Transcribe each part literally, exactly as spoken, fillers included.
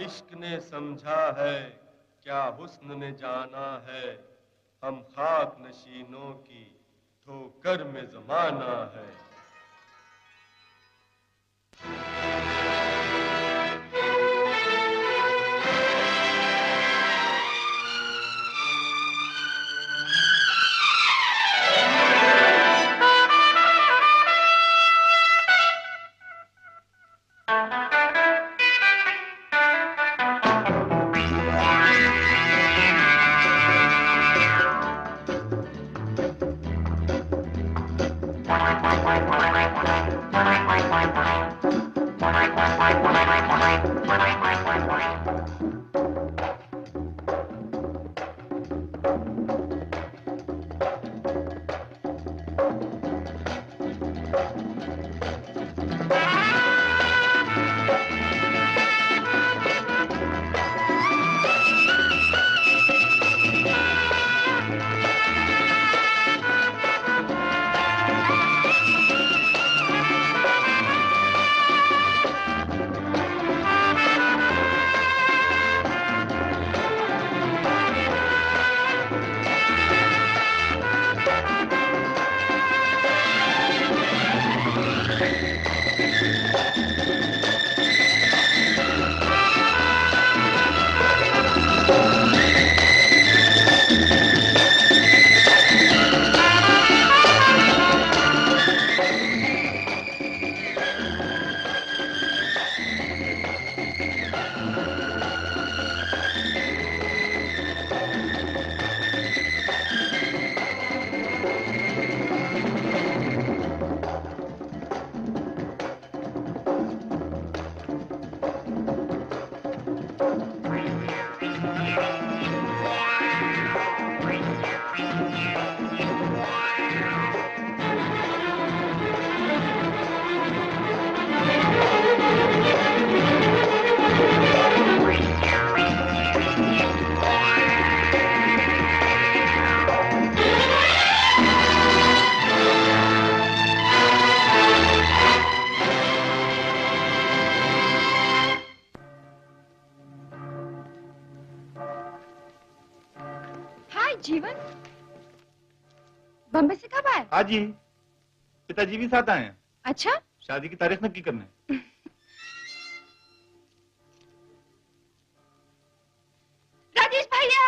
इश्क ने समझा है, क्या हुस्न ने जाना है, हम खाक नशीनों की ठोकर में जमाना है। आज ही पिताजी भी साथ आए हैं। अच्छा, शादी की तारीख नक्की करने। राजेश भैया।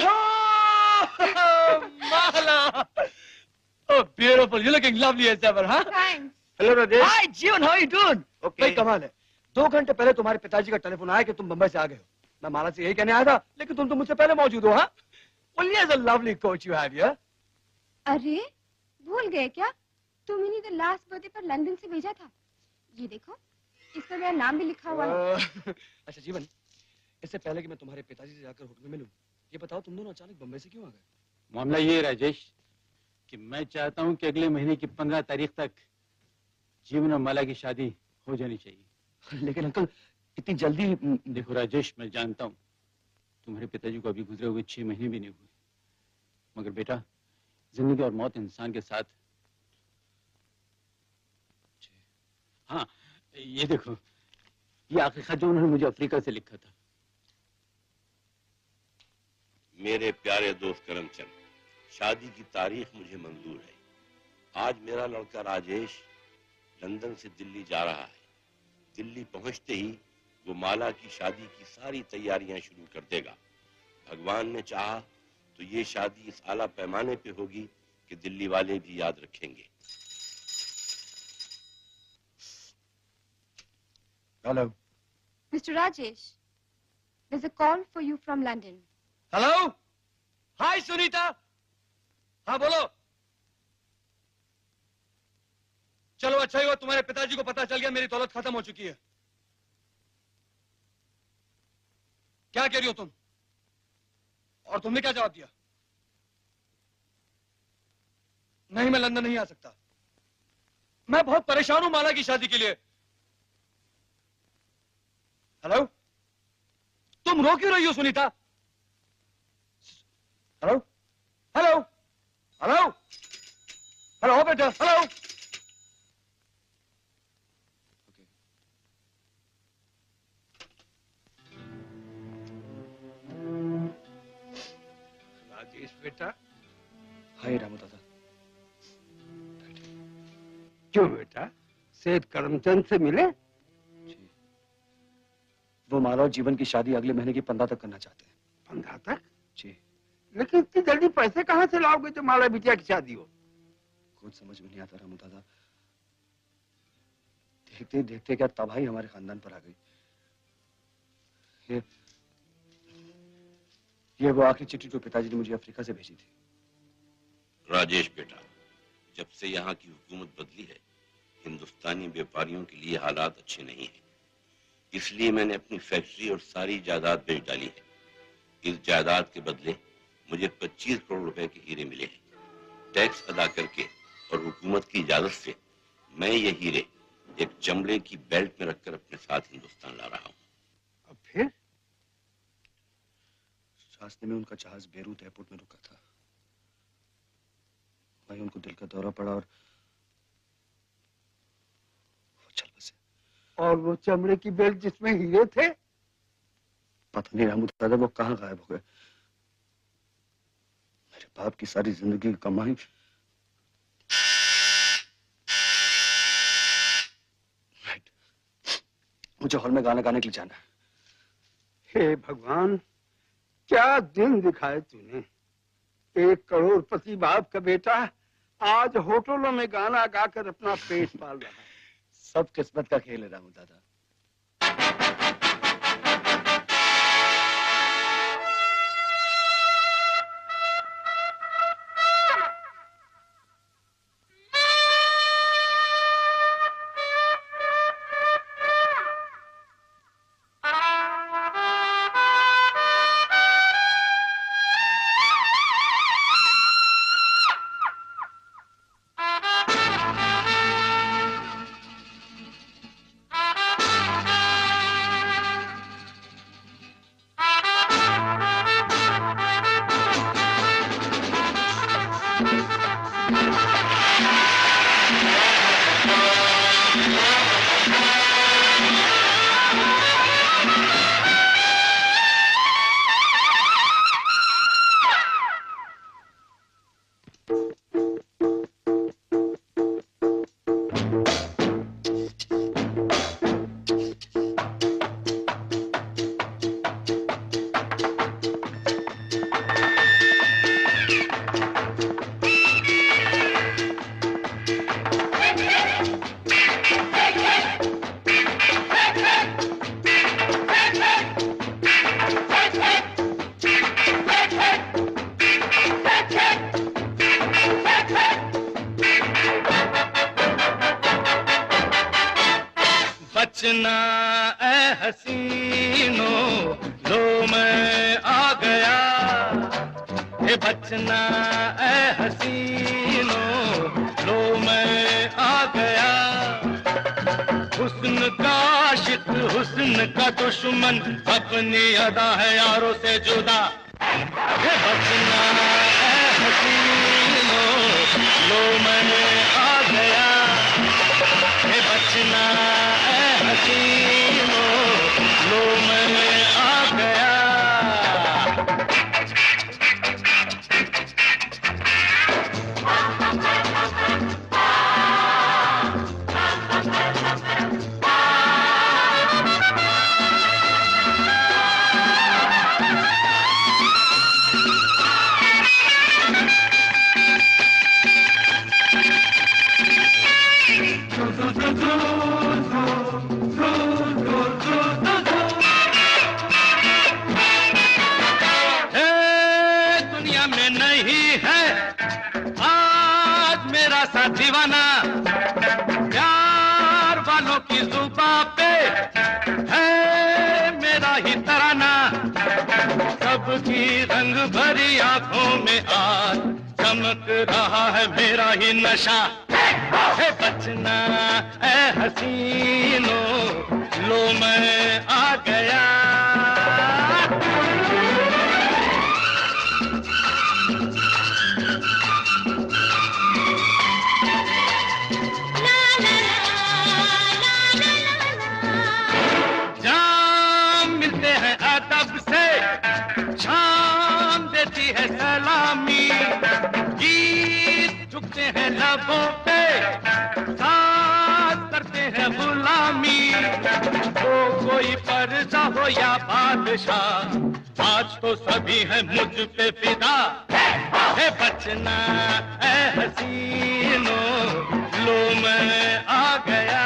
Mala. Oh, beautiful. You're looking lovely as ever, huh? Thanks. Hello Rajesh. Hi, Jeevan, how are you doing? Okay. भाई कमाल है। दो घंटे पहले तुम्हारे पिताजी का टेलीफोन आया कि तुम बम्बई से आ गए हो। मैं माला से यही कहने आया था, लेकिन तुम तो मुझसे पहले मौजूद हो, हाँ? Well, yes, a lovely coach you have here. अरे, भूल गए क्या? तुमने तो लास्ट बर्थडे पर लंदन से भेजा था। ये देखो, इस पर मेरा नाम भी लिखा हुआ है। अच्छा जीवन, इससे पहले कि मैं तुम्हारे पिताजी से जाकर होटल में मिलूं, ये बताओ तुम दोनों अचानक बम्बई से क्यों आ गए? मामला ये राजेश कि मैं चाहता हूं कि अगले महीने की पंद्रह तारीख तक जीवन और माला की शादी हो जानी चाहिए। लेकिन अंकल, इतनी जल्दी? देखो राजेश, मैं जानता हूँ तुम्हारे पिताजी को अभी गुजरे हुए छह महीने भी नहीं हुए, मगर बेटा जिंदगी और मौत इंसान के साथ। हाँ, ये देखो, ये आखिरी खत जो उन्होंने मुझे अफ्रीका से लिखा था। मेरे प्यारे दोस्त करमचंद, शादी की तारीख मुझे मंजूर है। आज मेरा लड़का राजेश लंदन से दिल्ली जा रहा है। दिल्ली पहुंचते ही वो माला की शादी की सारी तैयारियां शुरू कर देगा। भगवान ने चाहा तो ये शादी इस आला पैमाने पे होगी कि दिल्ली वाले भी याद रखेंगे। Hello. Mister Rajesh, there's a call for you from London. Hello? Hi, Sunita. हाँ बोलो। चलो अच्छा ही हुआ तुम्हारे पिताजी को पता चल गया मेरी दौलत खत्म हो चुकी है। क्या कह रही हो तुम? और तुमने क्या जवाब दिया? नहीं, मैं लंदन नहीं आ सकता। मैं बहुत परेशान हूं माला की शादी के लिए। हेलो? तुम रो क्यों रही हो Sunita? Hello? Hello? Hello? Hello बेटा, हेलो? हाय रामू दादा। क्यों बेटा, सेठ करमचंद से मिले? जी, वो माला और जीवन की शादी अगले महीने की पंद्रह तक करना चाहते हैं। पंद्रह तक? जी। लेकिन इतनी जल्दी पैसे कहाँ से लाओगे जो माला बिटिया की शादी हो? कुछ समझ में नहीं आता रामू दादा। देखते देखते क्या तबाही हमारे खानदान पर आ गई। ये ये वो आखिरी चिट्ठी जो पिताजी ने मुझे अफ्रीका से भेजी थी। राजेश बेटा, जब से यहाँ की हुकूमत बदली है, हिंदुस्तानी व्यापारियों के लिए हालात अच्छे नहीं हैं। इसलिए मैंने अपनी फैक्ट्री और सारी जायदाद बेच डाली है। इस जायदाद के बदले मुझे पच्चीस करोड़ रुपए के हीरे मिले हैं। टैक्स अदा करके और हुकूमत की इजाजत से मैं ये हीरे एक चमड़े की बेल्ट में रखकर अपने साथ हिंदुस्तान ला रहा हूँ। अब फिर? रास्ते में उनका जहाज बेरूत एयरपोर्ट में रुका था। वहीं उनको दिल का दौरा पड़ा और वो चल बसे। और वो चमड़े की बेल्ट जिसमें हीरे थे? पता नहीं रामू दादा वो कहाँ गायब हो गए। मेरे बाप की सारी जिंदगी की कमाई मुझे हॉल में गाना गाने के लिए जाना है। हे भगवान, क्या दिन दिखाए तूने। एक करोड़पति बाप का बेटा आज होटलों में गाना गाकर अपना पेट पाल रहा है। सब किस्मत का खेल है रामू दादा। बचना ए हसीनो, लो मैं आ गया। हे बचना ए हसीनो, लो मैं आ गया। हुस्न का आशिक, हुस्न का दुश्मन, अपनी अदा है यारों से जुदा। हे बचना ए हसीनो, लो मैं आ गया। हे बचना हसीनो, लो मैं आ गया। दीवाना प्यार वालों की जुबां पे है मेरा ही तराना। सबकी रंग भरी आंखों में आज चमक रहा है मेरा ही नशा। है बचना ए हसीनो, लो मैं आ गया। शाम देती है सलामी, आंखों पे साथ करते हैं गुलामी। हो कोई परजा हो या बादशाह, आज तो सभी है मुझ पे फिदा। है बचना है हसीनो, लो मैं आ गया।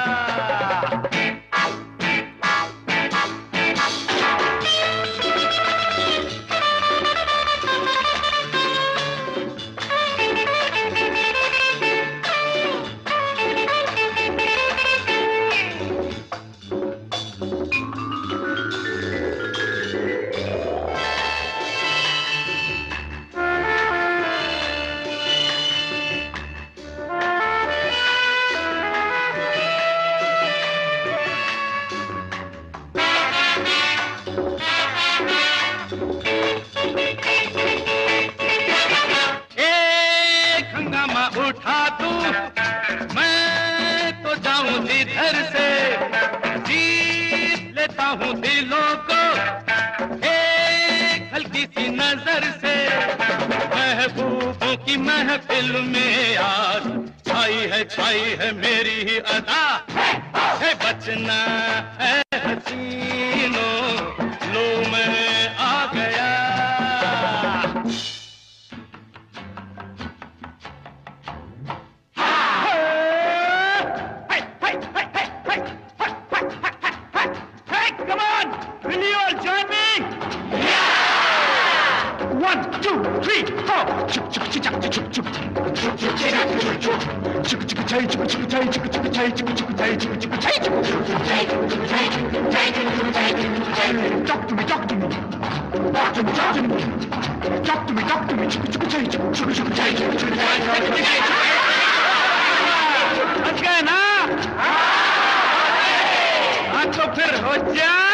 उठा तू मैं तो जाऊं जिधर से, जीत लेता हूं दिलों को एक हल्की सी नजर से। महबूबों की महफिल में आज छाई है छाई है मेरी ही अदा। है बचना है हसीनो, लो मैं आ गया। Talk to me, talk to me. Talk to me, talk to me. Talk to me, talk to me. बच गए ना? हाँ तो फिर हो जाए।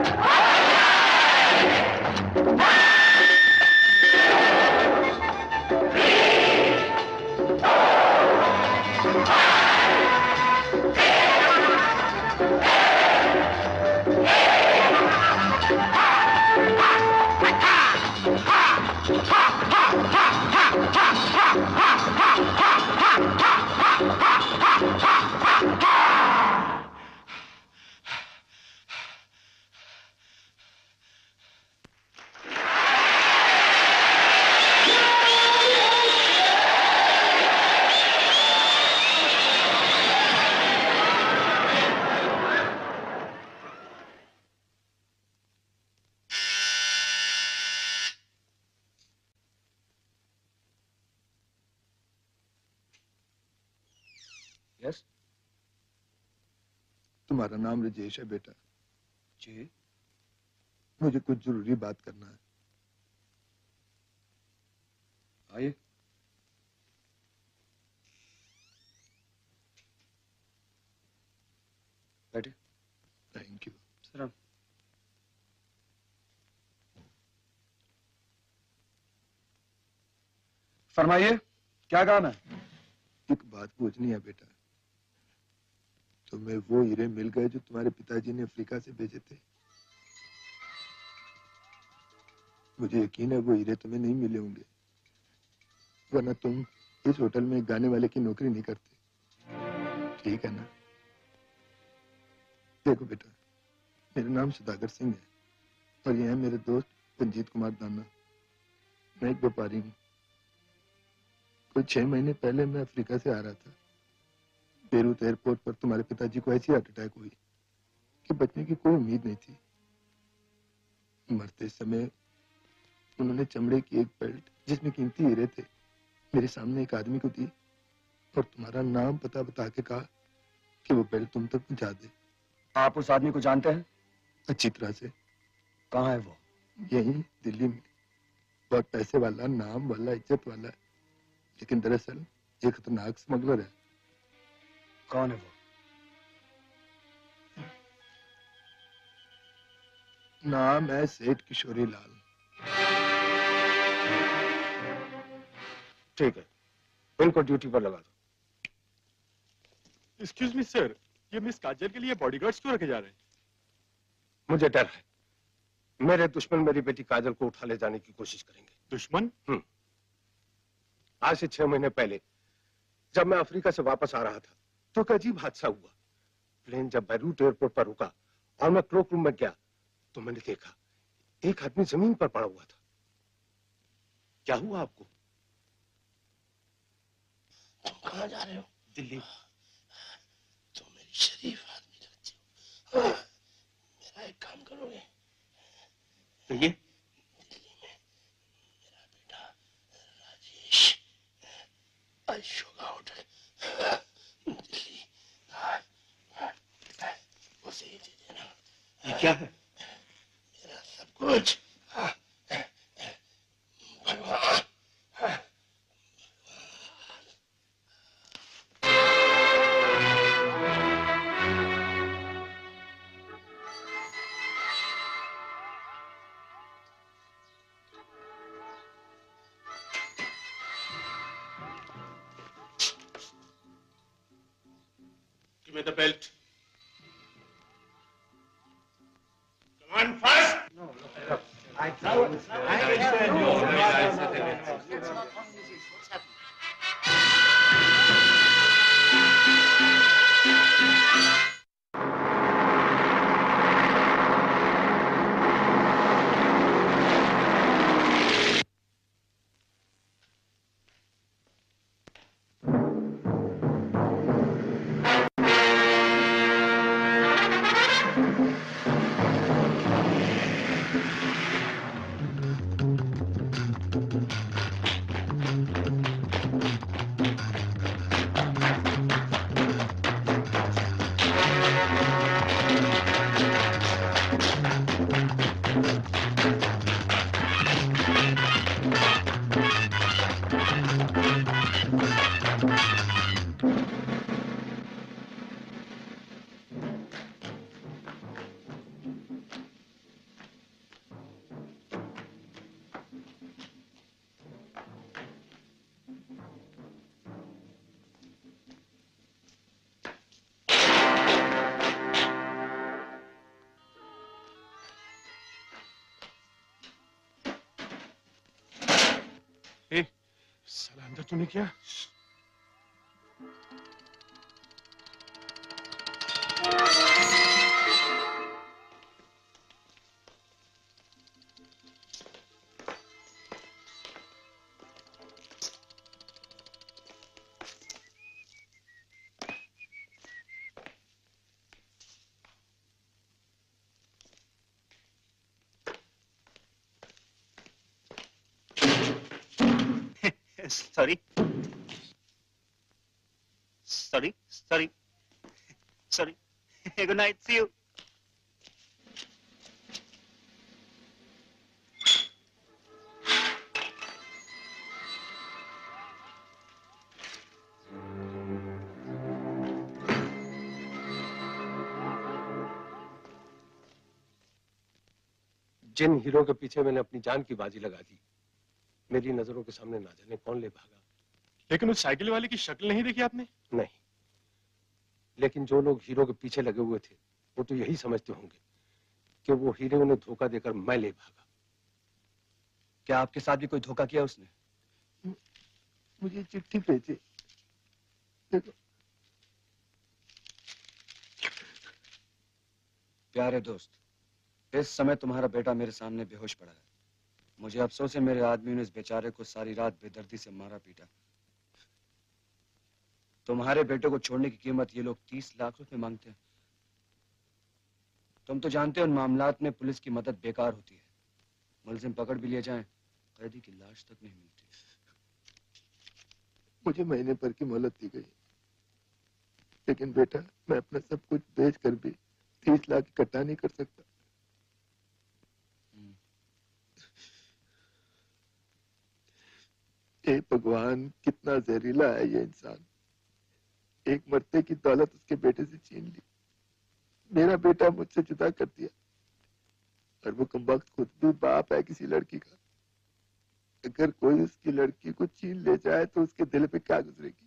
यस, तुम्हारा नाम राजेश है बेटा? जी। मुझे कुछ जरूरी बात करना है। आइए। बैठे। Thank you sir. फरमाइए, क्या काम है? एक बात पूछनी है बेटा। तुम्हें वो हीरे मिल गए जो तुम्हारे पिताजी ने अफ्रीका से भेजे थे? मुझे यकीन है वो हीरे तुम्हें नहीं मिले होंगे, वरना तुम इस होटल में गाने वाले की नौकरी नहीं करते। ठीक है ना? देखो बेटा, मेरा नाम सुधाकर सिंह है और ये है मेरे दोस्त रंजीत कुमार दाना। मैं एक व्यापारी हूँ। कुछ छह महीने पहले मैं अफ्रीका से आ रहा था। बेरूत एयरपोर्ट पर तुम्हारे पिताजी को ऐसी हार्ट अटैक हुई कि बचने की कोई उम्मीद नहीं थी। मरते समय उन्होंने चमड़े की एक बेल्ट जिसमें कीमती हीरे थे मेरे सामने एक आदमी को दी और तुम्हारा नाम पता बता के कहा कि वो बेल्ट तुम तक पहुंचा दे। आप उस आदमी को जानते हैं? अच्छी तरह से। कहाँ है वो? यही दिल्ली में। बहुत पैसे वाला, नाम वाला, इज्जत वाला, लेकिन दरअसल एक खतरनाक स्मगलर है। कौन है वो? नाम है सेठ किशोरी लाल। ठीक है, इनको ड्यूटी पर लगा दो। एक्सक्यूज मी सर, ये मिस काजल के लिए बॉडीगार्ड्स क्यों रखे जा रहे हैं? मुझे डर है, मेरे दुश्मन मेरी बेटी काजल को उठा ले जाने की कोशिश करेंगे। दुश्मन? हम्म। आज से छह महीने पहले जब मैं अफ्रीका से वापस आ रहा था तो एक अजीब हादसा हुआ। प्लेन जब बैरूट एयरपोर्ट पर रुका और मैं क्लोक रूम में गया तो मैंने देखा एक आदमी जमीन पर पड़ा हुआ था। क्या हुआ आपको? तुम कहाँ जा रहे हो? दिल्ली। तो मेरी शरीफ आदमी लगती हो। हाँ, मेरा एक काम करोगे? तो ये दिल्ली में मेरा बेटा राजेश अशोका होटल दिल्ली, उसे ही दे देना। ये क्या है? मेरा सब कुछ। भगवान Give me the belt. Come on, fast! No, no, no. I thought, I said no. What's happening? ए, साला अंदर तूने क्या? Sorry. Sorry. Sorry. Sorry. Good night. See you. जिन हीरो के पीछे मैंने अपनी जान की बाजी लगा दी, मेरी नजरों के सामने ना जाने कौन ले भागा। लेकिन उस साइकिल वाले की शक्ल नहीं देखी आपने? नहीं, लेकिन जो लोग हीरो के पीछे लगे हुए थे वो तो यही समझते होंगे कि वो हीरो ने धोखा देकर मैं ले भागा। क्या आपके साथ भी कोई धोखा किया उसने? मुझे चिट्ठी भेजी। देखो। प्यारे दोस्त, इस समय तुम्हारा बेटा मेरे सामने बेहोश पड़ा है। मुझे अफसोस है मेरे आदमी ने इस बेचारे को सारी रात बेदर्दी से मारा पीटा। तुम्हारे बेटे को छोड़ने की कीमत ये लोग तीस लाख रुपए मांगते हैं। तुम तो जानते हो उन मामलात में पुलिस की मदद बेकार होती है। मुलजिम पकड़ भी लिए जाएं, कैदी की लाश तक नहीं मिलती। मुझे महीने भर की मोहलत दी गई, लेकिन बेटा मैं अपना सब कुछ बेच कर भी तीस लाख इकट्ठा नहीं कर सकता। हे भगवान, कितना जहरीला है ये इंसान। एक मरते की दौलत उसके बेटे से छीन ली, मेरा बेटा मुझसे जुदा कर दिया, और वो कमबख्त खुद भी बाप है किसी लड़की का। अगर कोई उसकी लड़की को छीन ले जाए तो उसके दिल पे क्या गुजरेगी?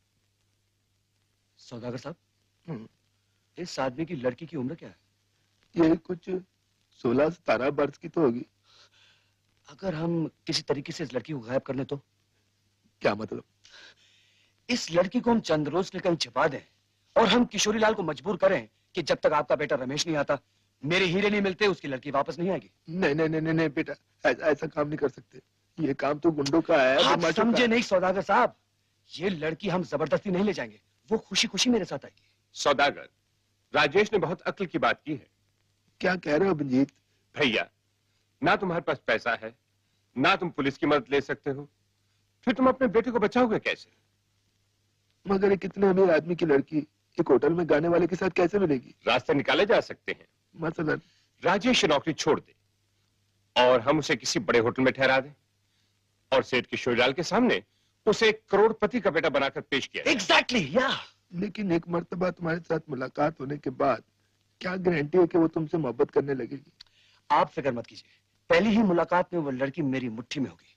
सौदागर साहब, इस आदमी की लड़की की उम्र क्या है? ये कुछ सोलह सतारह वर्ष की तो होगी। अगर हम किसी तरीके से इस लड़की को गायब कर लें तो? क्या मतलब? इस लड़की को हम चंद रोज के कहीं छिपा दें और हम किशोरीलाल को मजबूर करें कि जब तक आपका बेटा रमेश नहीं आता, मेरे हीरे नहीं मिलते, उसकी लड़की वापस नहीं आएगी। नहीं नहीं नहीं नहीं बेटा, ऐसा, ऐसा काम नहीं कर सकते। ये काम तो गुंडों का है। आप समझे नहीं सौदागर साहब, ये लड़की हम जबरदस्ती नहीं ले जाएंगे, वो खुशी खुशी मेरे साथ आएगी। सौदागर, राजेश ने बहुत अक्ल की बात की है। क्या कह रहे हो मंजीत? भैया, ना तुम्हारे पास पैसा है, ना तुम पुलिस की मदद ले सकते हो, फिर तुम अपने बेटे को बचाओगे कैसे? मगर एक इतने अमीर आदमी की लड़की एक होटल में गाने वाले के साथ कैसे मिलेगी? रास्ते निकाले जा सकते हैं। मसलन राजेश नौकरी छोड़ दे और हम उसे किसी बड़े होटल में ठहरा दें और सेठ किशोरीलाल के सामने उसे एक करोड़पति का बेटा बनाकर पेश किया। एग्जैक्टली, या लेकिन एक मर्तबा तुम्हारे साथ मुलाकात होने के बाद क्या गारंटी है कि वो तुमसे मोहब्बत करने लगेगी? आप फिक्र मत कीजिए, पहली ही मुलाकात में वो लड़की मेरी मुट्ठी में होगी।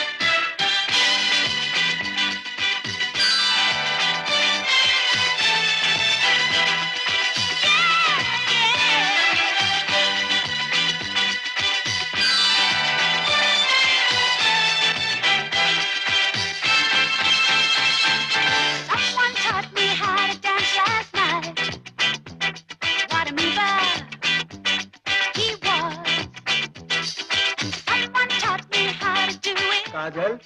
काजल,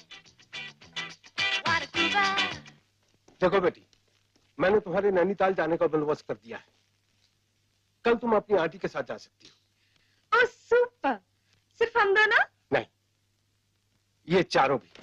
देखो बेटी, मैंने तुम्हारे नैनीताल जाने का बंदोबस्त कर दिया है। कल तुम अपनी आंटी के साथ जा सकती हो। Oh super! सिर्फ हम दोनों? नहीं, ये चारों भी।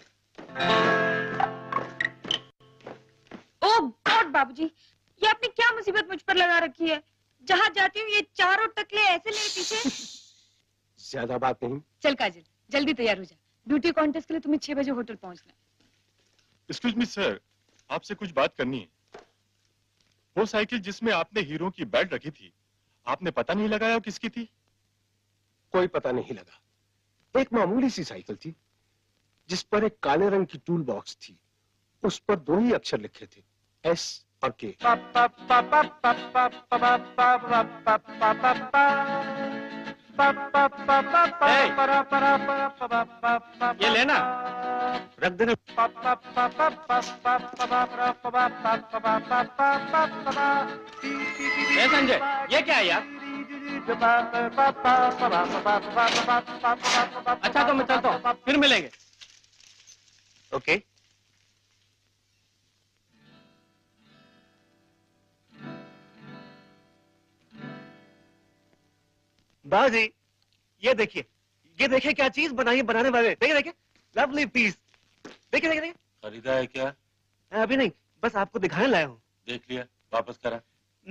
ओह गॉड बाबूजी, ये आपने क्या मुसीबत मुझ पर लगा रखी है? जहाँ जाती हूँ ये चारों टकले ऐसे मेरे पीछे। ज्यादा बात नहीं। चल काजल, जल्दी तैयार हो जा, ब्यूटी कॉन्टेस्ट के लिए तुम्हें छह बजे होटल पहुंचना है। एक्सक्यूज मी सर, आपसे कुछ बात करनी है। वो साइकिल जिसमें आपने हीरो की बैट रखी थी, आपने पता नहीं लगाया वो किसकी थी? कोई पता नहीं लगा। एक मामूली सी साइकिल थी जिस पर एक काले रंग की टूल बॉक्स थी, उस पर दो ही अक्षर लिखे थे, एस और के। ये लेना, रख देना। ए संजय, ये क्या है यार? अच्छा तो मैं चलता हूँ, फिर मिलेंगे। ओके। बाजी, ये देखिए, ये देखिए क्या चीज बनाई है बनाने वाले। देखिए देखिए, लवली पीस। देखिए देखिए देखिए। खरीदा है क्या? अभी नहीं, बस आपको दिखाने लाया हूँ। देख लिया, वापस करा।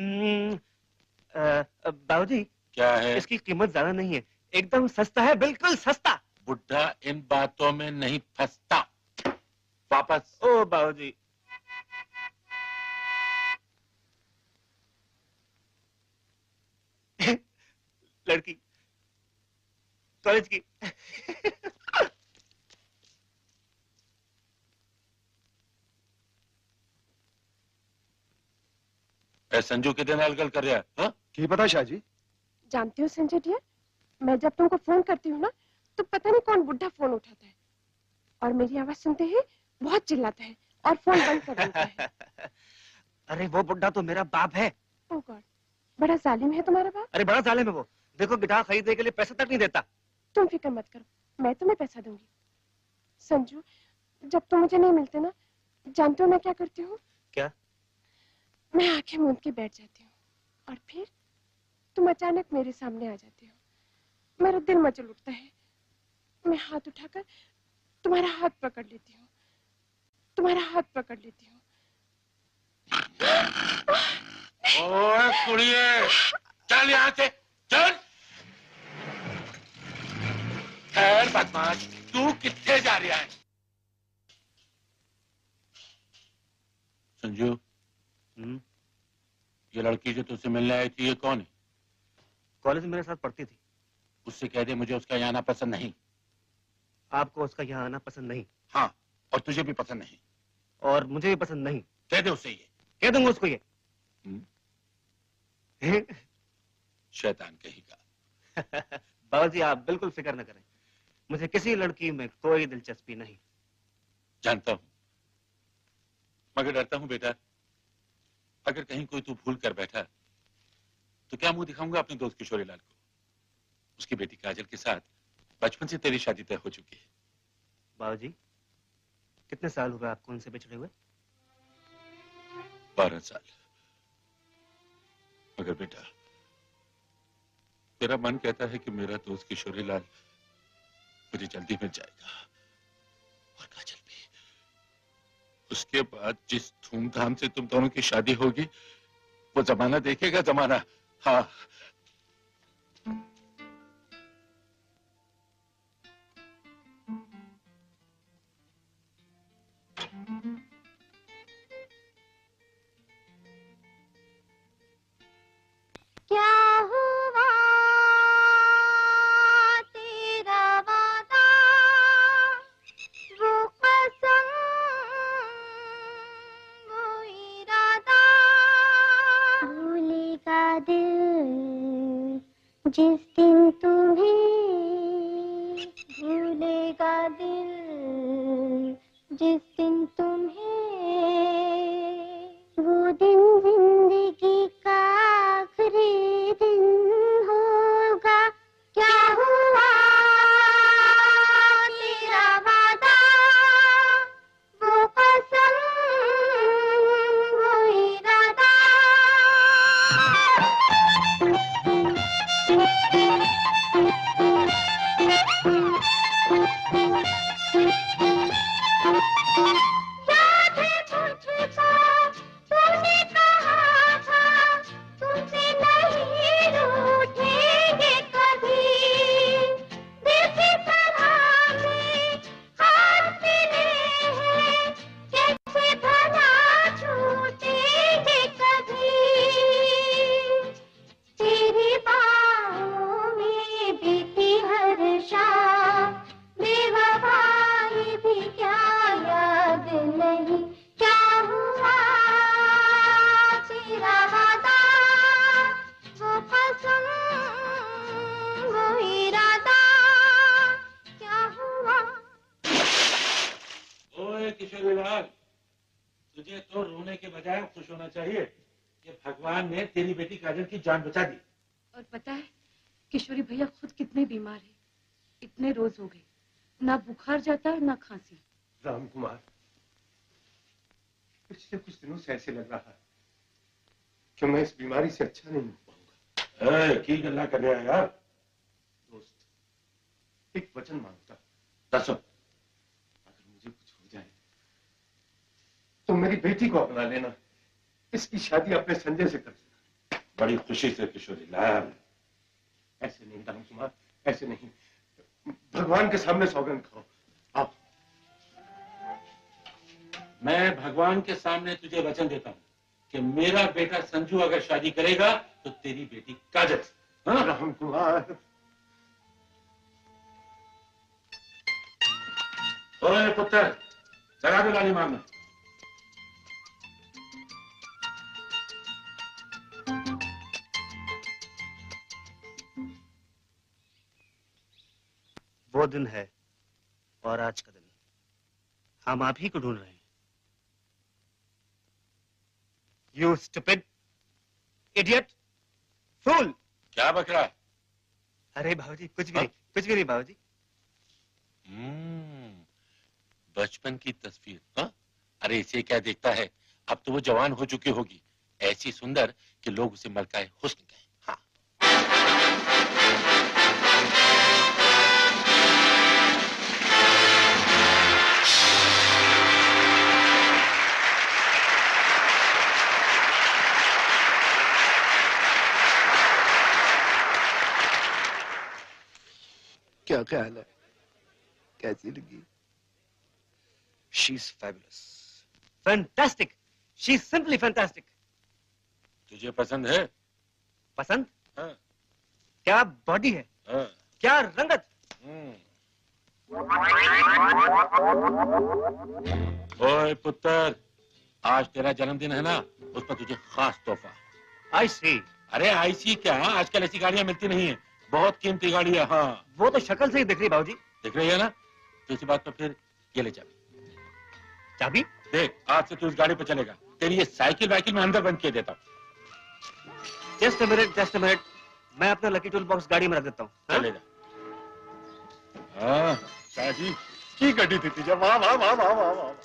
बाबूजी, क्या है? इसकी कीमत ज्यादा नहीं है, एकदम सस्ता है, बिल्कुल सस्ता। बुढ़ा इन बातों में नहीं फंसता। वापस। ओ बाबूजी, लड़की कॉलेज की। ए संजू कितने नालगल कर रहा है? हाँ? क्या पता शाह जी? जानती हो संजय डियर, मैं जब तुमको फोन करती हूँ ना, तो पता नहीं कौन बुढ़ा फोन उठाता है और मेरी आवाज सुनते ही बहुत चिल्लाता है और फोन बंद कर देता है। अरे वो बुढ़ा तो मेरा बाप है। ओह गॉड, बड़ा जालिम है तुम्हारा बाप। अरे बड़ा जालिम है वो। देखो गिटार खरीदने के लिए पैसा तक नहीं देता। तुम फिक्र मत करो, मैं तुम्हें पैसा दूंगी। संजू, जब तुम मुझे नहीं मिलते ना, जानते हो मैं क्या करती हूँ? क्या? मैं आंखें मूंद के बैठ जाती हूँ और फिर तुम अचानक मेरे सामने आ जाते हो। मेरा दिल मचल उठता है, मैं हाथ उठाकर तुम्हारा हाथ पकड़ लेती हूँ, तुम्हारा हाथ पकड़ लेती हूँ। ओए कुड़िए, चल यहाँ से, चल। खैर बदमाश, तू कितने जा रहा है? संजू, हम्म, ये लड़की जो तुझसे मिलने आई थी, ये कौन है? कॉलेज में मेरे साथ पढ़ती थी। उससे कह दे मुझे उसका यहाँ आना पसंद नहीं। आपको उसका यहाँ आना पसंद नहीं? हाँ, और तुझे भी पसंद नहीं। और मुझे भी पसंद नहीं। कह दे उससे ये। कह दूंगा उसको ये। शैतान कहीं का। बाबा जी आप बिल्कुल फिक्र न करें, मुझे किसी लड़की में कोई दिलचस्पी नहीं। जानता हूं, मगर डरता हूं बेटा, अगर कहीं कोई तू भूल कर बैठा तो क्या मुंह दिखाऊंगा अपने दोस्त किशोरी लाल को? उसकी बेटी काजल के साथ बचपन से तेरी शादी तय हो चुकी है। बाबूजी, कितने साल हुए आपको उनसे बिछड़े हुए? बारह साल। मगर बेटा, तेरा मन कहता है कि मेरा दोस्त किशोरी लाल मुझे जल्दी मिल जाएगा, और काजल भी। उसके बाद जिस धूमधाम से तुम दोनों की शादी होगी वो जमाना देखेगा, जमाना। हाँ। क्या हुआ तेरा वादा, वो कसम, वो इरादा, भूलेगा दिल जिस दिन तुम्हें, भूलेगा दिल जिस दिन तुम्हें, वो दिन जिंदगी का आखिरी दिन होगा। क्या हुआ तेरा वादा, वो कसम, वो इरादा। याद है मुझको तूने कहा था, तुमसे नहीं रूठेंगे कभी। दिल की तरह में हाथ मिले हैं, कैसे भला छूटेंगे कभी। तेरी बाहों में बीती हर शाम, बेवफाई भी क्या याद नहीं। क्या हुआ तेरा वादा, वो कसम, वो इरादा। क्या हुआ? ओए किशोरी लाल, तुझे तो रोने के बजाय खुश होना चाहिए कि भगवान ने तेरी बेटी काजल की जान बचा दी। और पता है किशोरी भैया खुद कितने बीमार हैं, इतने रोज हो गए, ना बुखार जाता है ना खांसी। राम कुमार, पिछले कुछ दिनों से ऐसे लग रहा है कि मैं इस बीमारी से अच्छा नहीं हो पाऊंगा। की गल्ला कर रहा है यार? दोस्त, एक वचन मांगता, दसो। अगर मुझे कुछ हो जाए तो मेरी बेटी को अपना लेना, इसकी शादी अपने संजय से कर देना। बड़ी खुशी से किशोरी लाल। ऐसे नहीं राम कुमार, ऐसे नहीं, भगवान के सामने सौगंध खाओ। आओ। मैं भगवान के सामने तुझे वचन देता हूँ कि मेरा बेटा संजू अगर शादी करेगा तो तेरी बेटी काजल। हाँ? राम कुमार। ओए पुत्र, जगा दो लाली मारना। वो दिन है और आज का दिन हम आप ही को ढूंढ रहे हैं। You stupid idiot fool. क्या बक रहा है? अरे बाबूजी कुछ भी नहीं, कुछ भी नहीं बाबूजी। हम्म, बचपन की तस्वीर। हाँ? अरे इसे क्या देखता है, अब तो वो जवान हो चुकी होगी, ऐसी सुंदर कि लोग उसे मलकाए हुस्न कहें। हाँ। क्या ख्याल है, कैसी लगी? She's fabulous, fantastic, she's simply fantastic. तुझे पसंद है? पसंद? हाँ। क्या बॉडी है, हाँ। क्या रंगत। ओए पुत्र, आज तेरा जन्मदिन है ना, उस पर तुझे खास तोहफा। आई सी। अरे आई सी क्या, आजकल ऐसी गाड़ियां मिलती नहीं है, बहुत कीमती गाड़ी है। हाँ, वो तो शक्ल से ही दिख रही बाबूजी। दिख रही है ना, तो इसी बात पर फिर ये ले चाबी। चाबी? देख, आज से तू इस गाड़ी पर चलेगा। तेरी ये साइकिल वाइकिल में अंदर बंद किए देता हूँ। Just a minute, just a minute, मैं अपना लकी टूल बॉक्स गाड़ी में रख देता हूँ। चलेगा। हाँ शादी की गड्डी थी तुझे, वाह वाह वाह वाह वाह वाह।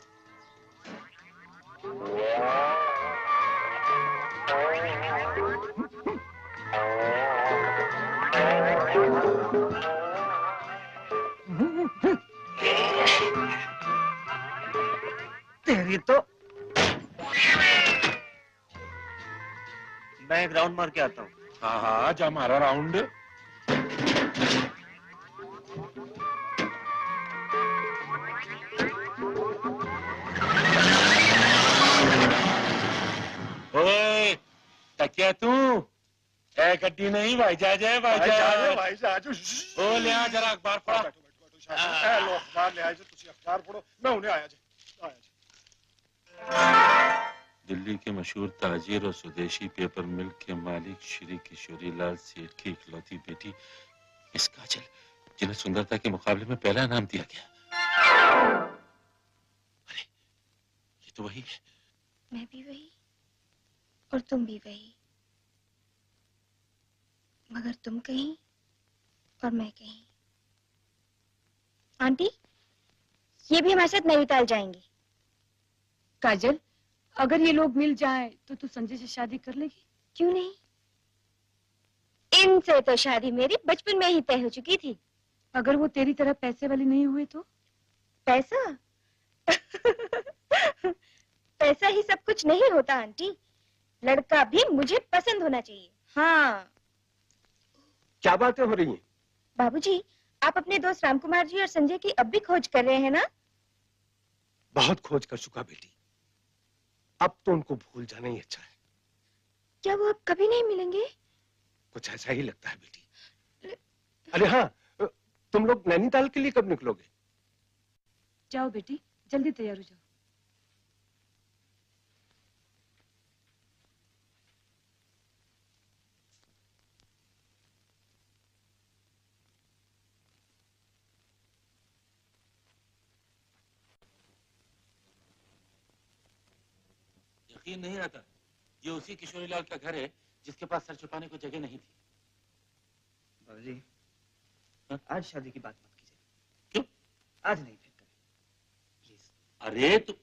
तेरी तो मैं एक राउंड मार के आता हूँ। हाँ हाँ, जा मारा राउंड। ओए तकिया तू ए गड्डी नहीं भाई जा जाए भाई जा जाए भाई जा जो ओ ले आ जरा अखबार पढ़ा। बैठो बैठो शादी ए लो अखबार ले आए जो, तुसी अखबार पढ़ो, मैं उन्हें आया जी आया जी। दिल्ली के मशहूर ताजिर और स्वदेशी पेपर मिल के मालिक श्री किशोरी लाल सेठ की इकलौती बेटी मिस काजल, जिन्हें सुंदरता के मुकाबले में पहला इनाम दिया गया। अरे ये तो वही है। मैं भी वही और तुम भी वही, मगर तुम कहीं और मैं कहीं। आंटी, ये भी हमारे साथ नैनीताल जाएंगी। काजल, अगर ये लोग मिल जाएं तो तू संजय से शादी कर लेगी? क्यों नहीं, इनसे तो शादी मेरी बचपन में ही तय हो चुकी थी। अगर वो तेरी तरह पैसे वाले नहीं हुए तो? पैसा पैसा ही सब कुछ नहीं होता आंटी, लड़का भी मुझे पसंद होना चाहिए। हाँ। क्या बातें हो रही हैं? बाबूजी, आप अपने दोस्त रामकुमार जी और संजय की अब भी खोज कर रहे हैं ना? बहुत खोज कर चुका बेटी, अब तो उनको भूल जाना ही अच्छा है। क्या वो अब कभी नहीं मिलेंगे? कुछ ऐसा ही लगता है बेटी। अरे हाँ, तुम लोग नैनीताल के लिए कब निकलोगे? जाओ बेटी, जल्दी तैयार हो जाओ। यकीन नहीं आता, ये उसी किशोरी लाल का घर है जिसके पास सर छुपाने को जगह नहीं थी। बाबूजी, आज शादी की बात मत कीजिए। क्यों? आज नहीं, फिर करें प्लीज। अरे तू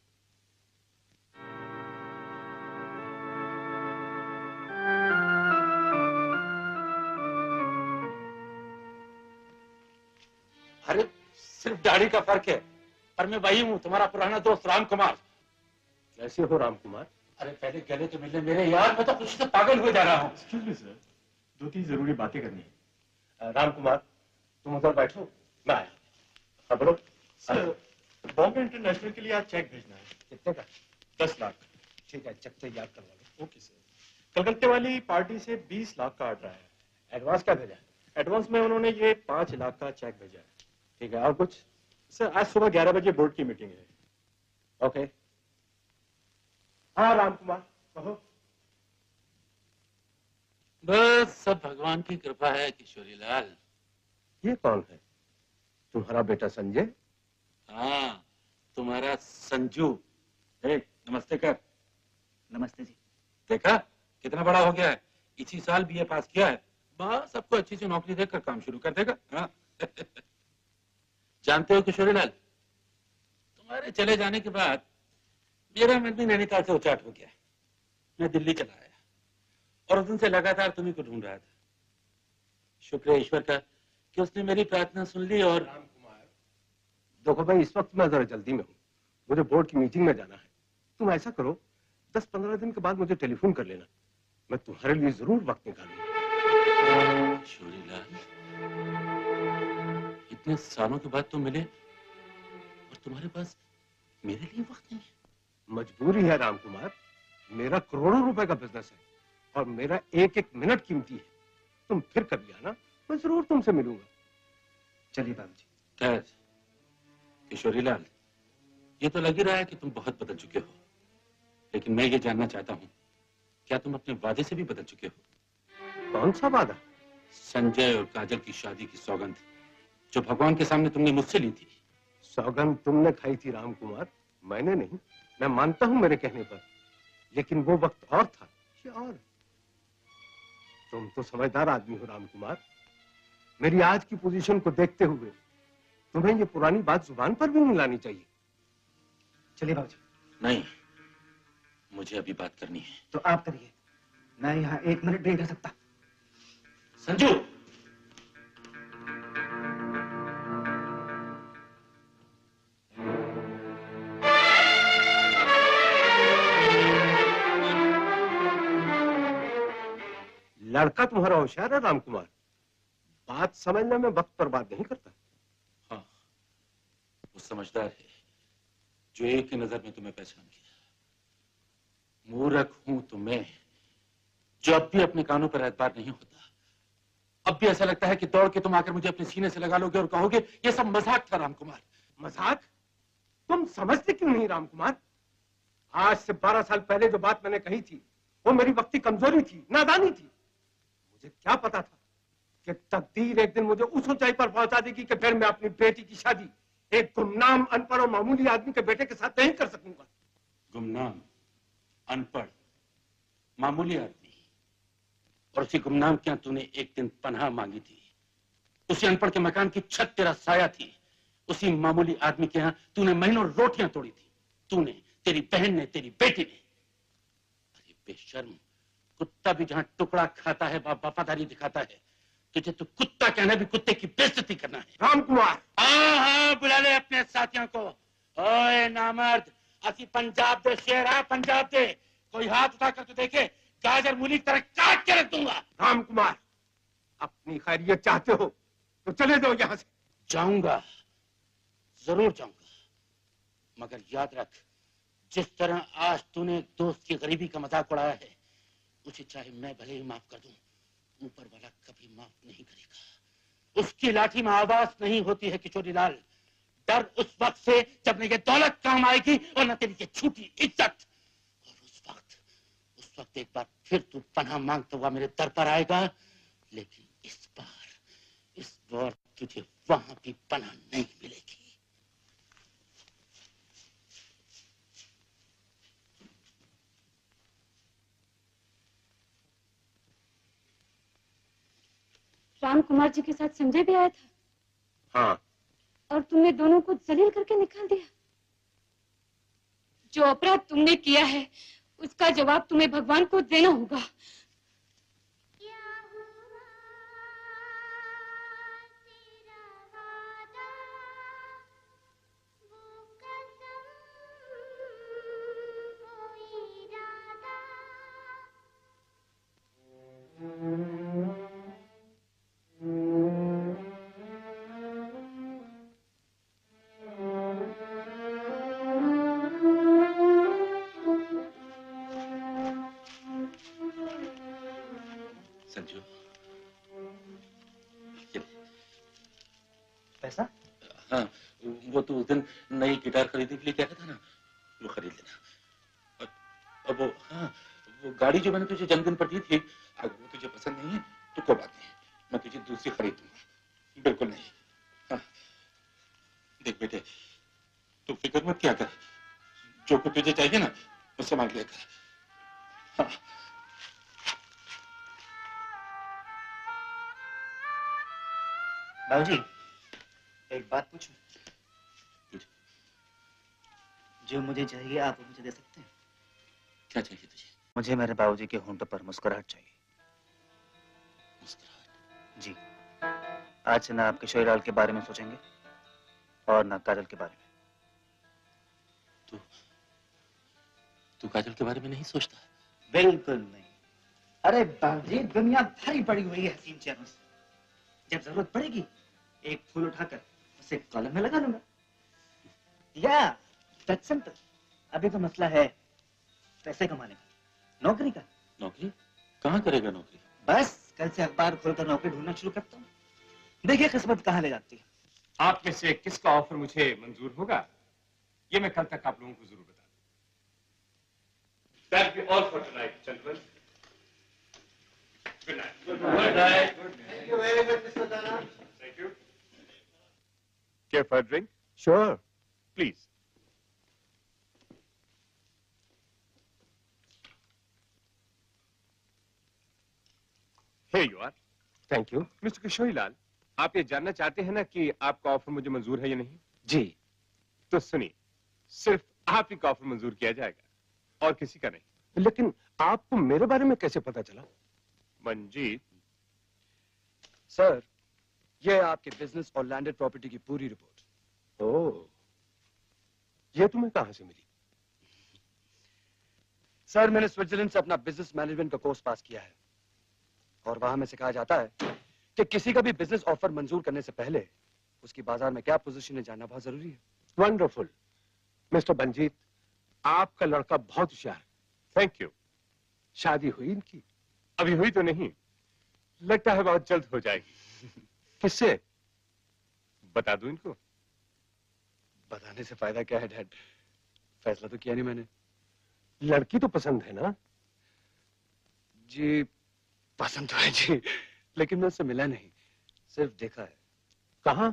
अरे सिर्फ दाढ़ी का फर्क है, और मैं वही हूँ, तुम्हारा पुराना दोस्त राम कुमार। कैसे हो राम कुमार? अरे पहले गले तो मिलने मेरे यार, मैं तो खुशी से पागल हुए जा रहा हूँ। एक्सक्यूज मी सर, दो तीन जरूरी बातें करनी है। राम कुमार, तुम उधर बैठो, मैं आया। हाँ बोलो। सर, बॉम्बे इंटरनेशनल के लिए आज चेक भेजना है। कितने का? दस लाख। ठीक है, चेक तैयार करवा लो। Okay sir. कलकत्ते वाली पार्टी से बीस लाख का ऑर्डर आया है। एडवांस क्या भेजा? एडवांस में उन्होंने ये पांच लाख का चेक भेजा है। ठीक है, और कुछ? सर, आज सुबह ग्यारह बजे बोर्ड की मीटिंग है। ओके। हाँ राम कुमार, कहो। बस सब भगवान की कृपा है किशोरी लाल। ये कौन है? तुम्हारा बेटा संजय? हाँ, तुम्हारा संजू। ए, नमस्ते कर। नमस्ते जी। देखा कितना बड़ा हो गया है, इसी साल बीए पास किया है, बस सबको अच्छी सी नौकरी देकर काम शुरू कर देगा। हाँ। जानते हो किशोरी लाल, तुम्हारे चले जाने के बाद मेरा मन भी नैनीताल से उचाट हो गया। मैं दिल्ली चला आया और उस दिन से लगातार तुम्ही को ढूंढ रहा था। शुक्र है ईश्वर का कि उसने मेरी प्रार्थना सुन ली। और राम कुमार, देखो भाई, इस वक्त मैं जरा जल्दी में हूँ, मुझे बोर्ड की मीटिंग में जाना है। तुम ऐसा करो, दस पंद्रह दिन के बाद मुझे टेलीफोन कर लेना, मैं तुम्हारे लिए जरूर वक्त निकालूंगा। किशोरी लाल, इतने सालों के बाद तुम मिले और तुम्हारे पास मेरे लिए वक्त नहीं है। मजबूरी है राम कुमार, मेरा करोड़ों रुपए का बिजनेस है और मेरा एक एक मिनट कीमती है। तुम फिर कभी आना, मैं जरूर तुमसे मिलूंगा। चलिए बाबूजी। खैर किशोरी लाल, ये तो लग ही रहा है कि तुम बहुत बदल चुके हो, लेकिन मैं ये जानना चाहता हूँ, क्या तुम अपने वादे से भी बदल चुके हो? कौन सा वादा? संजय और काजल की शादी की सौगंध जो भगवान के सामने तुमने मुझसे ली थी। सौगंध तुमने खाई थी राम कुमार, मैंने नहीं, मैं मानता हूं मेरे कहने पर, लेकिन वो वक्त और था, ये और। तुम तो समझदार आदमी हो राम कुमार। मेरी आज की पोजीशन को देखते हुए तुम्हें ये पुरानी बात जुबान पर भी नहीं लानी चाहिए। चलिए बाबूजी। नहीं, मुझे अभी बात करनी है। तो आप करिए, मैं यहाँ एक मिनट नहीं रह सकता। संजू, लड़का तुम्हारा होशियार है राम कुमार, बात समझने में वक्त पर बात नहीं करता। हाँ, वो समझदार है जो एक ही नजर में तुम्हें पहचान गया। मूर्ख हूं तो मैं, जो अब भी अपने कानों पर एतबार नहीं होता। अब भी ऐसा लगता है कि दौड़ के तुम आकर मुझे अपने सीने से लगा लोगे और कहोगे ये सब मजाक था राम कुमार। मजाक? तुम समझते क्यों नहीं राम कुमार? आज से बारह साल पहले जो बात मैंने कही थी वो मेरी वक्ती कमजोरी थी, नादानी थी। मुझे क्या पता था कि तकदीर एक दिन मुझे उस ऊंचाई पर पहुंचा देगी कि फिर मैं अपनी बेटी की शादी एक गुमनाम, अनपढ़ और मामूली आदमी के बेटे के साथ नहीं कर सकूंगा। गुमनाम, अनपढ़, मामूली आदमी, और उसी गुमनाम के यहाँ तूने एक दिन पनाह मांगी थी। उसी अनपढ़ के मकान की छत तेरा साया थी। उसी मामूली आदमी के यहाँ तूने महीनों रोटियां तोड़ी थी। तूने, तेरी बहन ने, तेरी बेटी ने। अरे बेशर्म, कुत्ता भी जहां टुकड़ा खाता है वफादारी दिखाता है, तुझे तो कुत्ता कहना भी कुत्ते की बेइज्जती करना है। राम कुमार! हाँ हाँ, बुला ले अपने साथियों को। ओए नामर्द, असी पंजाब दे शेर है, पंजाब दे। कोई हाथ उठाकर तो देखे, गाजर मूली की तरह काट के रख दूंगा। राम कुमार, अपनी खैरियत चाहते हो तो चले जाओ यहाँ से। जाऊंगा, जरूर जाऊंगा, मगर याद रख, जिस तरह आज तूने एक दोस्त की गरीबी का मजाक उड़ाया है, उसे चाहे मैं भले ही माफ कर दूं, ऊपर वाला कभी माफ नहीं करेगा। उसकी लाठी में आवाज नहीं होती है किशोरी लाल। डर उस वक्त से जब न ये दौलत काम आएगी और न तेरी ये छूटी इज्जत। और उस वक्त उस वक्त एक बार फिर तू पनाह मांगता हुआ मेरे दर पर आएगा, लेकिन इस बार इस बार तुझे वहां भी पनाह नहीं मिलेगी। राम कुमार जी के साथ संजय भी आया था। हाँ। और तुमने दोनों को जलील करके निकाल दिया। जो अपराध तुमने किया है उसका जवाब तुम्हें भगवान को देना होगा। संजू, पैसा? हाँ, वो तो उस दिन नई गिटार खरीदने के लिए कह रहा था ना, वो खरीद लेना। और वो, हाँ, वो गाड़ी जो मैंने तुझे जन्मदिन पर दी थी, अगर वो तुझे पसंद नहीं है तो कोई बात नहीं, मैं तुझे दूसरी खरीद दूंगा। बिल्कुल नहीं। हाँ, देख बेटे, तू फिक्र मत क्या कर, जो कुछ तुझे चाहिए ना मुझसे मांग लिया कर। हाँ। बाबूजी, एक बात पूछूं? जो मुझे चाहिए आप वो मुझे दे सकते हैं? क्या चाहिए तुझे? मुझे मेरे बाबूजी के होंठों पर मुस्कुराहट चाहिए। मुस्कुराहट? जी। आज से ना आप किशोरी लाल के बारे में सोचेंगे और ना काजल के बारे में। तू तू काजल के बारे में नहीं सोचता? बिल्कुल नहीं। अरे बाबूजी, दुनिया भरी पड़ी हुई है हसीन चेहरों से। जब जरूरत पड़ेगी एक फूल उठाकर उसे कॉलम में लगा लूंगा। या दैट्स सिंपल। अभी तो मसला है पैसे कमाने का, नौकरी का। नौकरी? कहाँ करेगा नौकरी? बस कल से अखबार खोलकर नौकरी ढूंढना शुरू करता हूँ, देखिए किस्मत कहाँ ले जाती है। आप में से किसका ऑफर मुझे मंजूर होगा, ये मैं कल तक आप लोगों को जरूर बता दूं। That'll be all for tonight, gentlemen. Good night. Good night. Good night. Thank you very much, Mister Dana. Thank you. Care for a drink? Sure. Please. Here you are. Thank you. Mister Kishori Lal, आप ये जानना चाहते हैं ना कि आपका offer मुझे मंजूर है या नहीं? जी। तो सुनिए, सिर्फ आप ही का ऑफर मंजूर किया जाएगा और किसी का नहीं। लेकिन आपको मेरे बारे में कैसे पता चला? मंजीत सर, ये है आपके बिजनेस और लैंडेड प्रॉपर्टी की पूरी रिपोर्ट। ओह, ये तुम्हें कहां से मिली? सर, मैंने स्विट्जरलैंड से अपना बिजनेस मैनेजमेंट का कोर्स पास किया है और वहां में सिखाया जाता है कि किसी का भी बिजनेस ऑफर मंजूर करने से पहले उसकी बाजार में क्या पोजीशन है जानना बहुत जरूरी है। वंडरफुल। मिस्टर मंजीत, आपका लड़का बहुत होशियार है। Thank you. शादी हुई इनकी? अभी हुई तो नहीं, लगता है बहुत जल्द हो जाएगी। किससे? बता दूं इनको? बताने से फायदा क्या है डैड, फैसला तो किया नहीं मैंने। लड़की तो पसंद है ना? जी पसंद तो है जी, लेकिन मैं उससे मिला नहीं, सिर्फ देखा है। कहाँ?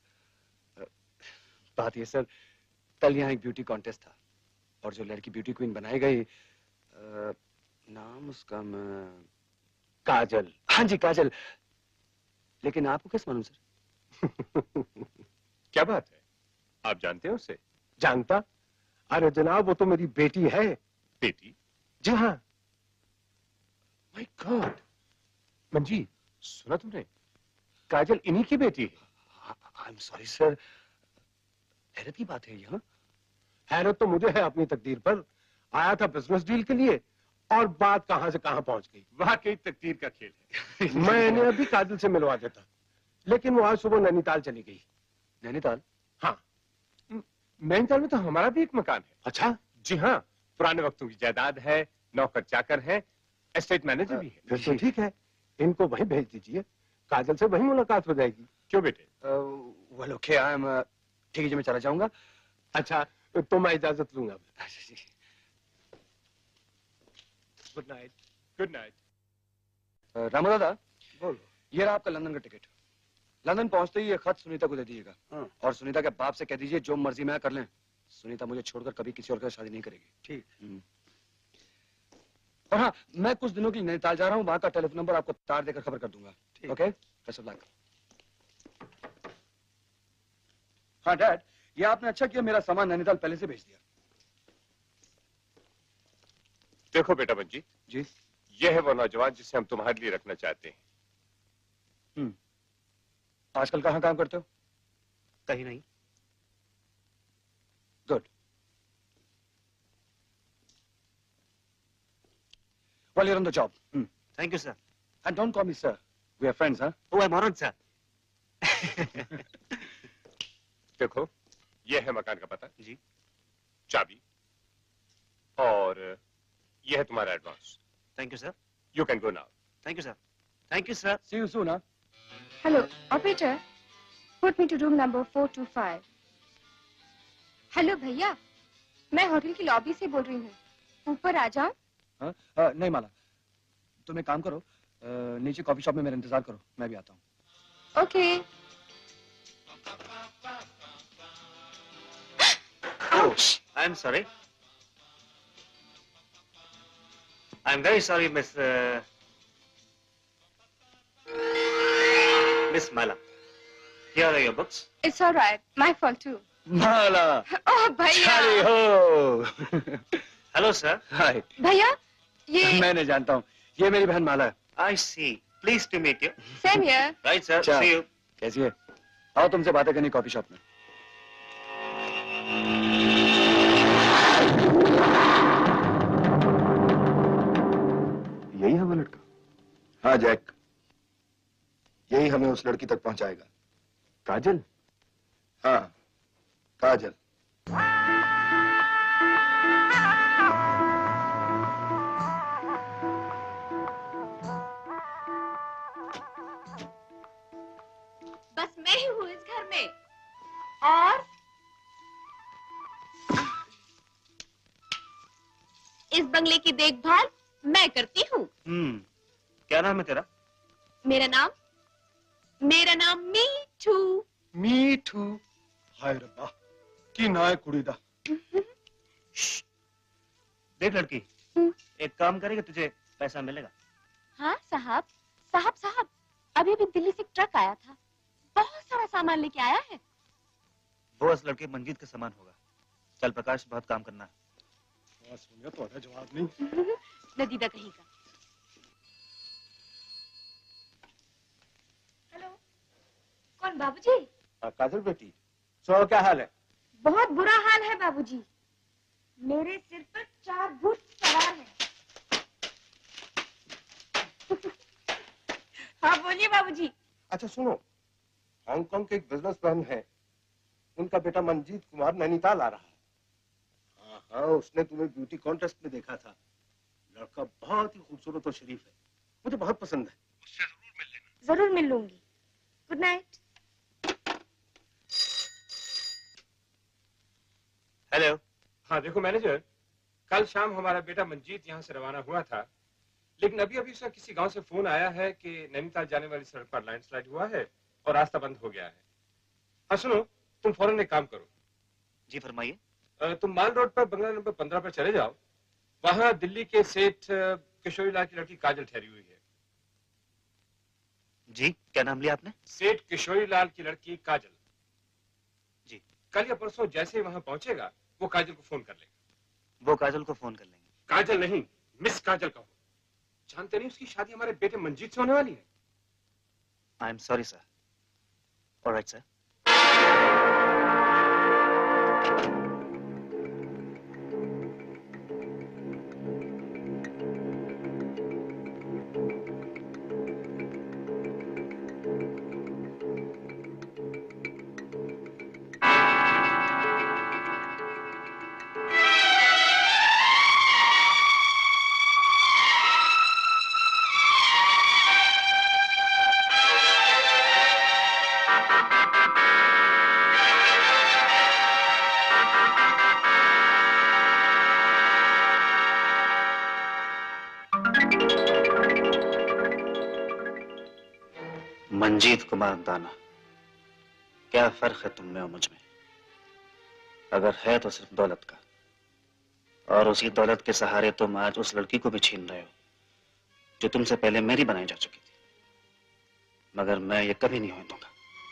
बात ये सर, कल यहाँ एक ब्यूटी कॉन्टेस्ट था और जो लड़की ब्यूटी क्वीन बनाई गई, आ, नाम उसका मैं... काजल। हाँ जी काजल। लेकिन आपको कैसे मालूम सर? क्या बात है, आप जानते हैं उसे? जानता? अरे जनाब, वो तो मेरी बेटी है। बेटी? जी हाँ। My god. मंजी, सुना तुमने? काजल इन्हीं की बेटी है। आई एम सॉरी सर, हैरत की बात है ये। हाँ, हैरत तो मुझे है अपनी तकदीर पर। आया था बिजनेस डील के लिए और बात कहां से कहां पहुंच गई। वाकई तकदीर का खेल है। मैंने अभी काजल से मिलवा देता, लेकिन वो आज सुबह नैनीताल चली गई। नैनीताल? हाँ। नैनीताल में तो हमारा भी एक मकान है। अच्छा? जी हाँ, पुराने वक्तों की जायदाद है, नौकर चाकर है, एस्टेट मैनेजर भी है। फिर तो ठीक है, इनको वहीं भेज दीजिए, काजल से वहीं मुलाकात हो जाएगी। क्यों बेटे? वेल ओके, आई एम ठीक है जी, मैं चला जाऊंगा। अच्छा, तो मैं इजाजत लूंगा। Good night. Good night. Ramu दादा, बोलो। ये रहा आपका लंदन का टिकट। लंदन पहुंचते ही ये खत सुनीता को दे दीजिएगा। हाँ। और सुनीता के बाप से कह दीजिए जो मर्जी में कर लें, सुनीता मुझे छोड़कर कभी किसी और के साथ शादी नहीं करेगी। ठीक। और हाँ, मैं कुछ दिनों के लिए नैनीताल जा रहा हूँ, वहां का टेलीफोन नंबर आपको तार देकर खबर कर दूंगा। Okay, best of luck. हाँ डैड, ये आपने अच्छा किया मेरा सामान नैनीताल पहले से भेज दिया। देखो बेटा मंजीत जी, ये है वो नौजवान जिसे हम तुम्हारे लिए रखना चाहते हैं। हम्म। आजकल कहाँ काम करते हो? कहीं नहीं। Good. Well, you're on the job. Hmm. Thank you, sir. And don't call me sir. We are friends, huh? Oh, I'm honored, sir. देखो, ये है मकान का पता जी, चाबी और ये है तुम्हारा advance. Thank you, sir. You can go now. Thank you, sir. Thank you, sir. See you soon, huh? Hello, operator. Put me to room number four two five. Hello भैया, मैं होटल की लॉबी से बोल रही हूँ, ऊपर आ जाओ। हाँ? आ, नहीं माला, तुम एक काम करो, आ, नीचे कॉफी शॉप में मेरा इंतजार करो, मैं भी आता हूँ। Okay. Oh, I'm sorry. I'm very sorry, Miss uh, Miss Mala. Here are your books. It's all right, my fault too. Mala. Oh भैया। हो। Hello, sir. हाय। भैया, ये मैंने जानता हूँ, ये मेरी बहन माला है। I see. Pleased to meet you. Same here. Right, sir. अच्छा, See you. कैसी है? आओ तुमसे बातें करनी कॉफी शॉप में। यही है वो लड़का? हाँ जैक, यही हमें उस लड़की तक पहुंचाएगा। काजल? हाँ, काजल। बस मैं ही हूँ इस घर में और इस बंगले की देखभाल मैं करती हूँ। हम्म, क्या नाम है तेरा? मेरा नाम मेरा नाम मीठू। मीठू। हाय रब्बा, की ना है कुड़ी दा। देख लड़की, एक काम करेगा तुझे पैसा मिलेगा। हाँ साहब, साहब साहब, अभी अभी दिल्ली से एक ट्रक आया था, बहुत सारा सामान लेके आया है। वो उस लड़के मंजीत का सामान होगा। चल प्रकाश, बहुत काम करना है। सोनिया तो आधा जवाब नहीं। नदीदा कहीं का। हेलो, कौन? बाबूजी? काजल बेटी, सो क्या हाल है? बहुत बुरा हाल है बाबूजी, मेरे सिर पर चार भूत सवार हैं। हाँ बोलिए बाबूजी। अच्छा सुनो, हांगकांग के एक बिजनेसमैन है, उनका बेटा मंजीत कुमार नैनीताल आ रहा है। हाँ हाँ, उसने तुम्हें ब्यूटी कॉन्टेस्ट में देखा था। लड़का बहुत ही खूबसूरत और शरीफ है, मुझे बहुत पसंद है। उससे जरूर मिल लेना। जरूर मिल लूंगी। Good night. हेलो। हाँ देखो मैनेजर, कल शाम हमारा बेटा मंजीत यहाँ से रवाना हुआ था, लेकिन अभी अभी उसका किसी गांव से फोन आया है कि नैनीताल जाने वाली सड़क पर लैंडस्लाइड हुआ है और रास्ता बंद हो गया है। हाँ सुनो, तुम फौरन एक काम करो। जी फरमाइए। तुम माल रोड पर बंगला नंबर पंद्रह पर चले जाओ, वहां दिल्ली के सेठ किशोरी लाल की लड़की काजल ठहरी हुई है। जी क्या नाम लिया आपने? सेठ किशोरी लाल की लड़की काजल। जी। कल या परसों जैसे ही वहां पहुंचेगा वो काजल को फोन कर लेगा। वो काजल को फोन कर लेंगे। काजल नहीं, मिस काजल कहो। जानते नहीं उसकी शादी हमारे बेटे मंजीत से होने वाली है। I am sorry sir. All right sir. Manjeet Kumar Dana, क्या फर्क है तुम में और मुझ में? अगर है तो सिर्फ दौलत का, और उसी दौलत के सहारे तुम आज उस लड़की को भी छीन रहे हो जो तुमसे पहले मेरी बनाई जा चुकी थी। मगर मैं ये कभी नहीं होने दूंगा।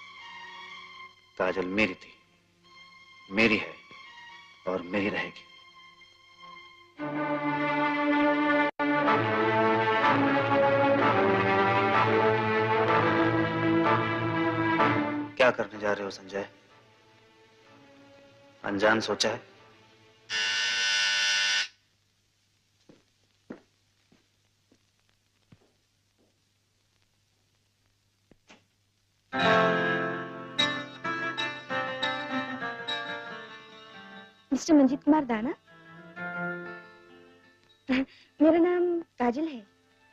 काजल मेरी थी, मेरी है और मेरी रहेगी। क्या करने जा रहे हो संजय? अनजान सोचा है? मिस्टर मंजीत कुमार दाना, मेरा नाम काजल है।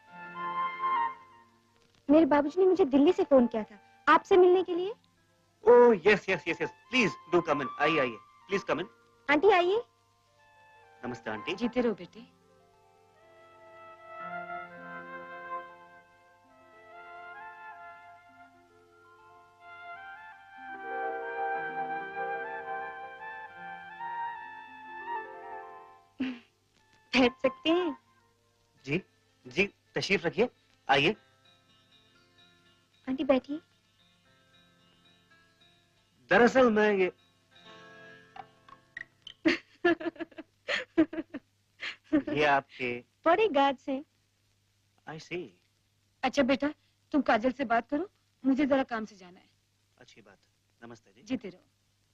मेरे बाबूजी ने मुझे दिल्ली से फोन किया था आपसे मिलने के लिए। Oh yes yes yes yes, please do come in. आइए आइए, प्लीज कम इन। आंटी आइए। नमस्ते आंटी। जीते रहो बेटे। बैठ सकते हैं? जी जी, तशरीफ रखिए, आइए। आंटी बैठिए। दरअसल मैं ये ये आपके बॉडीगार्ड्स हैं। आई सी। अच्छा बेटा, तुम काजल से बात करो, मुझे जरा काम से जाना है। अच्छी बात। नमस्ते जी। जीते रहो।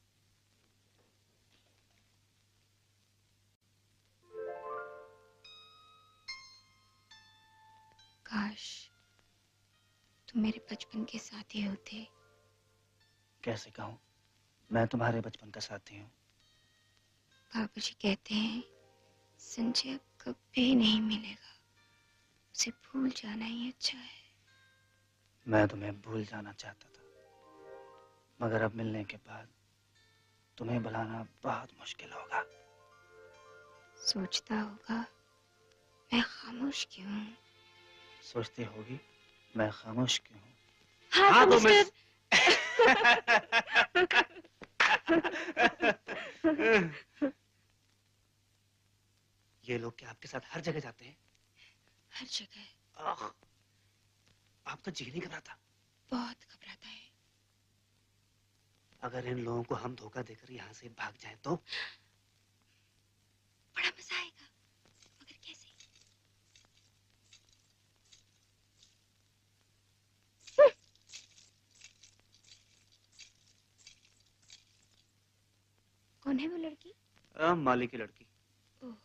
काश तुम मेरे बचपन के साथी होते। कैसे कहूँ, मैं तुम्हारे बचपन का साथी हूँ। बाबूजी कहते हैं संजय कभी नहीं मिलेगा, उसे भूल जाना ही अच्छा है। मैं तुम्हें भूल जाना चाहता था, मगर अब मिलने के बाद तुम्हें बुलाना बहुत मुश्किल होगा। सोचता होगा मैं खामोश क्यों हूँ। सोचती होगी मैं खामोश क्यों हूँ। हाँ, हाँ तो तो मिस ये लोग क्या आपके साथ हर जगह जाते हैं? हर जगह। आपका जी नहीं घबराता? बहुत घबराता है। अगर इन लोगों को हम धोखा देकर यहाँ से भाग जाएं तो? बड़ा मजा आएगा, मगर कैसे? कौन है वो लड़की? आ, माली की लड़की। ओह।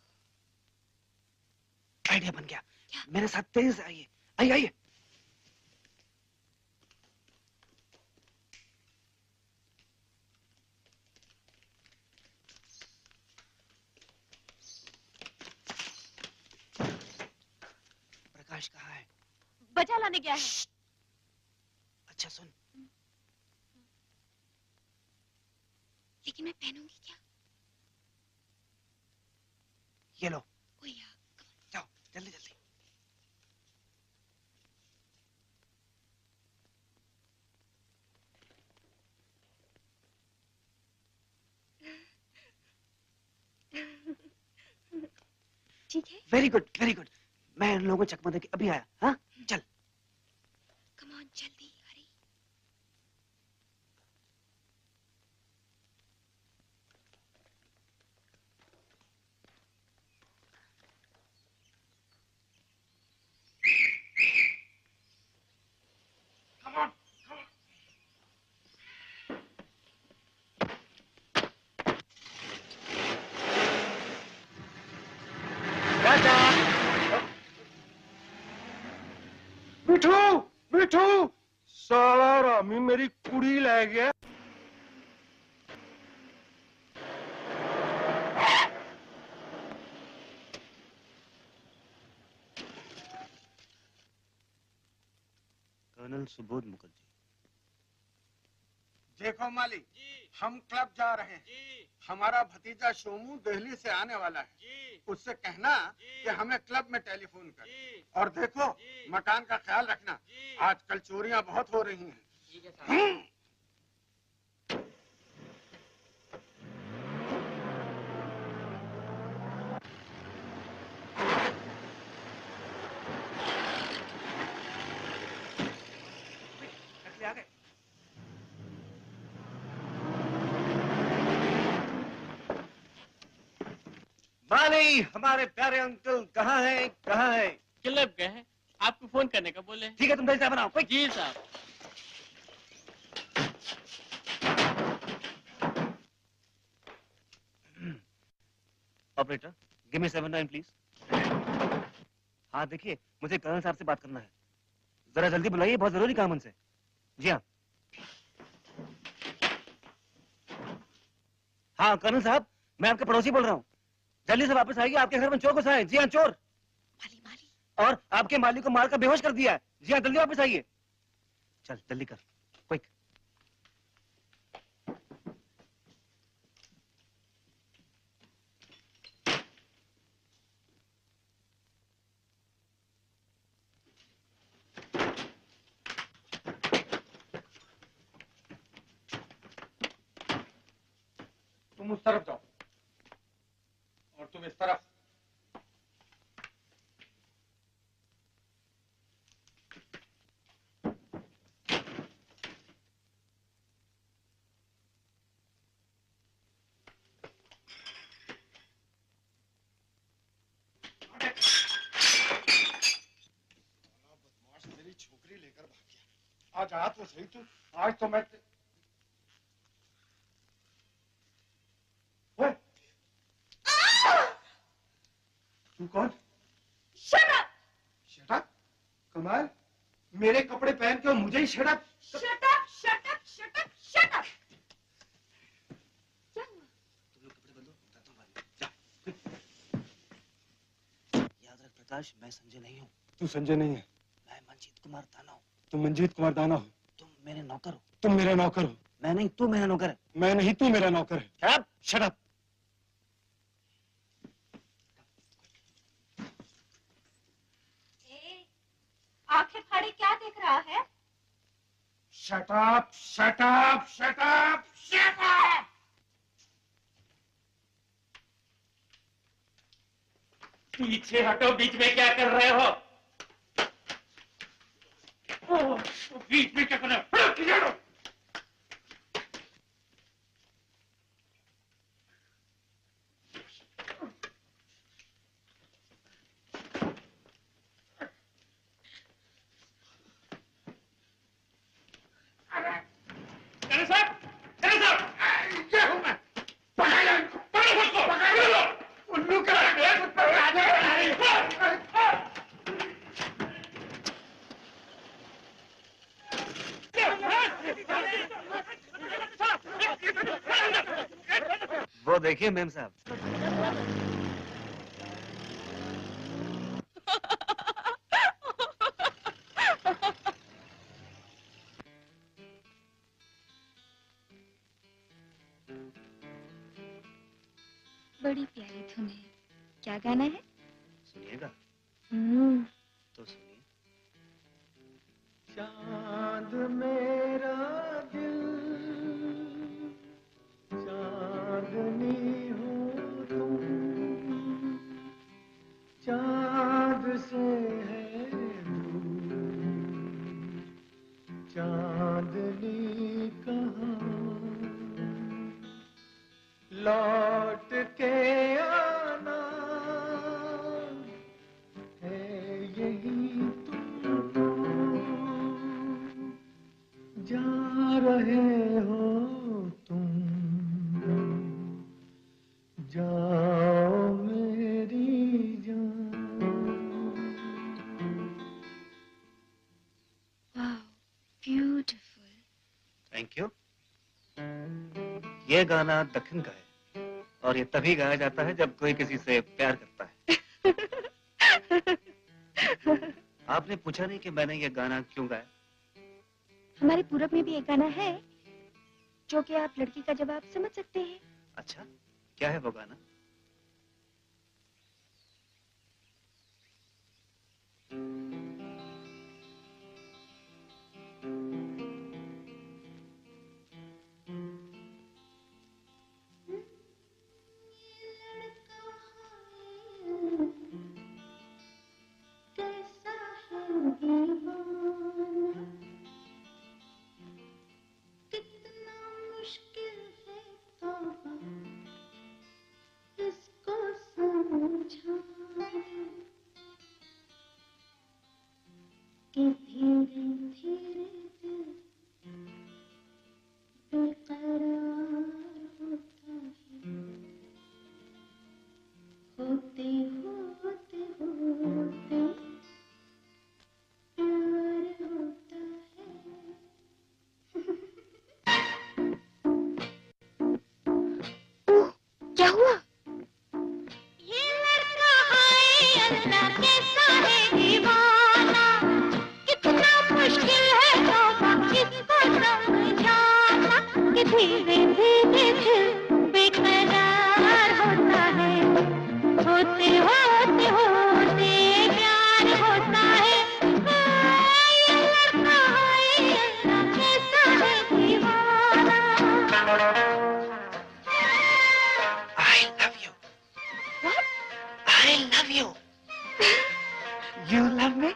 आइडिया बन गया। क्या? मेरे साथ तेजी से आइए, आइए आइए। प्रकाश कहाँ है? बजा लाने गया है। अच्छा सुन, लेकिन मैं पहनूंगी क्या? ये लो। ओ यार, जाओ जल्दी जल्दी। ठीक है। Very good very good. मैं इन लोगों को चकमा देके अभी आया। हाँ चल। कम ऑन जल्दी, हरी। Come on, come on. मिठू मिठू, साला रामी मेरी कुड़ी ले गया। कर्नल सुबोध मुखर्जी। देखो मालिक, हम क्लब जा रहे हैं। हमारा भतीजा शोमू दिल्ली से आने वाला है। उससे कहना कि हमें क्लब में टेलीफोन कर। और देखो, मकान का ख्याल रखना, आजकल चोरियां बहुत हो रही हैं। आ गए। माली, हमारे प्यारे अंकल कहाँ हैं? कहाँ हैं? क्लब गए हैं, आपको फोन करने का बोले। ठीक है, तुम जल्दी बनाओ। कोई जी साहब। Operator, give me seven nine please. हाँ देखिए, मुझे कर्नल साहब से बात करना है। जरा जल्दी बुलाइए, बहुत जरूरी काम उनसे। जी हाँ। हाँ कर्नल साहब, मैं आपके पड़ोसी बोल रहा हूँ। जल्दी से वापस आइए, आपके घर में चोर घुसा है। जी हाँ, चोर। माली माली। और आपके माली को मारकर बेहोश कर दिया है। जी हाँ, जल्दी वापस आइए। चल जल्दी कर, क्विक। तुम उस तरफ जाओ और तुम इस तरफ। मेरी छोकरी लेकर भाग गया। आज आ तो सही तू, आज तो मैं तू कौन? Shut up! Shut up? कमाल, मेरे कपड़े पहन के मुझे ही shut up? Shut up! Shut up! Shut up! Shut up! क्या हुआ? तुम लोग कपड़े बदलो, बताता हूँ बाद में। जा। याद रख प्रकाश, मैं संजय नहीं हूँ। तू संजय नहीं है। मैं मंजीत कुमार दाना हूँ। तुम मंजीत कुमार दाना हो। तुम मेरे नौकर हो। तुम मेरे नौकर हो। मैं नहीं, तू मेरा नौकर है। मैं नहीं, तू मेरा नौकर है। Shut up! Shut up! आंखें फाड़े क्या देख रहा है? Shut up! Shut up! Shut up! Shut up! पीछे हटो, बीच में क्या कर रहे हो? बीच में क्या कर रहे हो? वो देखिए मेम साहब। बड़ी प्यारी धुन है। क्या गाना है? सुनिएगा। हम्म। तो सुनिए। चांद मेरा दिल चांदनी हो तुम, चांद से है दूर चांदनी कहाँ, लौट के आना है यही तुमको, जा रहे हो तुम, जाओ मेरी जान। वाह, ब्यूटीफुल। Thank you. ये गाना दक्षिण का है और ये तभी गाया जाता है जब कोई किसी से प्यार करता है। आपने पूछा नहीं कि मैंने ये गाना क्यों गाया? हमारे पूरब में भी एक गाना है जो कि आप लड़की का जवाब समझ सकते हैं। अच्छा, क्या है वो गाना? क्या हुआ? धीरे धीरे दिल बेकरार होता है, होते होते होते प्यार होता है। ये लड़का है अल्लाह कैसा है दीवाना। I love you. What? I love you. You love me?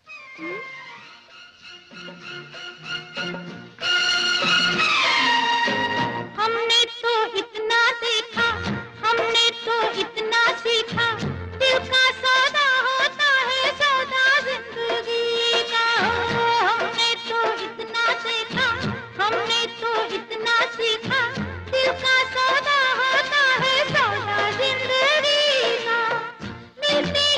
हमने तो इतना देखा, हमने तो इतना सीखा, दिल का सौदा होता है सौदा जिंदगी का। हमने तो इतना देखा, हमने तो इतना सीखा, दिल का सौदा होता है सौदा जिंदगी का। मिलते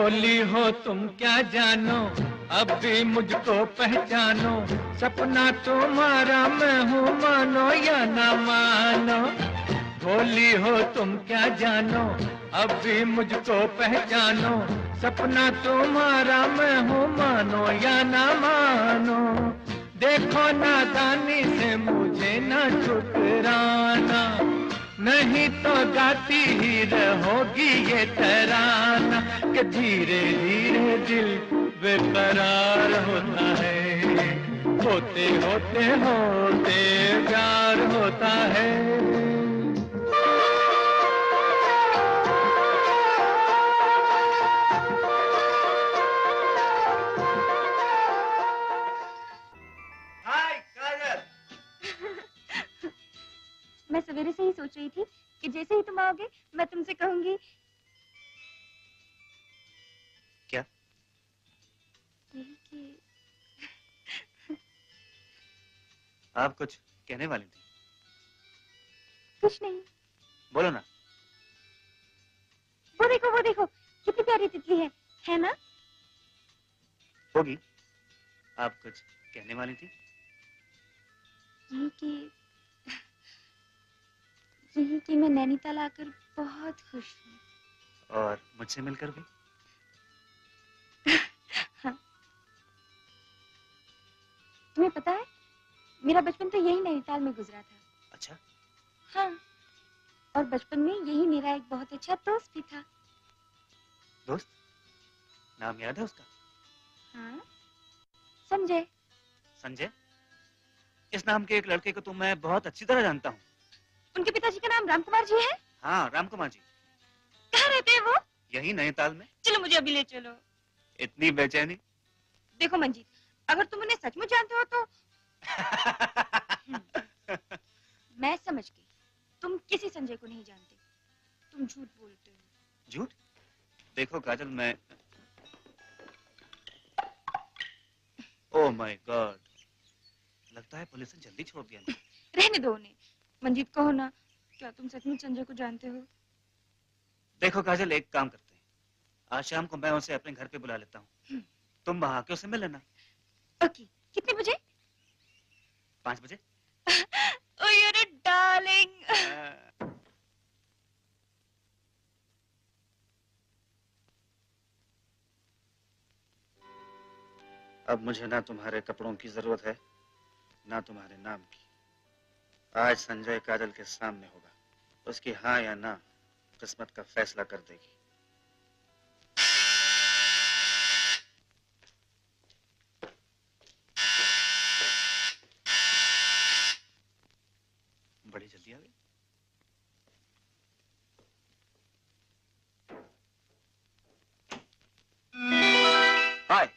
भोली हो तुम क्या जानो, अब भी मुझको पहचानो, सपना तुम्हारा मैं हूँ, मानो या ना मानो। भोली हो तुम क्या जानो, अब भी मुझको पहचानो, सपना तुम्हारा मैं हूँ, मानो या ना मानो। देखो नादानी से मुझे ना ठुकराना, नहीं तो गाती ही रहोगी ये तराना, कि धीरे धीरे दिल बेकरार होता है, होते होते होते प्यार होता है। मैं सवेरे से ही सोच रही थी कि जैसे ही तुम आओगे मैं तुमसे कहूंगी। क्या? यही कि आप कुछ कहने वाली थी? कुछ नहीं। बोलो ना। वो देखो वो देखो कितनी प्यारी तितली है, है ना? होगी। आप कुछ कहने वाली थी? यही कि यही कि मैं नैनीताल आकर बहुत खुश हूँ। और मुझसे मिलकर भी? हाँ। तुम्हें पता है मेरा बचपन तो यही नैनीताल में गुजरा था। अच्छा। हाँ, और बचपन में यही मेरा एक बहुत अच्छा दोस्त भी था। दोस्त? नाम याद है उसका? हाँ, संजय। संजय? इस नाम के एक लड़के को तो मैं बहुत अच्छी तरह जानता हूँ। उनके पिताजी का नाम राम कुमार जी है? हाँ, राम कुमार जी। कहाँ रहते हैं वो? यही नैनीताल में। चलो मुझे अभी ले चलो। इतनी बेचैनी? देखो मंजीत, अगर तुम उन्हें सचमुच जानते हो तो मैं समझ गई, तुम किसी संजय को नहीं जानते, तुम झूठ बोलते हो। झूठ? देखो काजल, मैं ओह माय गॉड, लगता है पुलिस ने जल्दी छोड़ दिया। रहने दो उन्हें। मंजीत कहो ना, क्या तुम सचमुच संजय को जानते हो? देखो काजल, एक काम करते हैं, आज शाम को मैं उसे अपने घर पे बुला लेता हूँ, तुम वहां आके उसे मिल लेना। ओके, कितने बजे? पाँच बजे। ओह you're a darling। अब मुझे ना तुम्हारे कपड़ों की जरूरत है, ना तुम्हारे नाम की। आज संजय काजल के सामने होगा, उसकी हाँ या ना किस्मत का फैसला कर देगी। बड़ी जल्दी आ गई। हाय।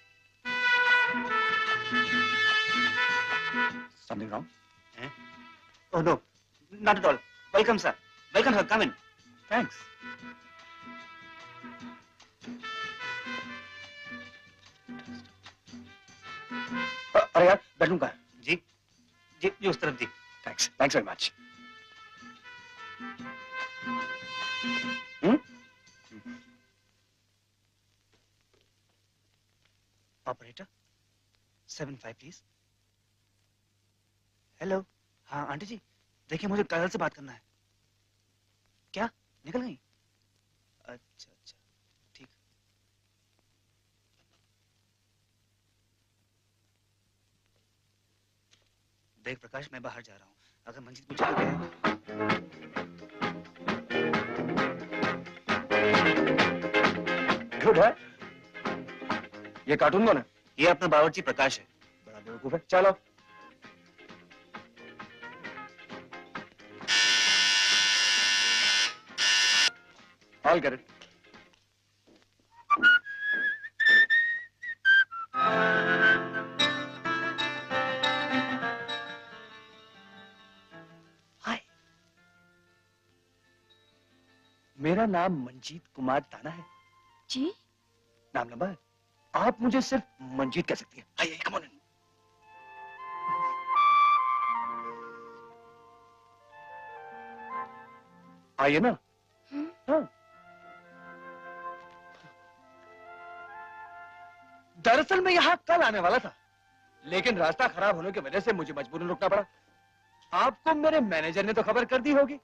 Something wrong? Eh? Oh no, not at all. Welcome, sir. Welcome, sir. Come in. Thanks. अरे यार, बेडरूम कहाँ है? जी जी जी उस तरफ जी। Thanks thanks very much. Operator seven five please. Hello. हाँ आंटी जी, देखिए मुझे काजल से बात करना है। क्या निकल गई? अच्छा अच्छा ठीक। देख प्रकाश, मैं बाहर जा रहा हूँ, अगर मंजीत मुझे गुड है। ये कार्टून कौन है? ये अपना बावर्ची प्रकाश है। बड़ा बेवकूफ है। चलो। I'll get it. हाय। मेरा नाम मंजीत कुमार ताना है। जी? नाम लंबा है, आप मुझे सिर्फ मंजीत कह सकती हैं। आइए, कम ऑन इन। आइए ना। हाँ। दरअसल मैं यहाँ कल आने वाला था, लेकिन रास्ता खराब होने की वजह से मुझे मजबूरन रुकना पड़ा। आपको मेरे मैनेजर ने तो खबर कर दी होगी।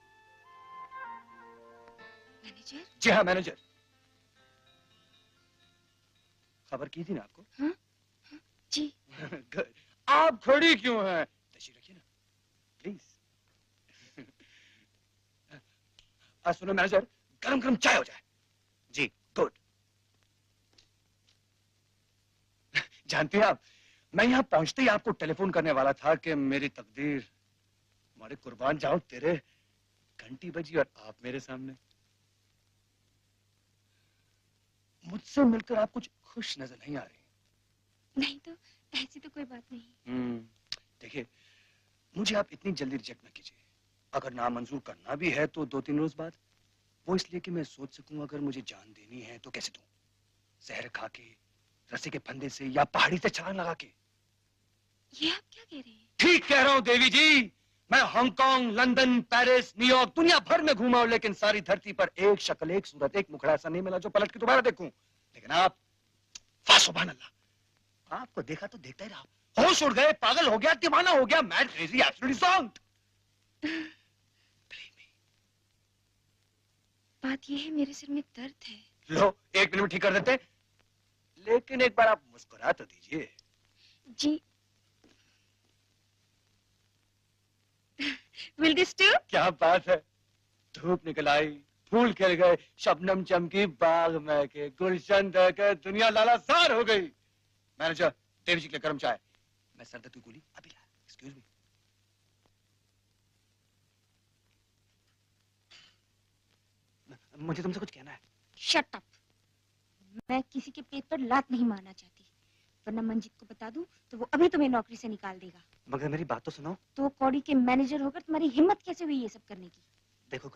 मैनेजर? जी हाँ, मैनेजर। खबर की थी ना आपको? हाँ? हाँ, जी। आप खड़ी क्यों हैं? तशरीफ रखिए ना, प्लीज। सुनो मैनेजर, गरम गरम चाय हो जाए। जी, गुड। जानती हैं आप, मैं यहाँ पहुंचते ही आपको टेलीफोन करने वाला था कि मेरी तकदीर, हमारे कुर्बान जाऊं तेरे, घंटी बजी और आप मेरे सामने। मुझसे मिलकर आप कुछ खुश नजर नहीं आ रही। नहीं तो, ऐसी तो कोई बात नहीं। हम्म, देखिए, मुझे आप इतनी जल्दी रिजेक्ट ना कीजिए। अगर नामंजूर करना भी है तो दो तीन रोज बाद। वो इसलिए कि मैं सोच सकूं अगर मुझे जान देनी है तो कैसे दूं? जहर खा के, रस्सी के फंदे से, या पहाड़ी से छलांग लगा के। ये आप क्या कह रहे हैं? ठीक कह रहा हूं देवी जी। मैं हांगकांग, लंदन, पेरिस, न्यूयॉर्क, दुनिया भर में घूमा हूं, लेकिन सारी धरती पर एक शक्ल, एक सूरत, एक मुखड़ा ऐसा नहीं मिला जो पलट के दोबारा देखूं। लेकिन आप, सुभान अल्लाह, आपको देखा तो देखता ही रहा। होश उड़ गए, पागल हो गया, दीवाना हो गया, मैड, क्रेजी, एब्सोल्युटली जोन्ड। बात ये है, मेरे सिर में दर्द है। लो, एक मिनट में ठीक कर देते, लेकिन एक बार आप मुस्कुरा तो दीजिए। जी। Will this do? क्या बात है। धूप निकल आई, फूल खिल गए, शबनम चमकी, बाग महके, गुलशन दहके, दुनिया लालासार हो गई। मैनेजर, देवी जी के लिए गरम चाय। मैं सर दर्द की गोली अभी ला। Excuse me. मुझे तुमसे कुछ कहना है। Shut up. मैं किसी के पेट पर लात नहीं मारना चाहती, वरना मंजीत को बता दूं तो वो अभी तुम्हें नौकरी से निकाल देगा। मगर मेरी बात तो सुनो। तो कौड़ी के मैनेजर होकर तुम्हारी हिम्मत कैसे हुई ये सब करने की? देखो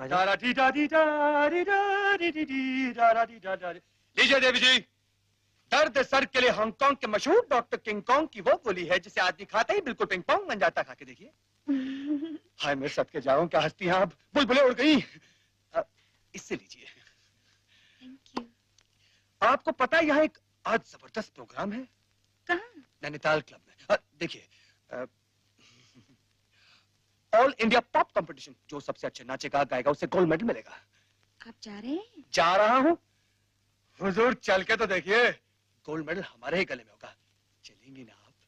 लीजिए देवी जी, दर्द सर के लिए हांगकांग के मशहूर डॉक्टर किंग कॉन्ग की वो गोली है जिसे आदमी खाता ही बिल्कुल पिंग पोंग बन जाता। खा के देखिए। हाय मेरे सदके जाऊं, क्या हंसती हैं आप, बुलबुलें उड़ गई। इससे लीजिए। Thank you. आपको पता है यहाँ एक आज जबरदस्त प्रोग्राम है। कहाँ? नैनीताल क्लब में। देखिए, ऑल इंडिया पॉप कंपटीशन, जो सबसे अच्छे नाचेगा गाएगा उसे गोल्ड मेडल मिलेगा। आप जा रहे हैं? जा रहा हूँ। हुजूर चल के तो देखिए, गोल्ड मेडल हमारे ही गले में होगा। चलेंगी ना आप?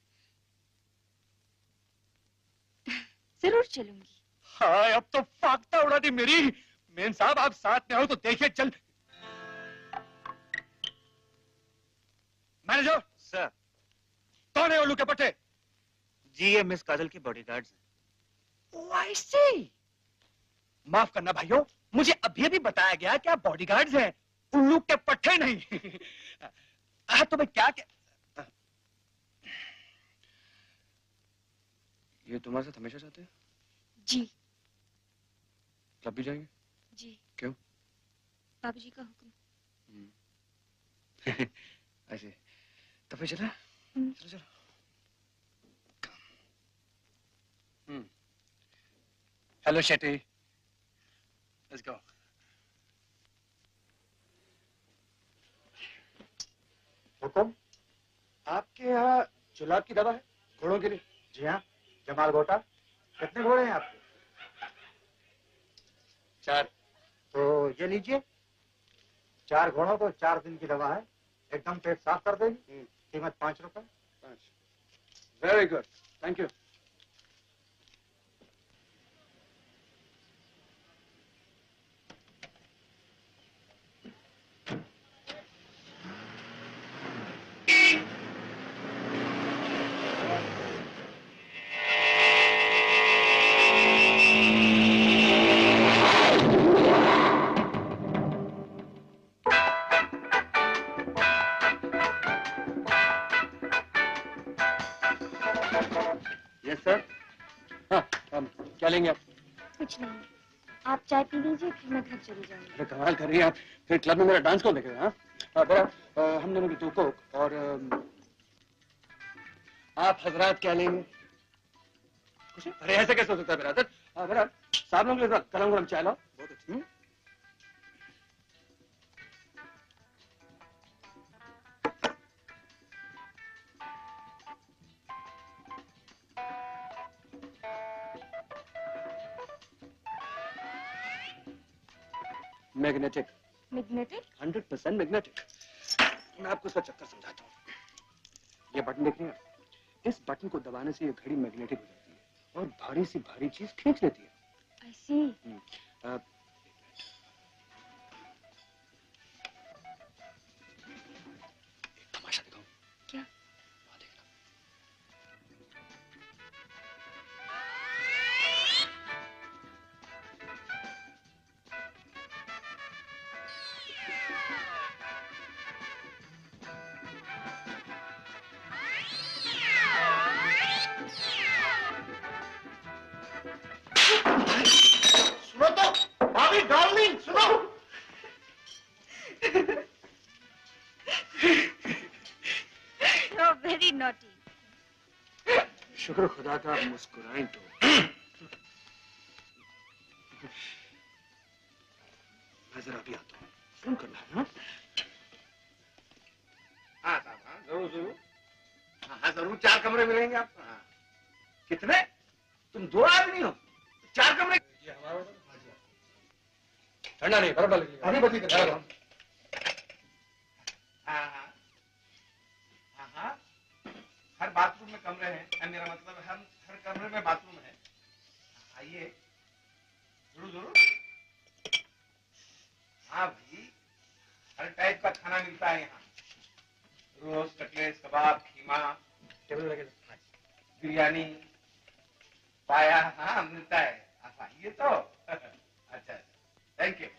जरूर चलूंगी। हाँ, अब तो फाख्ता उड़ा दी मेरी। मेन साहब, आप साथ में हो तो देखिए। चल मैनेजर सर। कौन है उल्लू के पट्टे? जी ये मिस काजल की बॉडीगार्ड्स हैं। ओह आई सी। माफ करना भाइयों, मुझे अभी अभी बताया गया कि आप बॉडीगार्ड्स हैं, उल्लू के पट्टे नहीं। हाँ तो मैं क्या क्या ये तुम्हारे साथ हमेशा जाते हैं? जी। क्लब भी जाएंगे? जी। क्यों? बाबूजी का हुक्म। ऐसे तो फिर चला। चलो चलो। Hmm. Hello Shetty, let's go. हुकुम, आपके यहाँ जुलाब की दवा है घोड़ों के लिए? जी हाँ, जमाल गोटा। कितने घोड़े हैं आपके? चार। तो ये लीजिए, चार घोड़ों को चार दिन की दवा है, एकदम पेट साफ कर देगी। कीमत पांच रुपए। Very good, thank you. क्या लेंगे आप? कुछ नहीं, आप चाय पी लीजिए, फिर मैं घर चली जाऊंगी। अरे कमाल कर रही हैं आप, फिर क्लब में मेरा डांस कौन देखेगा? हाँ बेटा, हम दोनों की दो कोक और आप हजरात क्या लेंगे? कुछ? अरे ऐसे कैसे हो सकता है बेरादर? हाँ बेटा, साहब लोग गरम गरम चाय लाओ। बहुत अच्छी। Magnetic. Magnetic? Hundred percent magnetic. मैं आपको उसका चक्कर समझाता हूँ। ये बटन देख रही हैं? इस बटन को दबाने से ये घड़ी मैग्नेटिक हो जाती है और भारी सी भारी चीज खींच लेती है। I see. uh, तमाशा दिखाऊं? क्या? वहाँ देखना। सुनो तो, भाभी डार्लिंग सुनो। You're very naughty. शुक्र खुदा का आप मुस्कुराएं तो। मैं जरा अभी आता हूँ। फोन करना है ना? हाँ साहब हाँ जरूर जरूर। हाँ हाँ जरूर चार कमरे मिलेंगे आपको। हाँ। कितने? तुम दो आदमी हो? चार कमरे? ये हमारा ऑर्डर। ठंडा नहीं, बर्फ लगेगा। अभी बची कर हाँ हाँ हाँ हाँ। हर बाथरूम में कमरे हैं। मेरा मतलब हर हर कमरे में बाथरूम है। आइए जरूर जरूर। हाँ भाई हर टाइप का खाना मिलता है यहाँ। रोस्ट, कटलेट, कबाब, खीमा, टेबल लगे बिरयानी, पाया हाँ मिलता है। आप आइए तो। अच्छा थैंक यू।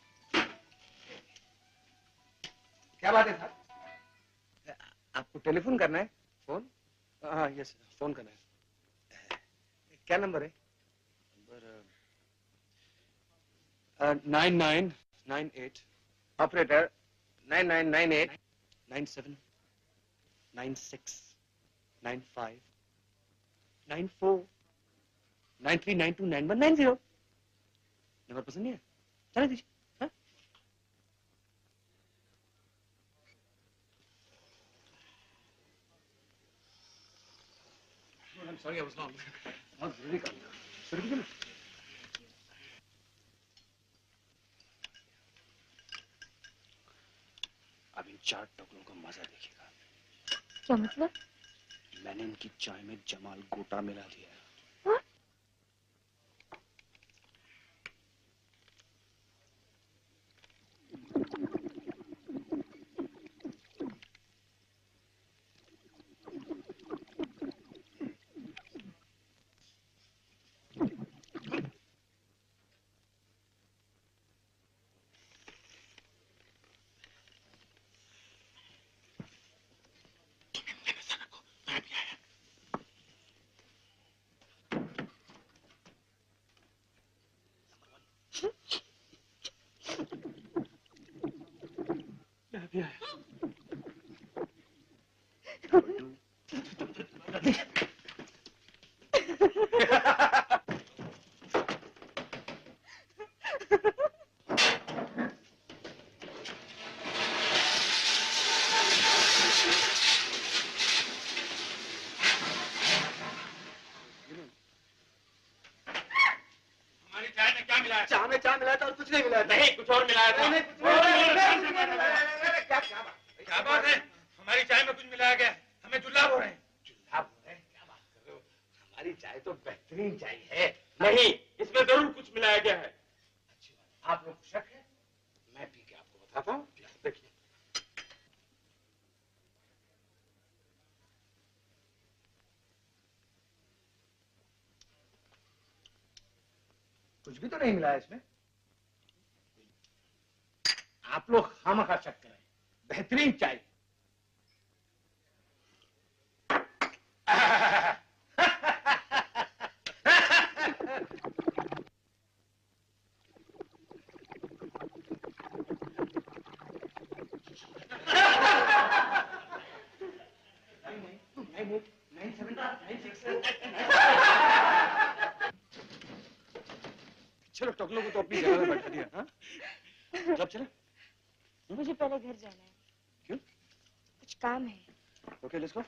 क्या बात है साहब? आपको टेलीफोन करना है? फोन? हाँ यस फोन करना है। क्या नंबर है? Number nine nine nine eight. Operator nine nine nine eight nine seven nine six nine five nine four nine three nine two nine one nine zero. Number पसंद नहीं है? चले दीजिए। हाँ? I'm sorry I was long. बहुत जरूरी काम था। शुरू कीजिए ना। अब इन चार टुकड़ों का मजा देखिएगा। क्या मतलब? मैंने इनकी चाय में जमाल गोटा मिला दिया है। भी आया। हमारी चाय में क्या मिला है? चाय में चाय मिलाया था और कुछ नहीं मिलाया। नहीं कुछ और मिलाया था। नहीं, कुछ और क्या क्या बात? क्या बात है? हमारी चाय में कुछ मिलाया गया। हमें जुल्लाब हो रहे हैं। जुल्लाब हो रहे हैं? क्या बात कर रहे हो? हमारी चाय तो बेहतरीन चाय है। नहीं, इसमें जरूर कुछ मिलाया गया है। अच्छी बात। आप लोग शक है? मैं पी के आपको बताता हूँ। देखिए। कुछ भी तो नहीं मिला है इसमें। आप लोग खामखा शक करें। बेहतरीन चाय। चलो टकलों को तो अपनी जगह पे बैठा दिया। हाँ? कब चले? मुझे पहले घर जाना है। क्यों? कुछ काम है। Okay let's go.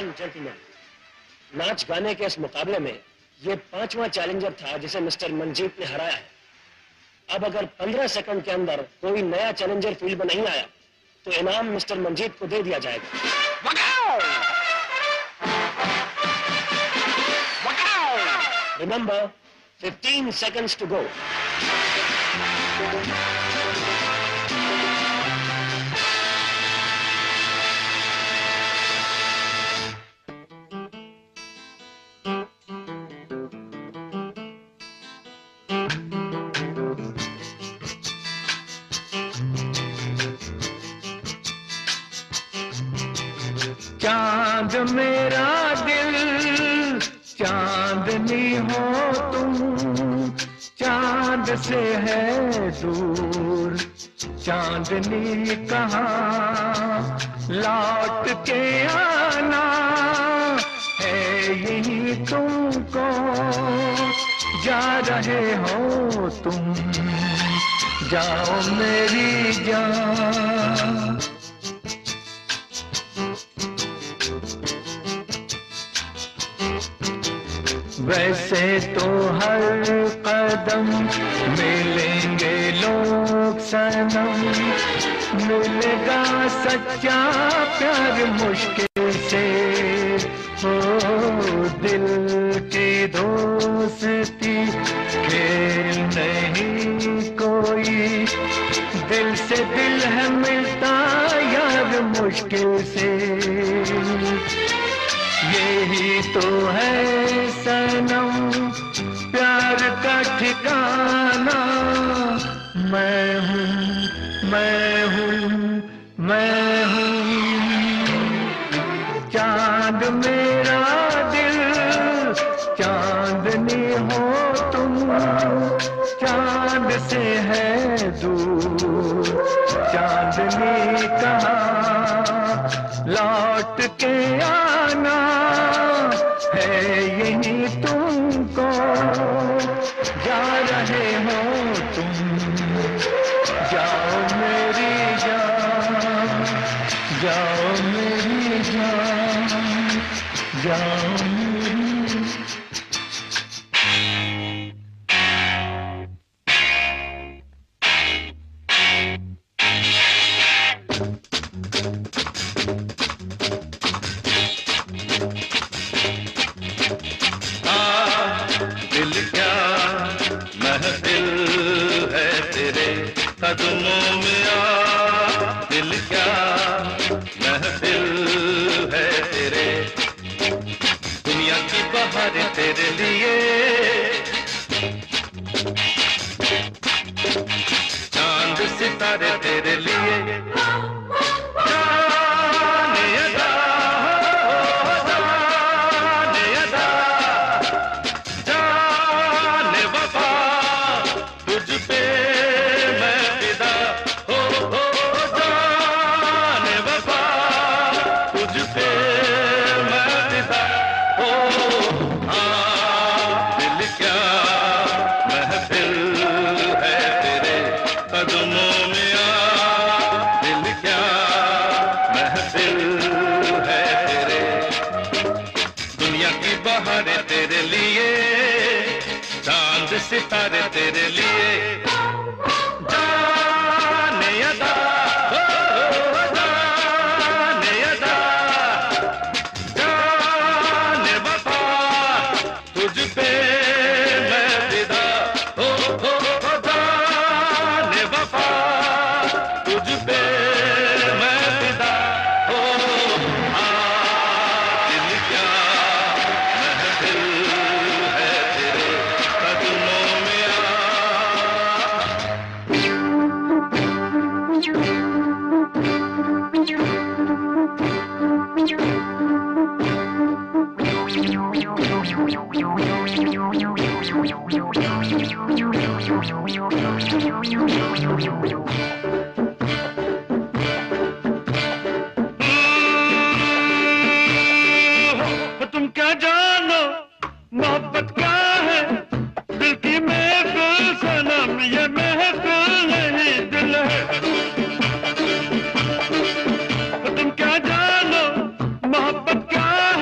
And gentleman, नाच गाने के इस मुकाबले में ये पांचवा चैलेंजर था जिसे मिस्टर मंजीत ने हराया है। अब अगर पंद्रह सेकंड के अंदर कोई नया चैलेंजर फील्ड में नहीं आया तो इनाम मिस्टर मंजीत को दे दिया जाएगा। Remember, fifteen seconds to go. चांद मेरा दिल चांदनी हो तुम, चांद से है दूर चांदनी कहाँ, लौट के आना है यही तुमको, जा रहे हो तुम, जाओ मेरी जान। वैसे तो हर कदम मिलेंगे लोग सनम, मिलेगा सच्चा प्यार मुश्किल से, हो दिल की दोस्ती खेल नहीं कोई, दिल से दिल है मिलता यार मुश्किल से, यही तो है सनम प्यार का ठिकाना। मैं हूँ मैं हूँ मैं हूँ चांद मेरा दिल, चांदनी हो तुम, चांद से है दूर चांदनी कहाँ, लौट के आना है यही तुमको, जा रहे हो तुम, जाओ मेरी जान, जाओ मेरी जान, जाओ मेरी। कदमों में आ दिल क्या महफिल है तेरे, दुनिया की बहार तेरे लिए, चांद सितारे तेरे लिए, जाने अदा जाने अदा जाने वफा तुझ पे तेरे लिए, चांद सितारे तेरे लिए, जाने अदा जाने अदा जाने वफा तुझ पे मैं फिदा, हो हो जाने वफा तुझ पे मैं फिदा, हो दिल क्या तुम क्या जानो मोहब्बत क्या है, दिल की महफिल सनम ये महफिल नहीं दिल है, तुम क्या जानो मोहब्बत क्या है,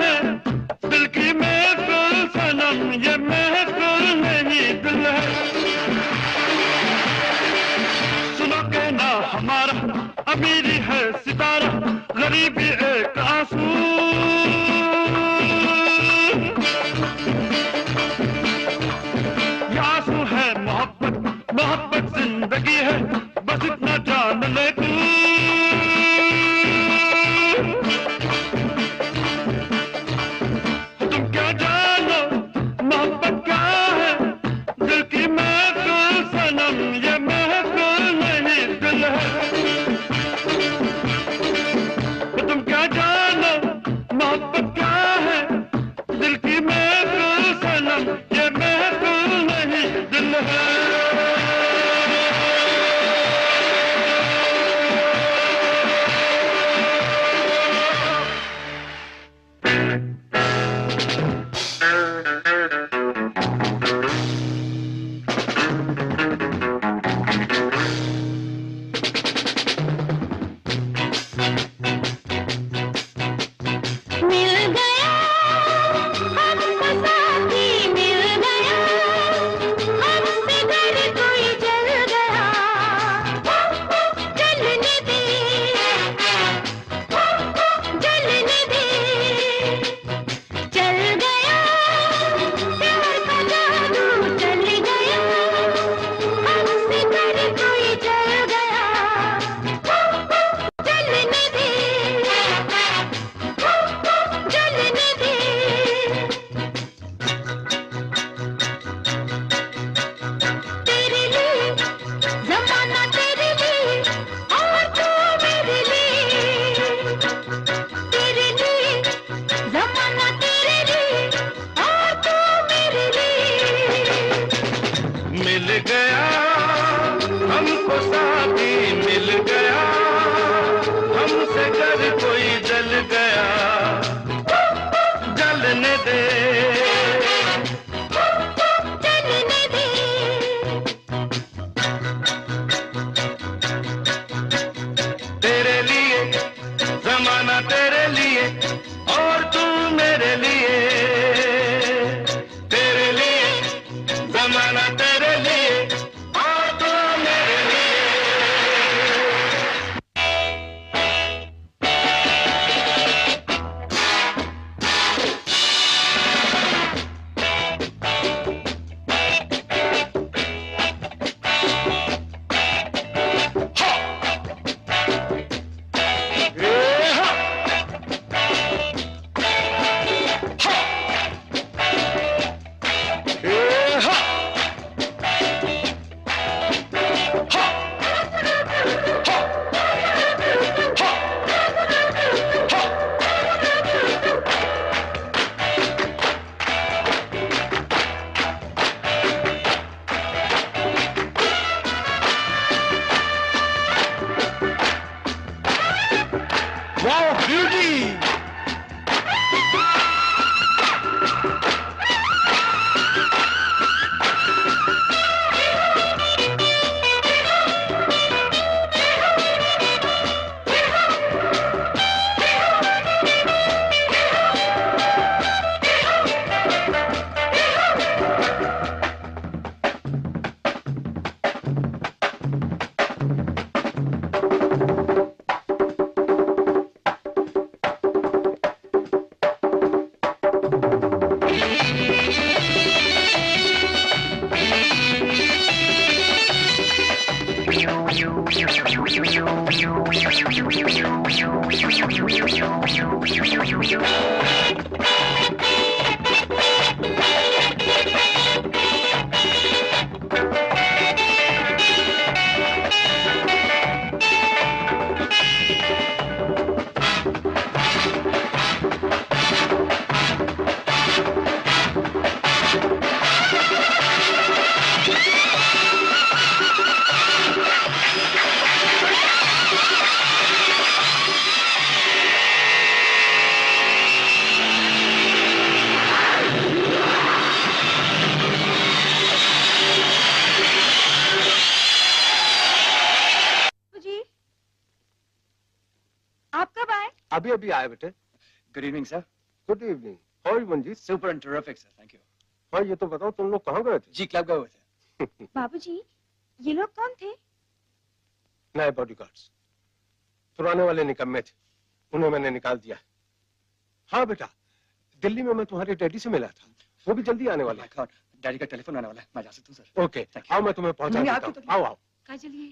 अभी अभी आए बेटे। Good evening sir. Good evening. How are you Manjeet? Super and terrific sir, thank you. हाँ ये तो बताओ तुम लोग कहाँ गए थे? जी क्लब गए हुए थे। बाबूजी, ये लोग कौन थे? नए बॉडीगार्ड्स। पुराने वाले निकम्मे थे, उन्हें मैंने निकाल दिया। हाँ बेटा, दिल्ली में मैं तुम्हारे डैडी से मिला था, वो भी जल्दी आने वाले हैं। डैडी का टेलीफोन आने वाला है, मैं जा सकता हूँ सर? ओके, आओ मैं तुम्हें पहुंचा देता हूँ। आओ आओ। काजल,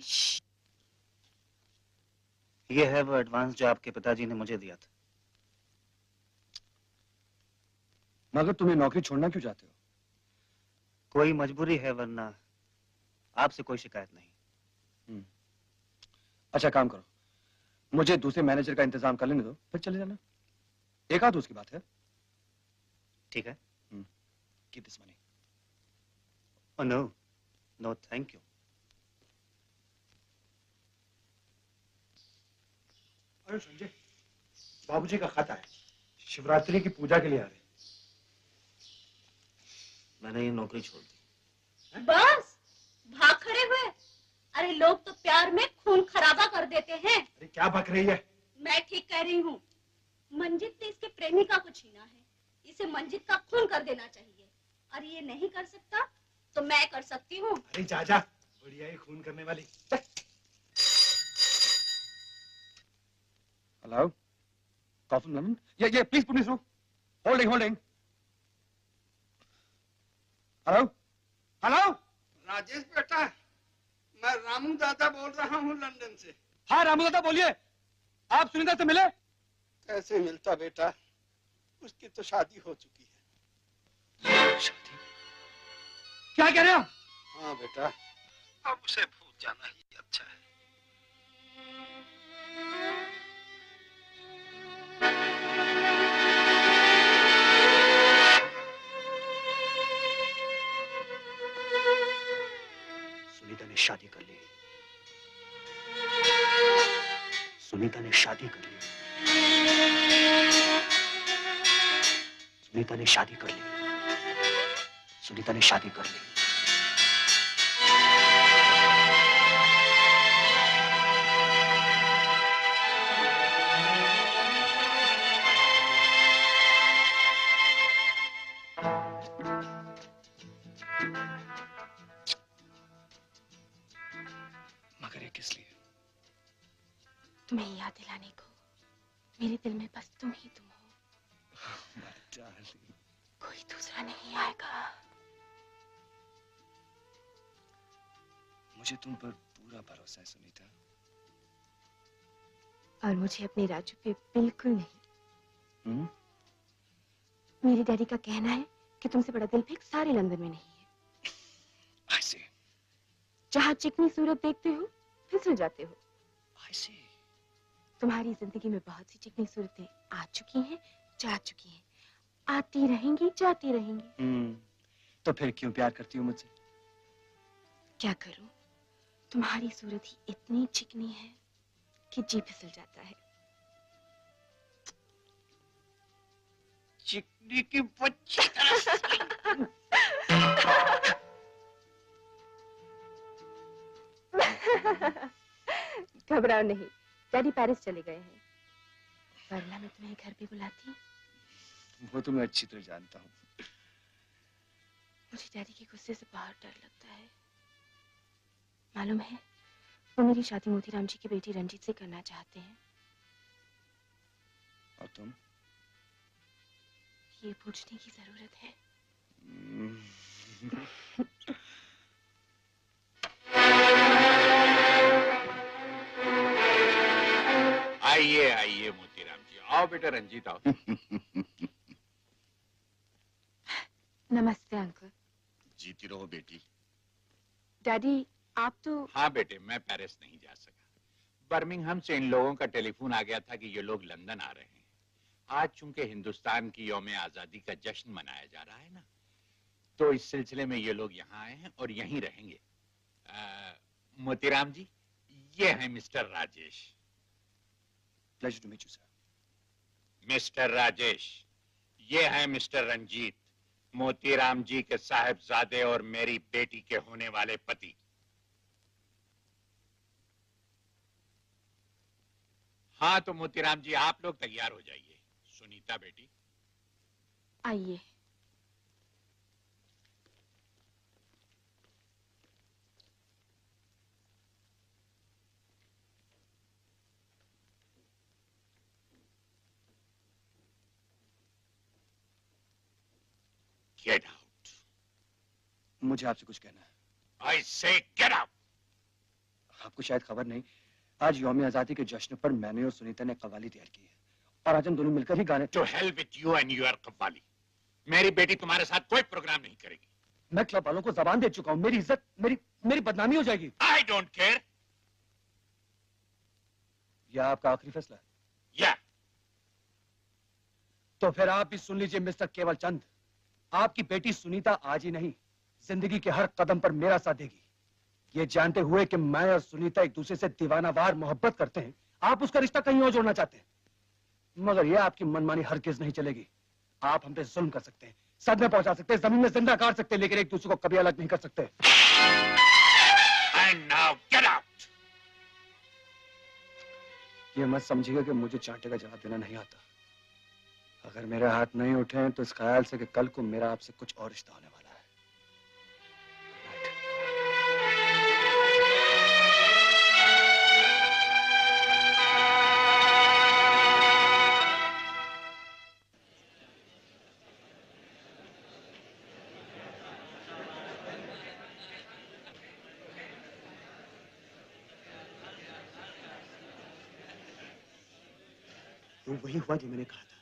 ये है वो एडवांस जो आपके पिताजी ने मुझे दिया था। मगर तुम्हें नौकरी छोड़ना क्यों चाहते हो? कोई मजबूरी है, वरना आपसे कोई शिकायत नहीं। अच्छा काम करो, मुझे दूसरे मैनेजर का इंतजाम कर लेने दो, फिर चले जाना। एक आध उसकी बात है। ठीक है। Keep this money. Oh no, no thank you. अरे संजय, बाबूजी का खाता है, शिवरात्रि की पूजा के लिए आ रहे। मैंने ये नौकरी छोड़ दी। बस भाग खड़े हुए? अरे लोग तो प्यार में खून खराबा कर देते हैं। अरे क्या बक रही है? मैं ठीक कह रही हूँ। मंजित ने इसके प्रेमिका को छीना है, इसे मंजित का खून कर देना चाहिए। और ये नहीं कर सकता तो मैं कर सकती हूँ। अरे चाचा, बढ़िया ही खून करने वाली। Hello, coffee London? ये ये please put me through. Holding holding. Hello hello, Rajesh बेटा, मैं रामू दादा बोल रहा हूँ लंदन से। हाँ रामू दादा बोलिए, आप सुनीता से मिले? कैसे मिलता बेटा, उसकी तो शादी हो चुकी है। शादी? क्या कह रहे हो? हाँ बेटा, अब उसे भूल जाना ही अच्छा है। सुनीता ने शादी कर ली। सुनीता ने शादी कर ली। सुनीता ने शादी कर ली। सुनीता ने शादी कर ली। मगर ये किस लिए? तुम्हें याद दिलाने को। मेरे दिल में बस तुम ही तुम हो। कोई दूसरा नहीं आएगा। मुझे तुम पर पूरा भरोसा है सुनीता। और मुझे अपने राजू पे बिल्कुल नहीं। हुँ? मेरे डैडी का कहना है कि तुमसे बड़ा दिल फेंक सारे लंदन में नहीं है। I see. जहाँ चिकनी सूरत देखते हो फिसल जाते हो। I see. तुम्हारी जिंदगी में बहुत सी चिकनी सूरतें आ चुकी हैं, जा चुकी हैं, आती रहेंगी, जाती रहेंगी। हम्म, तो फिर क्यों प्यार करती हो मुझसे? क्या करूं? तुम्हारी सूरत ही इतनी चिकनी है कि जी फिसल जाता है। चिकनी की बच्ची। घबराओ नहीं, डैडी पेरिस चले गए हैं। वरना मैं तुम्हें घर पे बुलाती। वो तो मैं अच्छी तरह जानता हूँ। मुझे डैडी के गुस्से से बहुत डर लगता है। मालूम है, वो मेरी शादी मोतीराम जी की बेटी रंजीत से करना चाहते हैं। और तुम? ये पूछने की जरूरत है? आइए आइए मोतीराम जी, आओ बेटा रंजीत आओ। नमस्ते अंकल। जीती रहो बेटी। डैडी आप तो। हाँ बेटे, मैं पेरिस नहीं जा सका। बर्मिंघम से इन लोगों का टेलीफोन आ गया था कि ये लोग लंदन आ रहे हैं। आज चूंकि हिंदुस्तान की यौम आजादी का जश्न मनाया जा रहा है ना, तो इस सिलसिले में ये लोग यहाँ आए हैं और यहीं रहेंगे। आ, मोतीराम जी, ये है mister Rajesh. Pleasure to meet you sir. Mister Rajesh, ये है मिस्टर रंजीत, मोतीराम जी के साहिबजादे और मेरी बेटी के होने वाले पति। हाँ तो मोतीराम जी, आप लोग तैयार हो जाइए। सुनीता बेटी आइए। Get out. मुझे आपसे कुछ कहना है। आई से गेट आउट। आपको शायद खबर नहीं, आज यौम आजादी के जश्न पर मैंने और सुनीता ने कव्वाली तैयार की है और आज हम दोनों मिलकर ही गाने। To hell with you and your qawwali. मेरी बेटी तुम्हारे साथ कोई प्रोग्राम नहीं करेगी। मैं क्लब वालों को जबान दे चुका हूँ, मेरी इज्जत, मेरी मेरी बदनामी हो जाएगी। I don't care. यह आपका आखिरी फैसला है? या। तो फिर आप भी सुन लीजिए मिस्टर केवल चंद, आपकी बेटी सुनीता आज ही नहीं, जिंदगी के हर कदम पर मेरा साथ देगी। ये जानते हुए कि मैं और सुनीता एक दूसरे से दीवानावार मोहब्बत करते हैं, आप उसका रिश्ता कहीं और जोड़ना चाहते हैं, मगर यह आपकी मनमानी हरगिज नहीं चलेगी। आप हम पे जुल्म कर सकते हैं, सदमे पहुंचा सकते हैं, जमीन में जिंदा काट सकते हैं, लेकिन एक दूसरे को कभी अलग नहीं कर सकते। And now get out. ये मत समझिएगा कि मुझे चांटे का जवाब देना नहीं आता। अगर मेरे हाथ नहीं उठे तो इस ख्याल से कि कल को मेरा आपसे कुछ और रिश्ता होने वाला है। तो वही हुआ जो मैंने कहा था।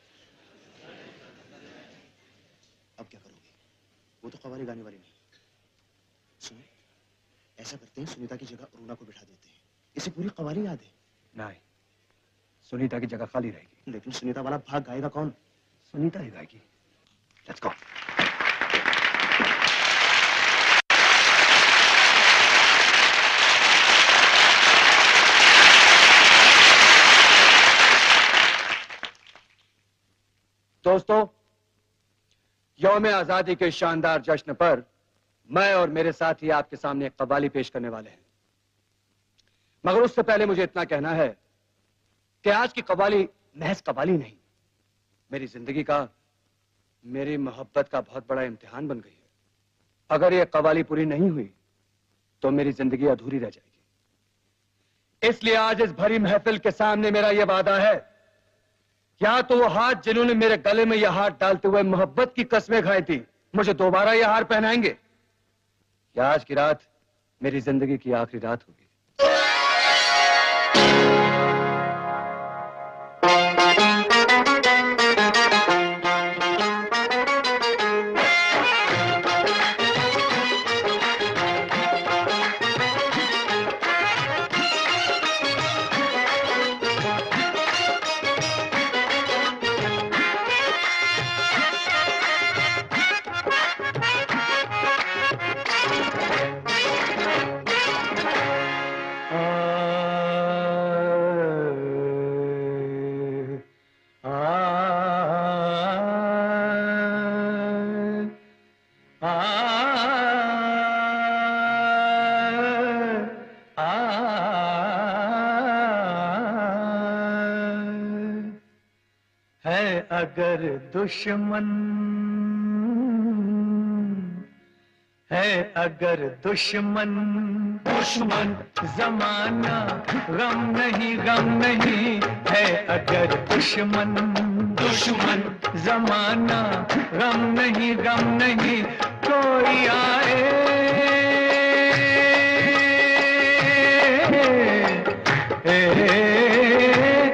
अब क्या करोगे? वो तो कव्वाली गाने वाली नहीं। सुनो, ऐसा करते हैं, सुनीता की जगह अरुणा को बिठा देते हैं, इसे पूरी कव्वाली याद है। नहीं, सुनीता की जगह खाली रहेगी। लेकिन सुनीता वाला भाग गाएगा कौन? सुनीता ही गाएगी। Let's go. दोस्तों, यौम आजादी के शानदार जश्न पर मैं और मेरे साथी आपके सामने एक कव्वाली पेश करने वाले हैं, मगर उससे पहले मुझे इतना कहना है कि आज की कव्वाली महज कव्वाली नहीं, मेरी जिंदगी का, मेरी मोहब्बत का बहुत बड़ा इम्तिहान बन गई है। अगर यह कव्वाली पूरी नहीं हुई तो मेरी जिंदगी अधूरी रह जाएगी। इसलिए आज इस भरी महफिल के सामने मेरा यह वादा है, या तो वो हाथ जिन्होंने मेरे गले में यह हाथ डालते हुए मोहब्बत की कस्में खाई थी मुझे दोबारा यह हार पहनाएंगे, या आज की रात मेरी जिंदगी की आखिरी रात होगी। अगर दुश्मन है, अगर दुश्मन दुश्मन जमाना गम नहीं गम नहीं है, अगर दुश्मन दुश्मन जमाना गम नहीं गम नहीं, कोई आए ए, ए, ए,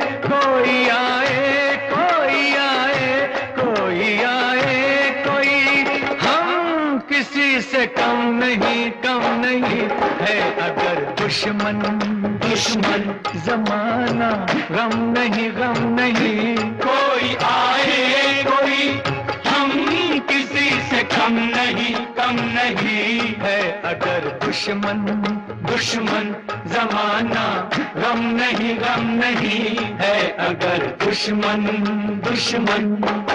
किसी से कम नहीं, कम नहीं है अगर दुश्मन, दुश्मन जमाना गम नहीं, गम नहीं। कोई आए कोई, हम किसी से कम नहीं, कम नहीं है अगर दुश्मन, दुश्मन जमाना गम नहीं, गम नहीं है अगर दुश्मन, दुश्मन।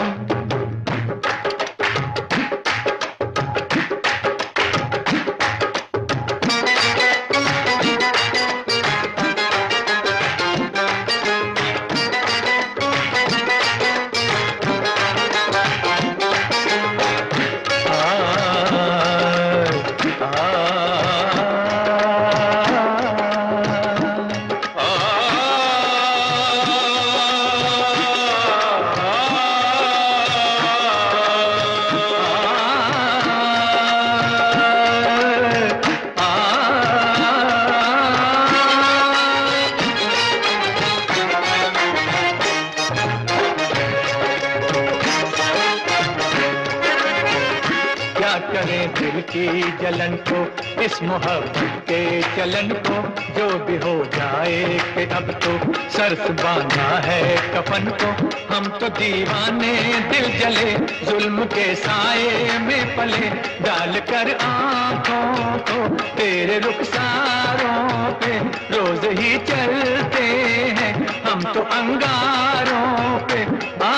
जलन को, इस मोहब्बत के चलन को, जो भी हो जाए कि अब तो सर्स बांधा है कफन को। हम तो दीवाने दिल जले, जुल्म के साए में पले, डाल कर आंखों को तेरे रुखसारों पे रोज ही चलते हैं हम तो अंगारों पे। आ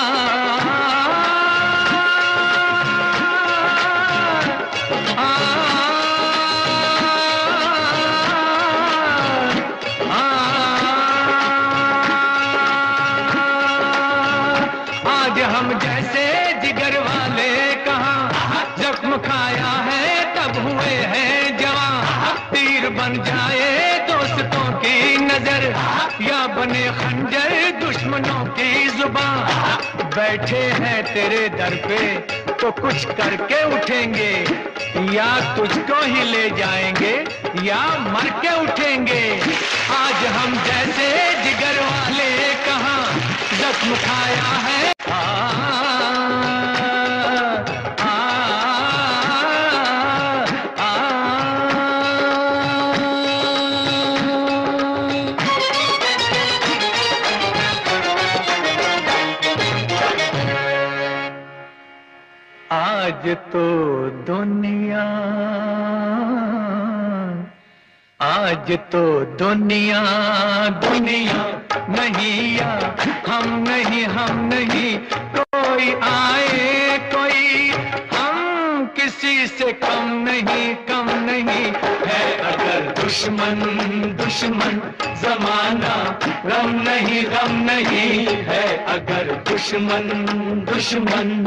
हम जैसे जिगर वाले कहाँ जख्म खाया है तब हुए हैं जवां। तीर बन जाए दोस्तों की नजर या बने खंजर दुश्मनों की जुबान। बैठे हैं तेरे दर पे तो कुछ करके उठेंगे, या तुझको ही ले जाएंगे या मर के उठेंगे। आज हम जैसे जिगर वाले कहाँ जख्म खाया है। आ, आ, आ, आज तो दुनिया, आज तो दुनिया दुनिया नहीं या हम नहीं, हम नहीं। कोई आए कोई, हम किसी से कम नहीं, कम नहीं है अगर दुश्मन, दुश्मन जमाना गम नहीं, गम नहीं है अगर दुश्मन, दुश्मन।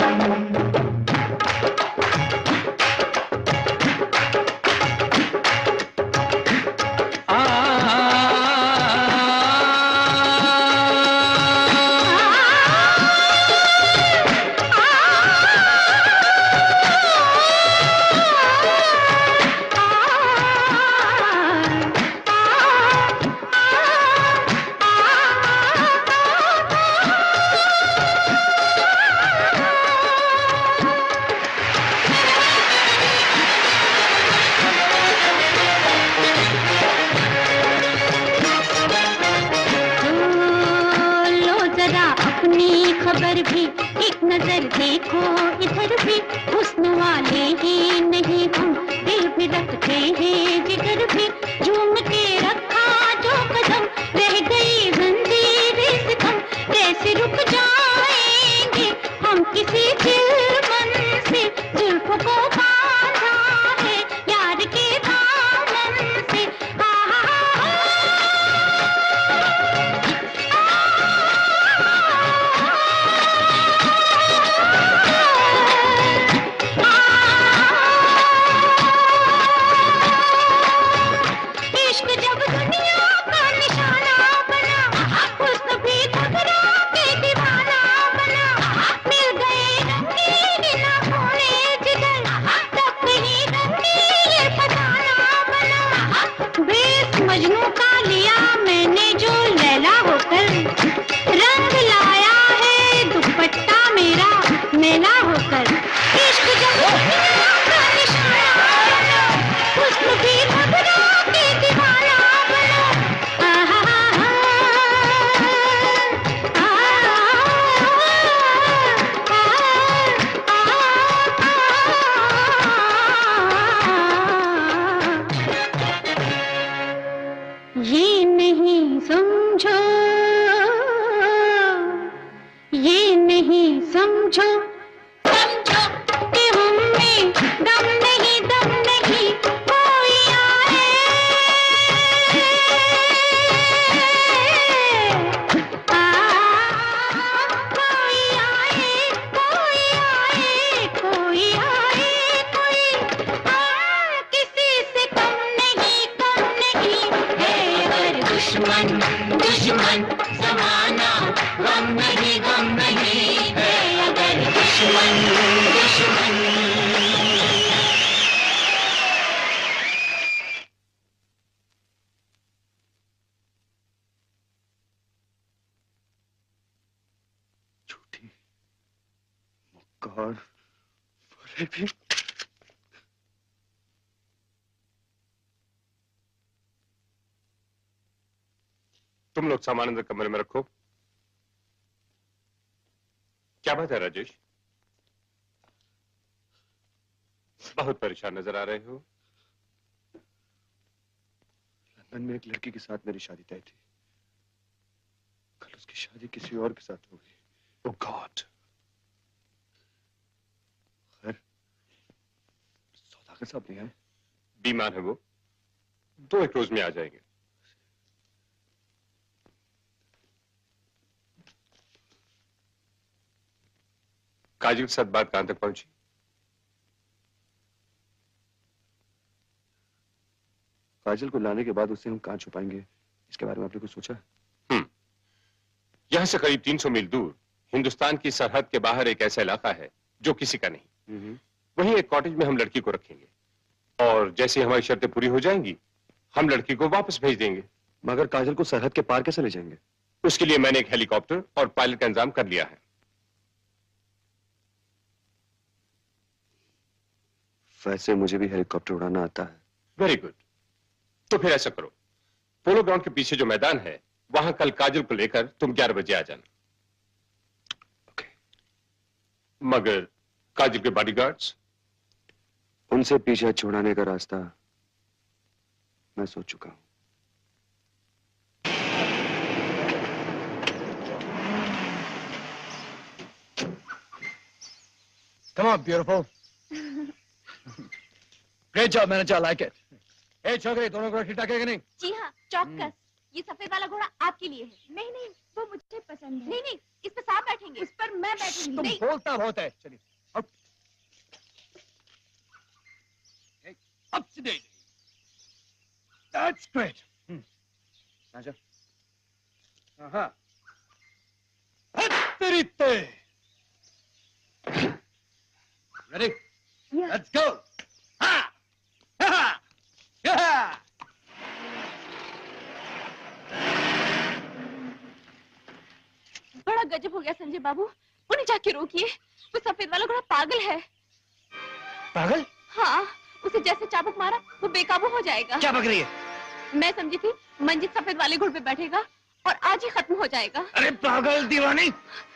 खबर भी एक नजर देखो इधर भी, हुस्न वाले ही नहीं हम दिल भी रखते हैं जिगर भी। झूम के रखा जो कदम रह गई जंजीरें सितम, कैसे रुक जाएंगे हम किसी दिलमन से। जुल्फों को बांधा है यार के दामन से। हा हा हा और बोले भी। तुम लोग सामान अंदर कमरे में रखो। क्या बात है राजेश? बहुत परेशान नजर आ रहे हो। लंदन में एक लड़की के साथ मेरी शादी तय थी। कल उसकी शादी किसी और के साथ हो गई। Oh god. खैर, सौदागर साहब नहीं आए? बीमार है वो, दो एक रोज में आ जाएंगे। काजल के साथ बात कहां तक पहुंची? काजल को लाने के बाद उसे हम कहां छुपाएंगे, इसके बारे में आपने कुछ सोचा? हम्म, यहां से करीब तीन सौ मील दूर हिंदुस्तान की सरहद के बाहर एक ऐसा इलाका है जो किसी का नहीं। वहीं एक कॉटेज में हम लड़की को रखेंगे और जैसे हमारी शर्तें पूरी हो जाएंगी हम लड़की को वापस भेज देंगे। मगर काजल को सरहद के पार कैसे ले जाएंगे? उसके लिए मैंने एक हेलीकॉप्टर और पायलट का इंतजाम कर लिया है। वैसे मुझे भी हेलीकॉप्टर उड़ाना आता है। Very good. तो फिर ऐसा करो, पोलो ग्राउंड के पीछे जो मैदान है वहां कल काजल को लेकर तुम ग्यारह बजे आ जाना। okay. मगर काजल के बॉडीगार्ड्स? उनसे पीछा छुड़ाने का रास्ता मैं सोच चुका हूं। Come on, beautiful. Great job, manager. I like it. Hey, छोकरी, दोनों घोड़े ठीक-ठाक है कि नहीं? जी हाँ, चौकस। ये सफेद वाला घोड़ा आपके लिए है। नहीं नहीं, वो मुझे पसंद है। नहीं नहीं, इस पर सांप बैठेंगे। उस पर मैं बैठूंगी। तुम नहीं। बोलता बहुत है। चलिए। Up. Hey, up to date. That's great. Hmm. Manager. Uh-huh. तेरी ते. Ready? Yeah. Let's go. Ha! Ha! Yeah! बड़ा गजब हो गया संजय बाबू। उन्हें जाके रोकिए, वो सफेद वाला घोड़ा पागल है। पागल? हाँ, उसे जैसे चाबुक मारा वो बेकाबू हो जाएगा। क्या बक रही है? मैं समझी थी मंजित सफेद वाले घोड़े पे बैठेगा और आज ही खत्म हो जाएगा। अरे पागल दीवानी!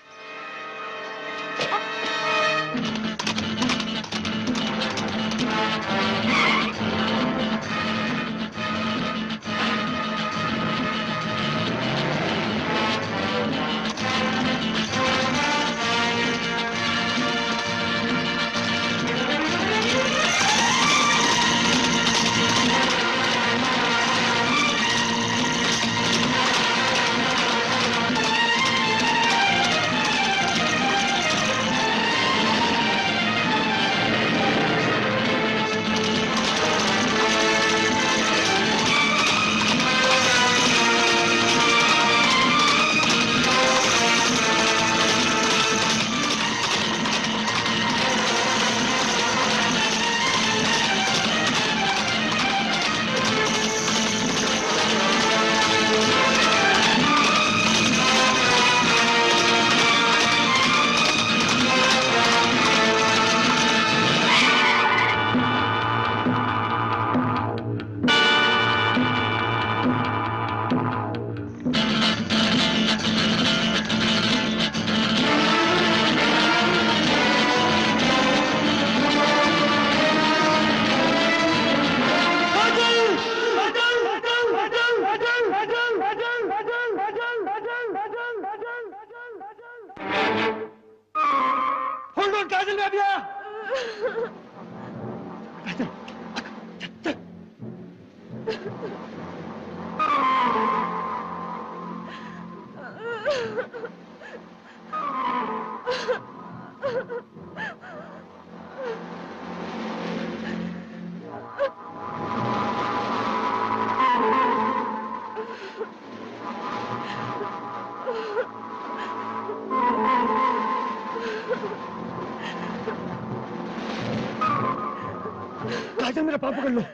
काजल मेरा पाप पकड़ लो।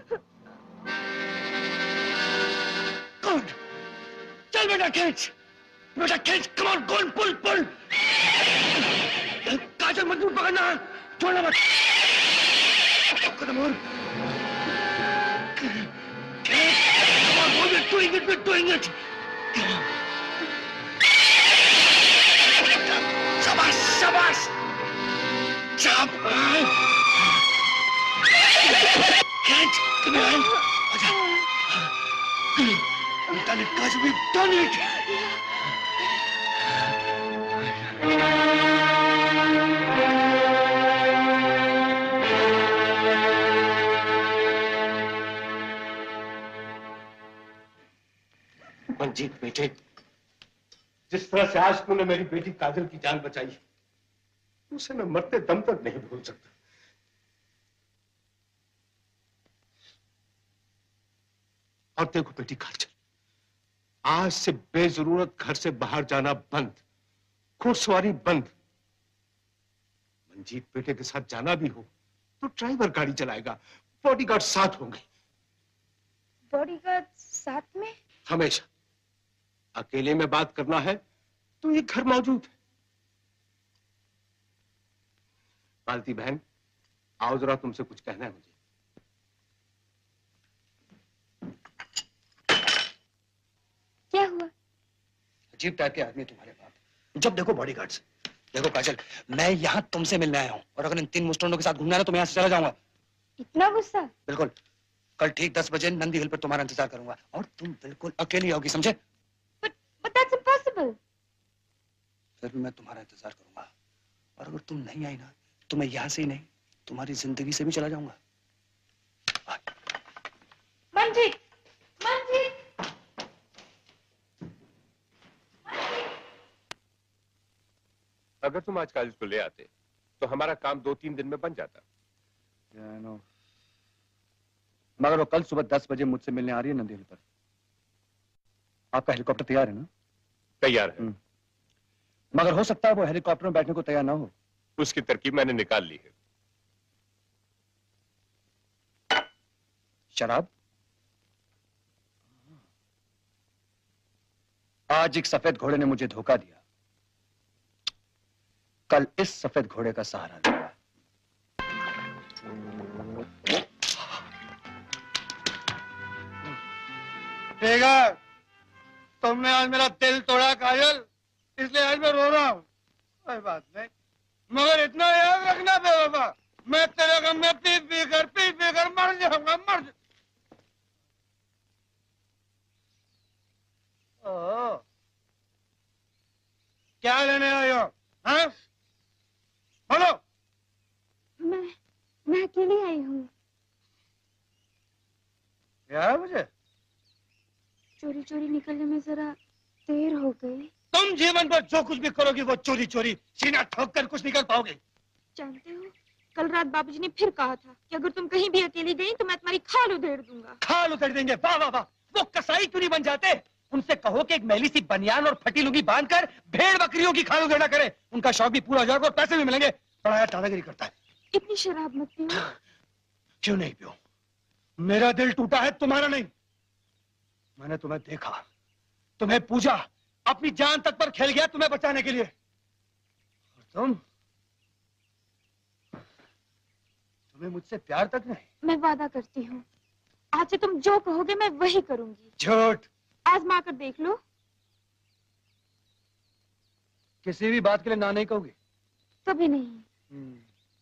गुड। चल बेटा खींच, बेटा खींच, कम ऑन, गोल पुल पुल। काजल मजदूर पकड़ना है, छोड़ना मत। कदम और doing it, we're doing it. शाबाश, शाबाश, शाबाश. Can't, come here. आजा. We've done it, guys. We've done it. Manjeet बेटे, जिस तरह से आज तूने मेरी बेटी काजल की जान बचाई, उसे मैं मरते दम तक नहीं भूल सकता। और देखो बेटी काजल, आज से बेजरूरत घर से बाहर जाना बंद, घुड़सवारी बंद। मंजीत बेटे के साथ जाना भी हो तो ड्राइवर गाड़ी चलाएगा, बॉडीगार्ड साथ होंगे। बॉडीगार्ड साथ में? हमेशा। अकेले में बात करना है तो ये घर मौजूद है। मालती बहन, आओ जरा, तुमसे कुछ कहना है मुझे। क्या हुआ? अजीब टाइप के आदमी तुम्हारे बाप, जब देखो बॉडीगार्ड्स। देखो काजल, मैं यहाँ तुमसे मिलने आया हूँ, और अगर इन तीन मुस्टों के साथ घूमना है तो मैं यहाँ से चला जाऊंगा। इतना गुस्सा? बिल्कुल। कल ठीक दस बजे नंदी हिल पर तुम्हारा इंतजार करूंगा, और तुम बिल्कुल अकेली आओगी, समझे? But that's impossible. फिर भी मैं तुम्हारा इंतजार करूंगा, और अगर तुम नहीं आई ना तो मैं यहाँ से ही नहीं, तुम्हारी जिंदगी से भी चला जाऊंगा। मंजीत, मंजीत, अगर तुम आज काजल को ले आते तो हमारा काम दो तीन दिन में बन जाता। yeah, no. मगर वो कल सुबह दस बजे मुझसे मिलने आ रही है नंदी हिल पर। आपका हेलीकॉप्टर तैयार है ना? तैयार है। मगर हो सकता है वो हेलीकॉप्टर में बैठने को तैयार ना हो। उसकी तरकीब मैंने निकाल ली है। शराब? आज एक सफेद घोड़े ने मुझे धोखा दिया, कल इस सफेद घोड़े का सहारा लूंगा। ठीक है, तुमने आज मेरा दिल तोड़ा काजल, इसलिए आज मैं रो रहा हूँ। कोई बात नहीं, मगर इतना याद रखना बेवफा, मैं तेरे गम में पी पी कर पी पी कर मर जाऊंगा, मर जा... ओ, क्या लेने आए हो? हाँ? बोलो। मैं मैं अकेली आई हूँ। क्या मुझे? चोरी चोरी निकलने में जरा देर हो गई। तुम जीवन भर जो कुछ भी करोगी वो चोरी चोरी, सीना ठोक कर कुछ निकल पाओगे। जानते हो, कल रात बाबूजी ने फिर कहा था कि अगर तुम कहीं भी अकेली गई तो मैं तुम्हारी खाल उधेड़ दूंगा। खाल उधेड़ देंगे? वाह वाह वाह, वो कसाई क्यों नहीं बन जाते? उनसे कहो कि एक मैली सी बनियान और फटी लुंगी बांधकर भेड़ बकरियों की खाल उधेड़ा करे, उनका शौक भी पूरा हो जाएगा और पैसे भी मिलेंगे। बड़ा यार दादागिरी करता है। इतनी शराब मत पियो। क्यों नहीं पियो? मेरा दिल टूटा है, तुम्हारा नहीं। मैंने तुम्हें देखा, तुम्हें पूजा, अपनी जान तक पर खेल गया तुम्हें बचाने के लिए, और तुम तुम्हें मुझसे प्यार तक नहीं। मैं वादा करती हूँ, आज से तुम जो कहोगे मैं वही करूंगी। झूठ। आजमा कर देख लो। किसी भी बात के लिए ना नहीं कहोगे? कभी नहीं।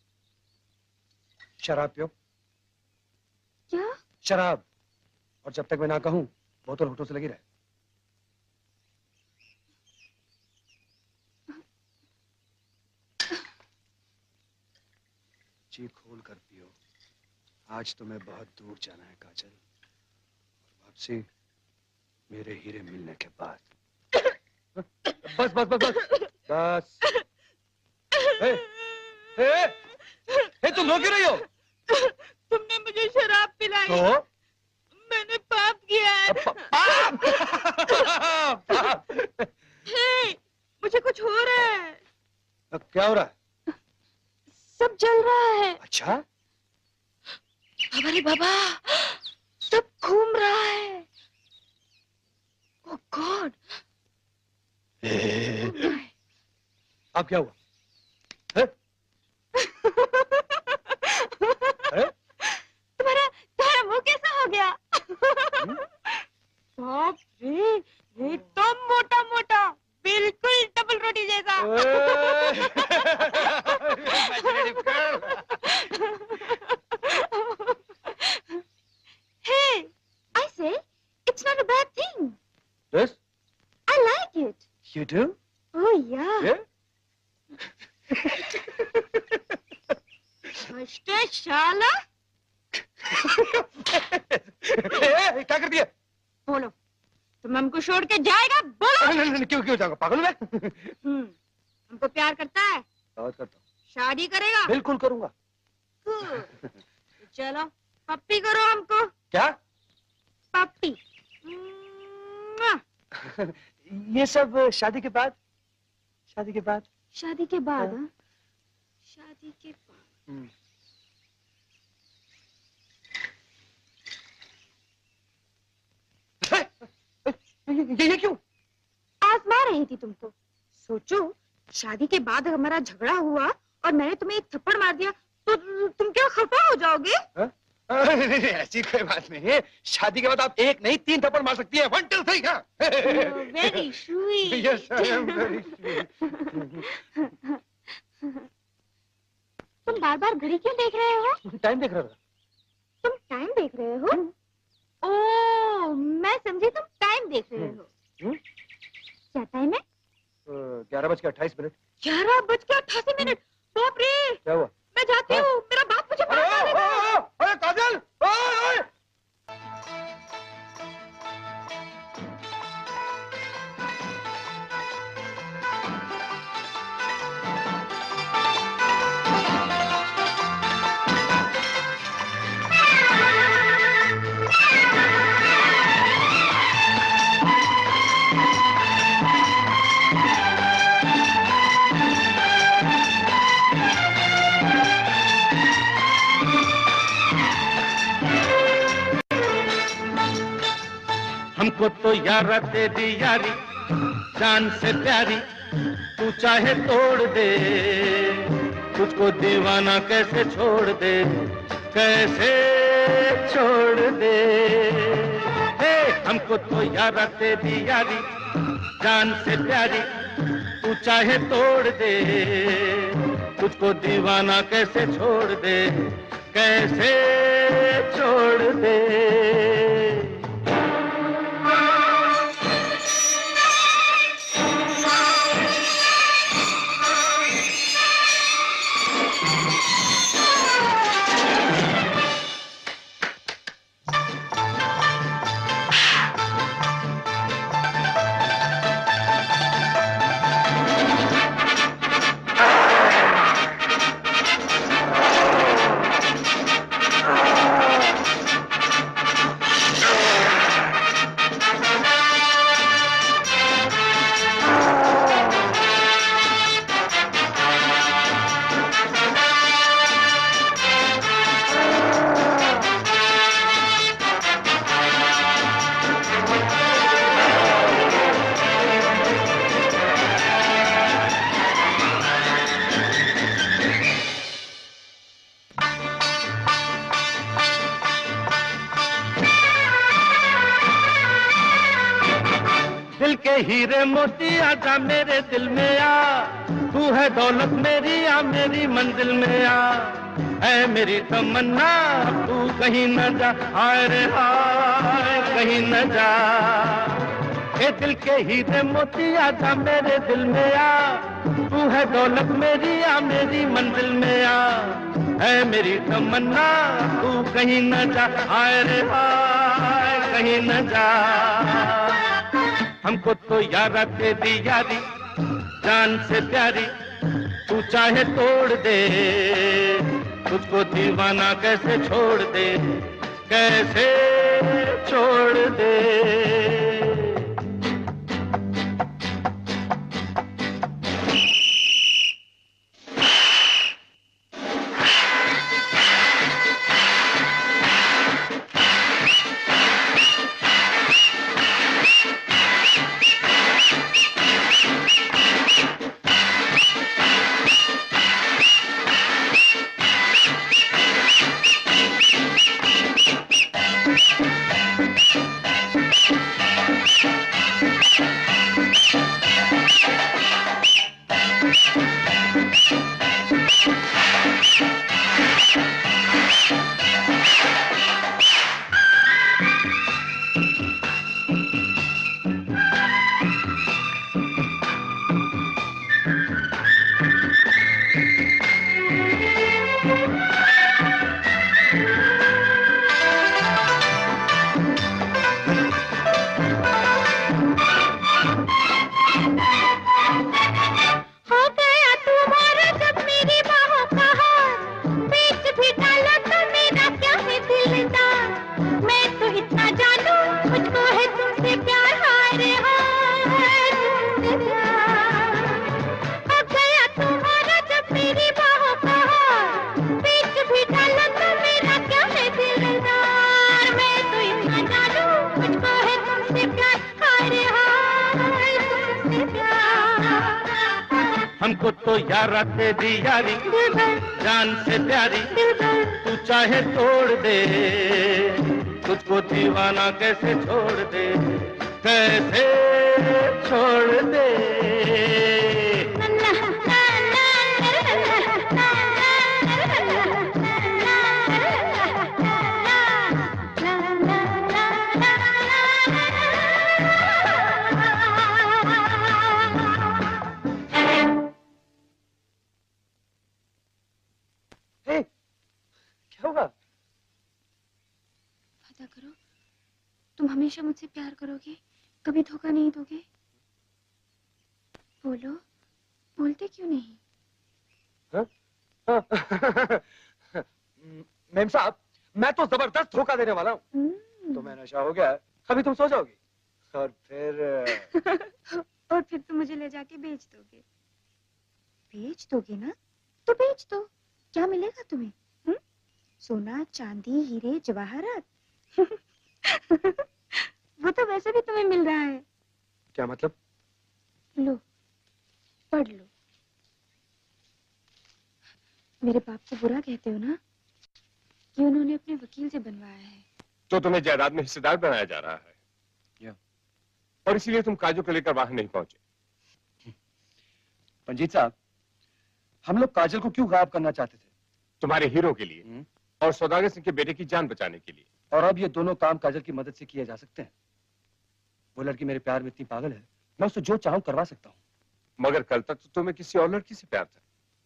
शराब पियो। क्या? शराब। और जब तक मैं ना कहूं बोतल होठों से लगी रहे। जी खोल कर पियो, आज तुम्हें बहुत दूर जाना है काजल, और वापसी मेरे हीरे मिलने के बाद। बस बस बस बस बस। ए, ए, ए, तुम रो क्यों रही हो? तुमने मुझे शराब पिलाई। तो? मैंने पाप किया है। पाप? पाप? हे, मुझे कुछ हो रहा है। क्या हो रहा है? सब जल रहा है। अच्छा? अरे बाबा, सब घूम रहा है। Oh God. अब क्या हुआ? है? तुम्हारा तुम्हारा मुंह कैसा हो गया? बाप रे, एकदम मोटा मोटा, बिल्कुल डबल रोटी जैसा। Hey, I say, it's not a bad thing. Yes? I like it. You do? Oh yeah. Yeah? हस्ते शाला। क्या कर दिया? बोलो, तुम हमको छोड़ के जाएगा? बोलो। नहीं, नहीं, क्यों क्यों जाऊंगा? पागल मैं? हम्म, हमको प्यार करता है? बहुत करता हूँ। शादी करेगा? बिल्कुल करूंगा। Good. चलो, पप्पी करो हमको। क्या? पप्पी। ये सब शादी के बाद? शादी के बाद? शादी के बाद, हाँ? शादी के बाद। ये ये क्यों? आजमा रही थी तुमको। सोचो, शादी के बाद हमारा झगड़ा हुआ और मैंने तुम्हें एक थप्पड़ मार दिया तो तुम क्या खफा हो जाओगे? ऐसी कोई बात नहीं है। शादी के बाद आप एक नहीं तीन थप्पड़ मार सकती है। वन टू थ्री क्या? Very sweet. Yes, I am very sweet. तुम बार बार घड़ी क्यों देख रहे हो? टाइम देख रहा था। तुम टाइम देख रहे हो? ओह, मैं समझी तुम टाइम देख रहे हो। क्या टाइम है? ग्यारह बज के अट्ठाईस मिनट। ग्यारह बज के अट्ठासी मिनट। बाप रे! क्या हुआ? मैं जाती हूँ। मेरा बाप मुझे मार डालेगा। अरे काजल! ओए! हमको तो यारा तेरी यारी जान से प्यारी, तू चाहे तोड़ दे, तुझको दीवाना कैसे छोड़ दे, कैसे छोड़ दे। हे हमको तो यारा तेरी यारी जान से प्यारी, तू चाहे तोड़ दे, तुझको दीवाना कैसे छोड़ दे, कैसे छोड़ दे। हीरे मोती आजा मेरे दिल में आ, तू है दौलत मेरी आ मेरी मंजिल में आ, ऐ मेरी तमन्ना तू कहीं न जा, हाय रे हाय कहीं न जा। ए दिल के हीरे मोती आजा मेरे दिल में आ, तू है दौलत मेरी आ मेरी मंजिल में आ, ऐ मेरी तमन्ना तू कहीं न जा, हाय रे हाय कहीं न जा। हमको तो यारा तेरी यारी जान से प्यारी, तू चाहे तोड़ दे, तुझको दीवाना कैसे छोड़ दे, कैसे छोड़ दे। हो गया तुम्हारा जब मेरी बाहों का हार, बीच भी डाला तो मेरा क्या है दिलदार। मैं तो इतना जानू मुझको है तुमसे प्यार, हाय रे हाय तुमसे प्यार। हो गया तुम्हारा जब मेरी बाहों का हार, बीच भी डाला तो मेरा क्या है दिलदार। मैं तो इतना जानू मुझको है तुमसे प्यार, हाय रे हाय तुमसे प्यार। हमको तो यारा तेरी यारी जान से प्यारी, तू चाहे तोड़ दे, तुझको दीवाना कैसे छोड़ दे, कैसे छोड़ दे। क्या होगा? वादा करो तुम हमेशा मुझसे प्यार करोगे, कभी धोखा नहीं दोगे। बोलो, बोलते क्यों नहीं? हाँ? हाँ। मेम साहब, मैं तो जबरदस्त धोखा देने वाला हूँ। तुम्हें नशा हो गया, अभी तुम सो जाओगी और फिर और फिर तुम मुझे ले जाके बेच दोगे। बेच दोगे ना? तो बेच दो, क्या मिलेगा तुम्हें? हुँ? सोना, चांदी, हीरे, जवाहरात। वो तो वैसे भी तुम्हें मिल रहा है। क्या मतलब? लो, पढ़ लो। मेरे बाप को बुरा कहते हो ना कि उन्होंने अपने वकील से बनवाया है। तो तुम्हें जायदाद में हिस्सेदार बनाया जा रहा है या। और इसीलिए तुम काजू को लेकर वहां नहीं पहुंचे। पंजीत साहब, हम लोग काजल को क्यों गायब करना चाहते थे? तुम्हारे हीरो के लिए और सौदागर सिंह के बेटे की जान बचाने के लिए। और अब ये दोनों काम काजल की मदद से किए जा सकते हैं। वो लड़की मेरे प्यार में इतनी पागल है, मैं उससे जो चाहूं करवा सकता हूं। मगर कल तक तो तुम्हें किसी और लड़की से प्यार था।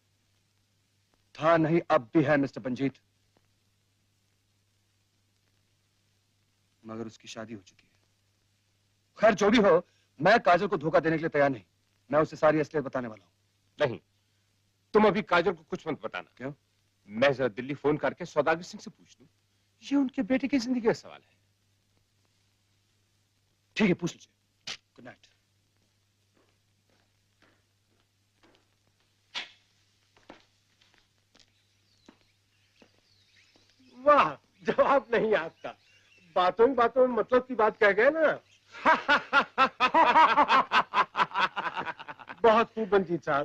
था नहीं, अब भी है मिस्टर पंजीत। मगर उसकी शादी हो चुकी है। खैर जो भी हो, मैं काजल को धोखा देने के लिए तैयार नहीं। मैं उसे सारी असलियत बताने वाला हूं। नहीं, तुम अभी काजल को कुछ मत बताना। क्यों? मैं जरा दिल्ली फोन करके सौदागर सिंह से पूछ लूं। ये उनके बेटे की जिंदगी का सवाल है। ठीक है, पूछ लीजिए। Good night. वाह, जवाब नहीं आपका। बातों ही बातों में मतलब की बात कह गए ना। बहुत खूब पंजीत साहब।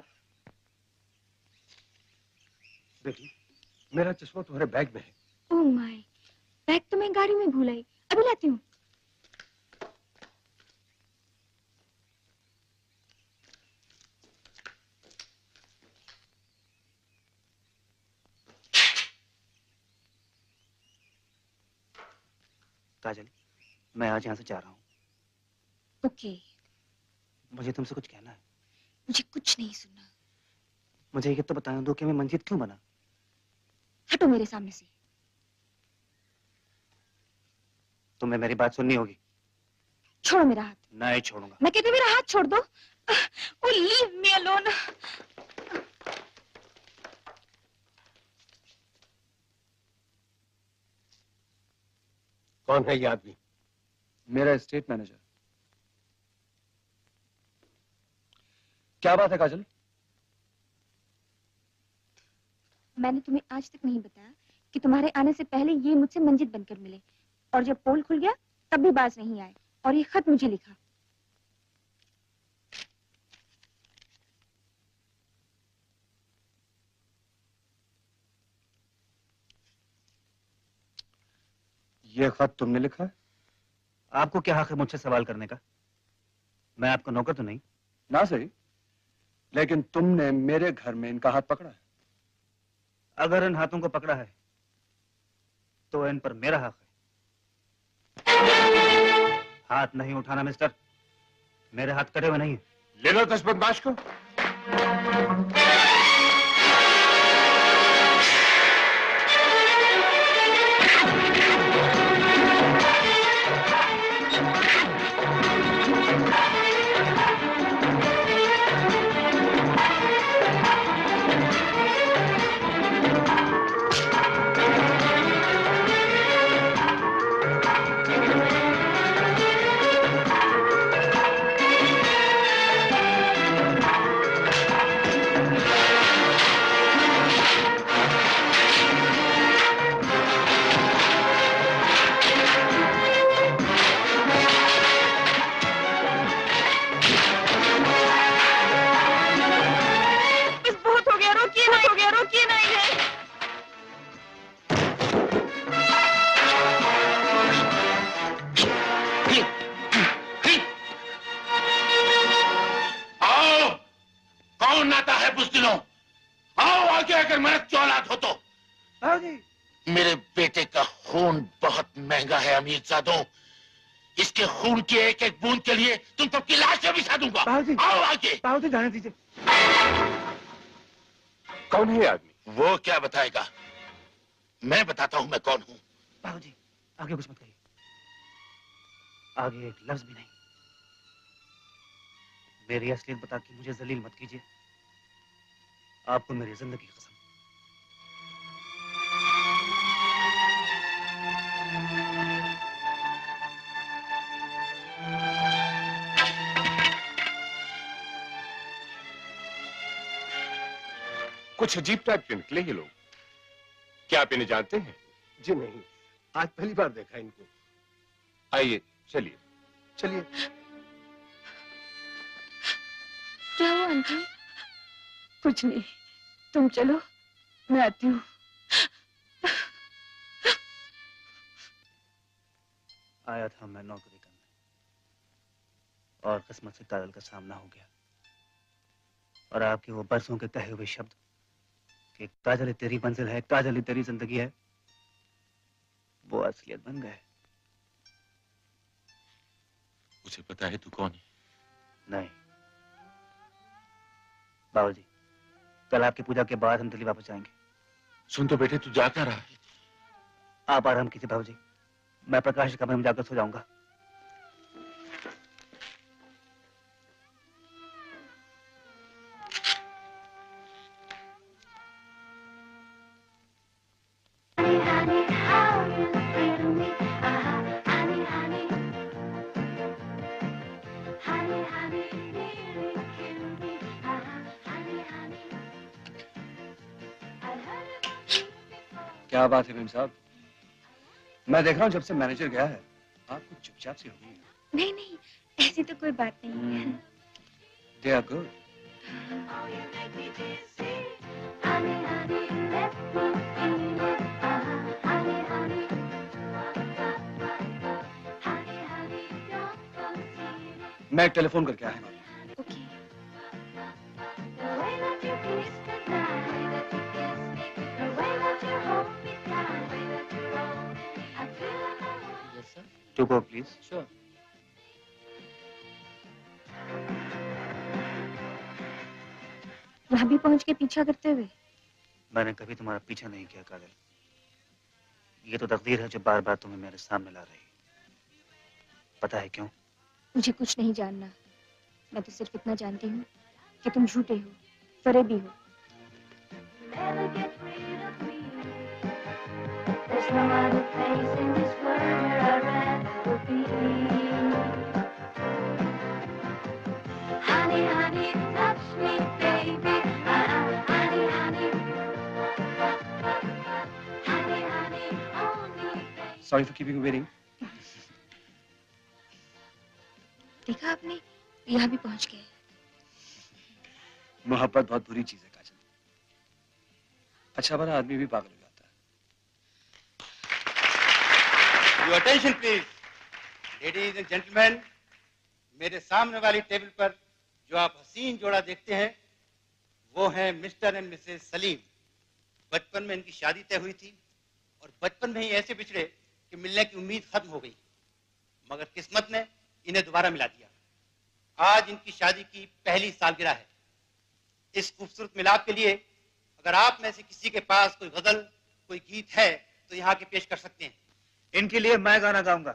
देखिए, मेरा चश्मा तुम्हारे बैग में है। ओह माय, बैग तो मैं गाड़ी में भूल आई, अभी लाती हूँ। काजल, मैं आज यहाँ से जा रहा हूँ। ओके। मुझे तुमसे कुछ कहना है। मुझे कुछ नहीं सुनना। मुझे ये तो बताने दो कि मैं मंजीत क्यों बना। हटो मेरे सामने से। तुम्हें मेरी बात सुननी होगी। छोड़ो मेरा हाथ। नहीं छोड़ूंगा। मैं कहती हूँ मेरा हाथ छोड़ दो। Oh, leave me alone. कौन है ये आदमी? मेरा स्टेट मैनेजर। क्या बात है काजल? मैंने तुम्हें आज तक नहीं बताया कि तुम्हारे आने से पहले ये मुझसे मंजित बनकर मिले, और जब पोल खुल गया तब भी बाज नहीं आए, और ये खत मुझे लिखा। ये खत तुमने लिखा है? आपको क्या हक है मुझसे सवाल करने का? मैं आपका नौकर तो नहीं। ना सही, लेकिन तुमने मेरे घर में इनका हाथ पकड़ा है। अगर इन हाथों को पकड़ा है तो इन पर मेरा हक है। हाथ नहीं उठाना मिस्टर, मेरे हाथ कटे हुए नहीं है। ले लो दस बदमाश को। बेटे का खून बहुत महंगा है अमीरजादों। इसके खून की एक एक बूंद के लिए तुम सबकी लाश से बिछा दूंगा। आओ आगे। बाबूजी जाने दीजिए। कौन है आदमी? वो क्या बताएगा, मैं बताता हूं मैं कौन हूं। बाबूजी आगे कुछ मत कहिए, आगे एक लफ्ज भी नहीं। मेरी असलियत बता के मुझे जलील मत कीजिए, आपको मेरी जिंदगी की कसम। कुछ अजीब टाइप के निकले ये लोग। क्या आप इन्हें जानते हैं? जी नहीं, आज पहली बार देखा इनको। आइए चलिए। चलिए। क्या हुआ आंटी? कुछ नहीं, तुम चलो, मैं आती हूँ। आया था मैं नौकरी करने और किस्मत से काजल का सामना हो गया, और आपके वो बरसों के कहे हुए शब्द कि काजल ही तेरी मंजिल है, काजल ही तेरी जिंदगी है, वो असलियत बन गए। उसे पता है तू कौन है? नहीं बाबूजी, कल आपकी पूजा के बाद हम दिल्ली वापस जाएंगे। सुन तो बेटे, तू जा क्या रहा है? आप आराम कीजिए बाबूजी, मैं प्रकाश के कमरे में जाकर सो जाऊंगा। क्या बात है मेम साहब, मैं देख रहा हूँ जब से मैनेजर गया है आप कुछ चुपचाप सी हो गई हैं। नहीं नहीं, ऐसी तो कोई बात नहीं है। They are good. मैं एक टेलीफोन करके आया हूँ। To go, please. Sure. वहां भी पहुंच के पीछा करते हुए? मैंने कभी तुम्हारा पीछा नहीं किया काजल, ये तो तकदीर है जो बार बार तुम्हें मेरे सामने ला रही। पता है क्यों? मुझे कुछ नहीं जानना, मैं तो सिर्फ इतना जानती हूँ कि तुम झूठे हो, फरेबी हो। There's no other place in this world where I'd rather be. Honey, honey, touch me, baby. Honey, honey, honey, honey, only baby. Sorry for keeping you waiting. देखा आपने, यहाँ भी पहुँच गए। मोहब्बत बहुत बुरी चीज है काजल, अच्छा भला आदमी भी पागल हो जाता है। Your attention please, ladies and gentlemen, मेरे सामने वाली टेबल पर जो आप हसीन जोड़ा देखते हैं वो है मिस्टर एंड मिसेस सलीम। बचपन में इनकी शादी तय हुई थी और बचपन में ही ऐसे बिछड़े कि मिलने की उम्मीद खत्म हो गई, मगर किस्मत ने इन्हें दोबारा मिला दिया। आज इनकी शादी की पहली सालगिरह है। इस खूबसूरत मिलाप के लिए अगर आप में से किसी के पास कोई गजल, कोई गीत है तो यहाँ के पेश कर सकते हैं। इनके लिए मैं गाना गाऊंगा।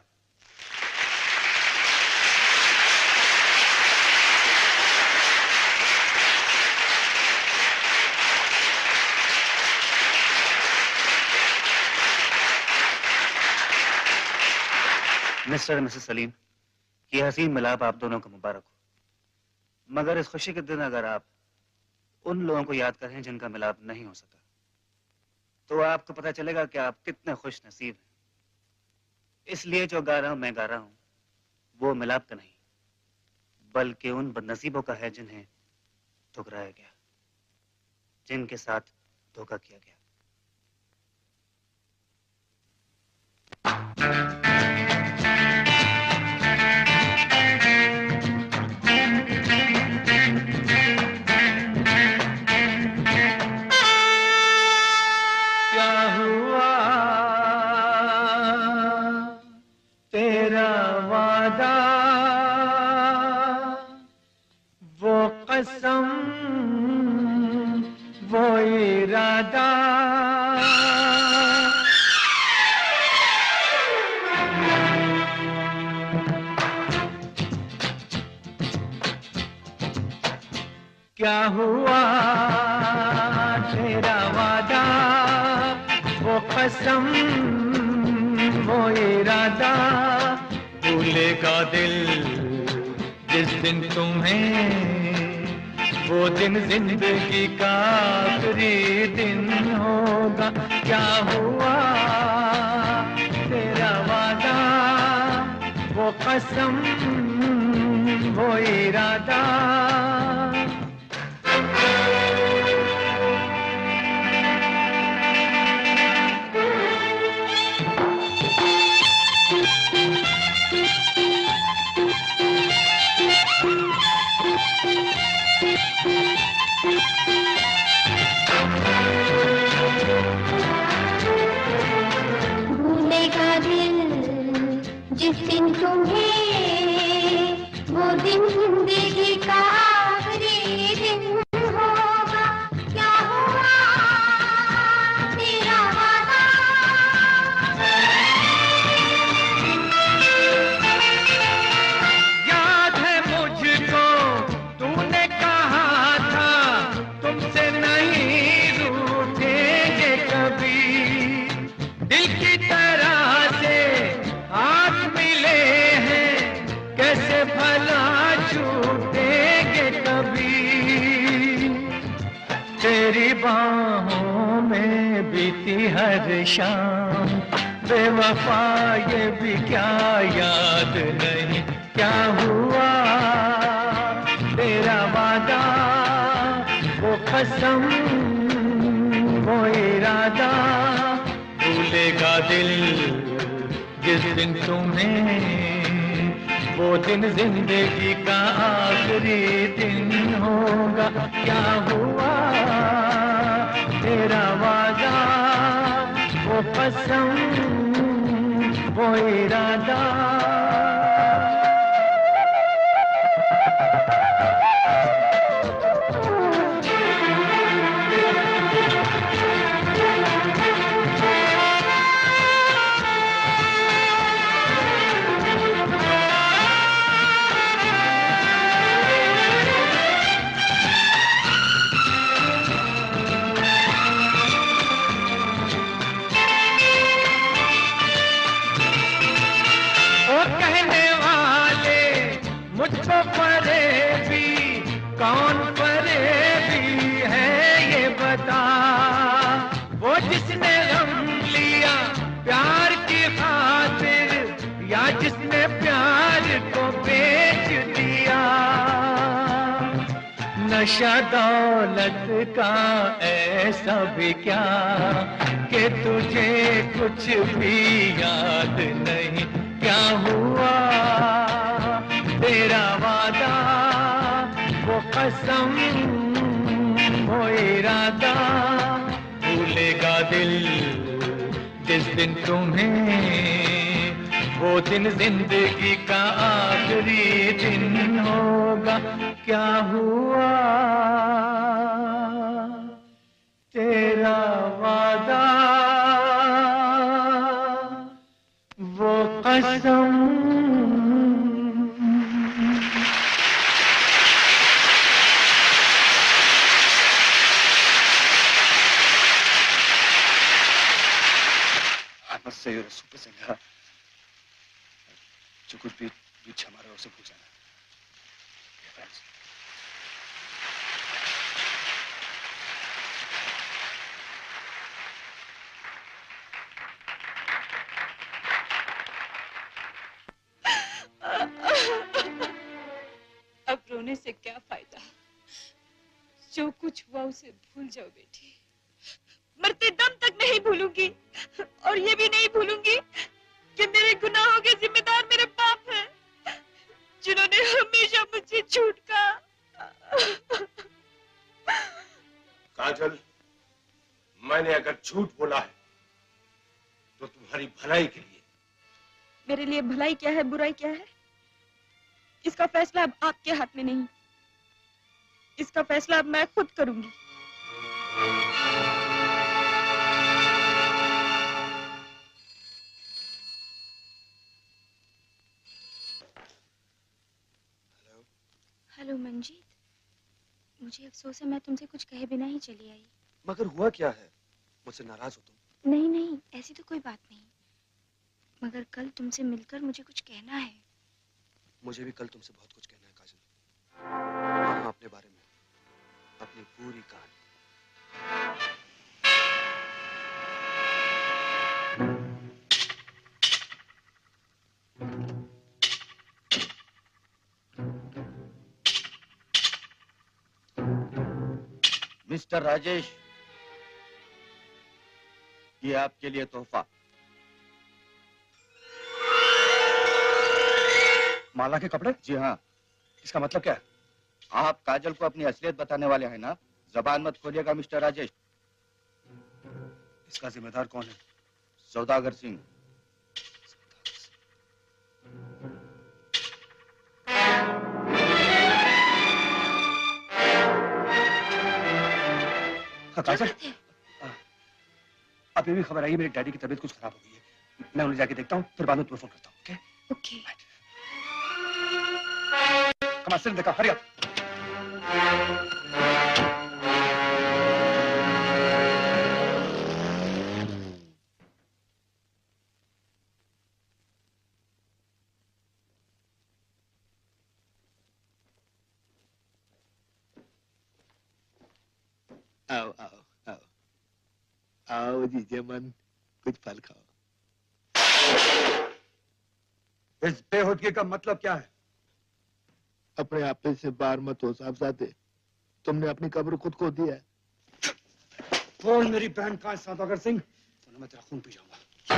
मिस्टर और मिसेस सलीम, ये हसीन मिलाप आप दोनों को मुबारक हो, मगर इस खुशी के दिन अगर आप उन लोगों को याद करें जिनका मिलाप नहीं हो सका, तो आपको पता चलेगा कि आप कितने खुश नसीब हैं। इसलिए जो गा रहा हूं मैं गा रहा हूं वो मिलाप का नहीं, बल्कि उन बदनसीबों का है जिन्हें ठुकराया गया, जिनके साथ धोखा किया गया। क्या हुआ क्या हुआ तेरा वादा, वो कसम वो इरादा, भूलेगा दिल जिस दिन तुम्हें, वो दिन जिंदगी का आखिरी दिन होगा। क्या हुआ तेरा वादा, वो कसम वो इरादा। भूलेगा दिल जिस दिन तुम्हें, वो दिन जिंदगी का आखिरी दिन होगा। क्या हुआ तेरा वादा। याद है मुझको तूने कहा था, तुमसे नहीं रूठेंगे कभी, दिल की तरह से हाथ मिले हैं, कैसे भला छूटेंगे कभी। तेरी बाहों में बीती हर शाम, बेवफा ये भी क्या याद नहीं। क्या हुआ तेरा वादा, वो कसम वो इरादा, भूलेगा दिल जिस दिन तुम्हें, वो दिन जिंदगी का आखिरी दिन होगा। क्या हुआ तेरा वादा, वो कसम वो इरादा। ओ कहने वाले मुझको फरेबी, कौन फरेबी है ये बता। वो जिसने गम लिया प्यार की खातिर, या जिसने प्यार को बेच दिया। नशा दौलत का ऐसा भी क्या कि तुझे कुछ भी याद नहीं। क्या हुआ तेरा वादा, वो कसम वो इरादा, भूलेगा दिल जिस दिन तुम्हें, वो दिन जिंदगी का आखिरी दिन होगा। क्या हुआ तेरा वादा, वो कसम। I must say you're a super singer. जो कुछ भी बीच हमारा उसे भूल जाना। Okay, friends. अब रोने से क्या फायदा, जो कुछ हुआ उसे भूल जाओ बेटी। मरते दम तक नहीं भूलूंगी, और ये भी नहीं भूलूंगी कि मेरे गुनाहों के जिम्मेदार मेरे बाप हैं, जिन्होंने हमेशा मुझसे झूठ कहा। काजल, मैंने अगर झूठ बोला है तो तुम्हारी भलाई के लिए। मेरे लिए भलाई क्या है, बुराई क्या है, इसका फैसला अब आपके हाथ में नहीं, इसका फैसला अब मैं खुद करूंगी। हेलो मंजीत, मुझे अफसोस है मैं तुमसे कुछ कहे बिना ही चली आई। मगर हुआ क्या है? मुझसे नाराज हो तुम? नहीं नहीं, ऐसी तो कोई बात नहीं, मगर कल तुमसे मिलकर मुझे कुछ कहना है। मुझे भी कल तुमसे बहुत कुछ कहना है काजल। हाँ, अपने बारे में, अपनी पूरी कहानी। मिस्टर राजेश, ये आपके लिए तोहफा। माला के कपड़े? जी हाँ। इसका मतलब क्या है? आप काजल को अपनी असलियत बताने वाले हैं ना? जबान मत खोलिएगा मिस्टर राजेश। इसका जिम्मेदार कौन है? सौदागर सिंह। काजल, अभी भी खबर आई है मेरी डैडी की तबीयत कुछ खराब हो गई है। मैं उन्हें जाके देखता हूँ, फिर बाद में तुम्हें फोन करता हूँ। ओके? ओके। कम ऑन, देखा, हरी अप। आओ आओ आओ आओ जीजे मन, कुछ फल खाओ। इस बेहुदगी का मतलब क्या है? अपने आपे से बार मत हो साहबजादे, तुमने अपनी कब्र खुद को दिया है। बोल मेरी बहन कहाँ है सौदागर सिंह? तो मैं तेरा खून पी जाऊंगा।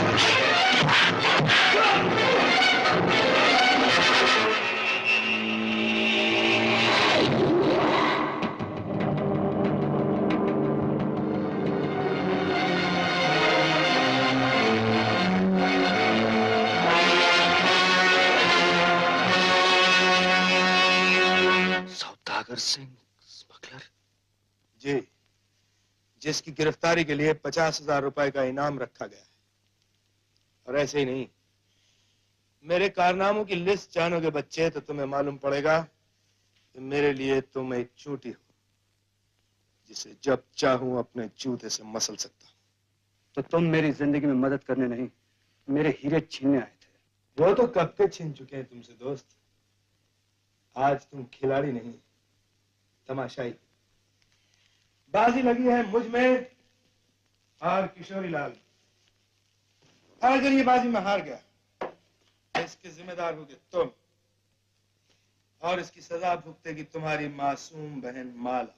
सौदागर सिंह स्मगलर? जी, जिसकी गिरफ्तारी के लिए पचास हजार रुपए का इनाम रखा गया है। और ऐसे ही नहीं, मेरे कारनामों की लिस्ट जानोगे बच्चे तो तुम्हें मालूम पड़ेगा कि मेरे लिए तुम एक चूटी हो, जिसे जब चाहूं अपने जूते से मसल सकता हूं। तो तुम मेरी जिंदगी में मदद करने नहीं, मेरे हीरे छीनने आए थे। वो तो कब के छीन चुके हैं तुमसे दोस्त। आज तुम खिलाड़ी नहीं, तमाशाई। बाजी लगी है मुझ में और किशोरी लाल। और अगर ये बाजी में हार गया तो इसके जिम्मेदार होगे तुम, और इसकी सजा भुगतेगी तुम्हारी मासूम बहन माला।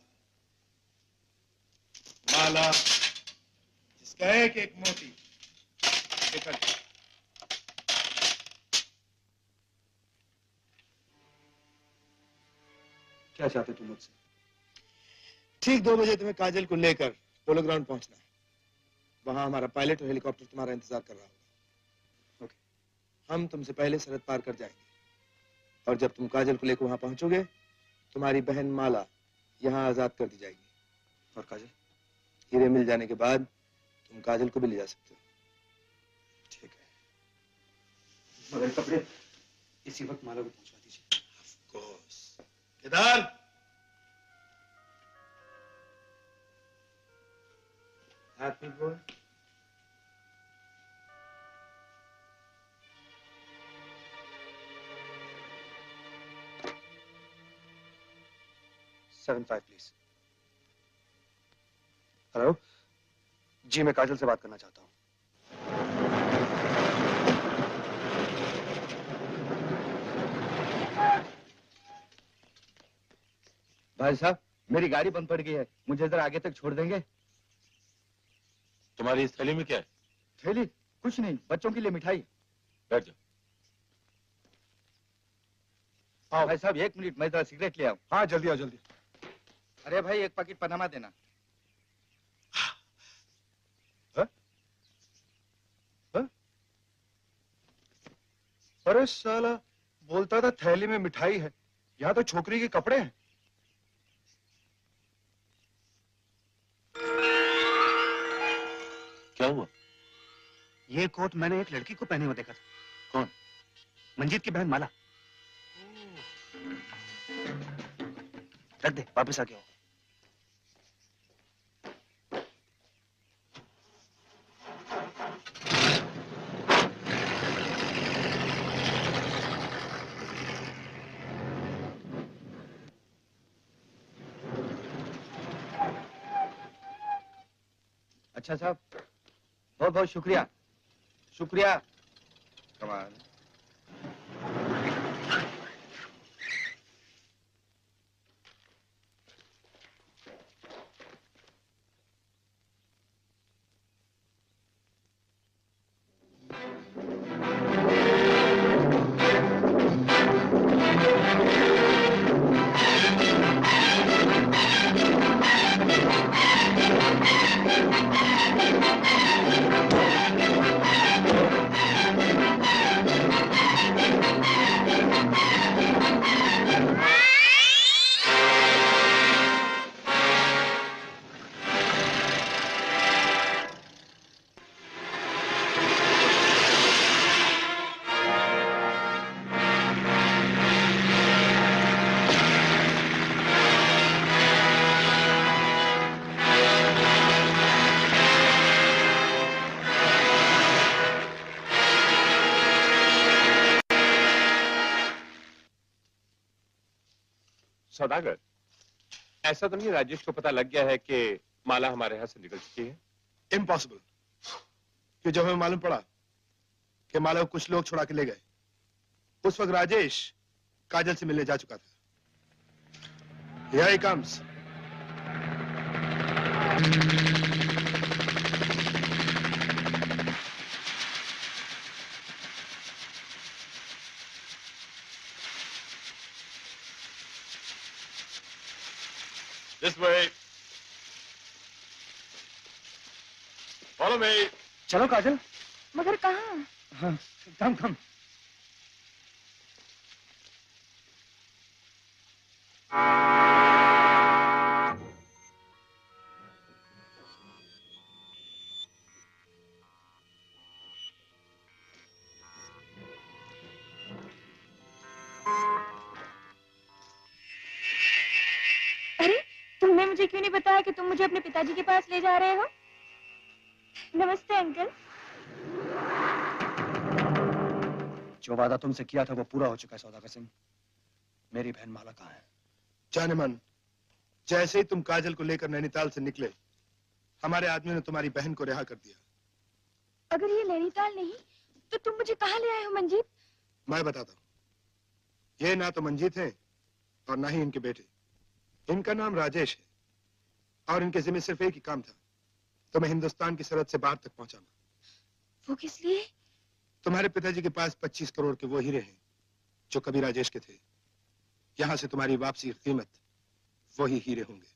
माला जिसका एक एक मोती बिखर गया। क्या चाहते तुम मुझसे? ठीक दो बजे तुम्हें काजल को लेकर पोलो ग्राउंड पहुंचना है। वहां हमारा पायलट और हेलीकॉप्टर तुम्हारा इंतजार कर रहा होगा। ओके। हम तुमसे पहले सरहद पार कर जाएंगे, और जब तुम काजल को लेकर वहां पहुंचोगे, तुम्हारी बहन माला यहाँ आजाद कर दी जाएगी। और काजल? हीरे मिल जाने के बाद तुम काजल को भी ले जा सकते हो। ठीक है, मगर कपड़े इसी वक्त माला को पहुंचा दीजिए। Of course. Kedar, happy boy. Seven five please. Hello ji, मैं काजल से बात करना चाहता हूँ। भाई साहब, मेरी गाड़ी बंद पड़ गई है, मुझे जरा आगे तक छोड़ देंगे? तुम्हारी इस थैली में क्या है? थैली? कुछ नहीं, बच्चों के लिए मिठाई। बैठ जाओ। आओ भाई साहब, एक मिनट, मैं जरा सिगरेट ले आऊं। हाँ जल्दी आओ, जल्दी। अरे भाई, एक पैकेट पनामा देना। हा? हा? अरे साला, बोलता था थैली में मिठाई है, यहाँ तो छोकरी के कपड़े हैं। क्या हुआ? ये कोट मैंने एक लड़की को पहने हुए देखा था। कौन? मंजीत की बहन माला। रख दे, वापस आ गया हो। अच्छा साहब, बहुत बहुत शुक्रिया, शुक्रिया। कमाल। सौदागर, ऐसा तो नहीं राजेश को पता लग गया है कि माला हमारे यहाँ से निकल चुकी है? इम्पॉसिबल। कि जब हमें मालूम पड़ा कि माला को कुछ लोग छुड़ा के ले गए, उस वक्त राजेश काजल से मिलने जा चुका था। Here he comes. This way. Follow me. चलो काजल। मगर कहाँ? हाँ, कम कम। अरे तुमने मुझे क्यों नहीं बताया कि तुम मुझे अपने पिताजी के पास ले जा रहे हो? नमस्ते अंकल। जो वादा तुमसे किया था वो पूरा हो चुका है सौदागर सिंह। मेरी बहन माला कहाँ है? जाने मन, जैसे ही तुम काजल को लेकर नैनीताल से निकले, हमारे आदमी ने तुम्हारी बहन को रिहा कर दिया। अगर ये नैनीताल नहीं तो तुम मुझे कहाँ ले आए हो मंजीत? मैं बताता हूँ। ये ना तो मंजीत है और ना ही इनके बेटे। इनका नाम राजेश है और इनके जिम्मे सिर्फ एक ही काम था, तुम्हें हिंदुस्तान की सरहद से बाहर तक पहुंचाना। वो किस लिए? तुम्हारे पिताजी के पास पच्चीस करोड़ के वो हीरे हैं जो कभी राजेश के थे। यहां से तुम्हारी वापसी की कीमत वही हीरे होंगे।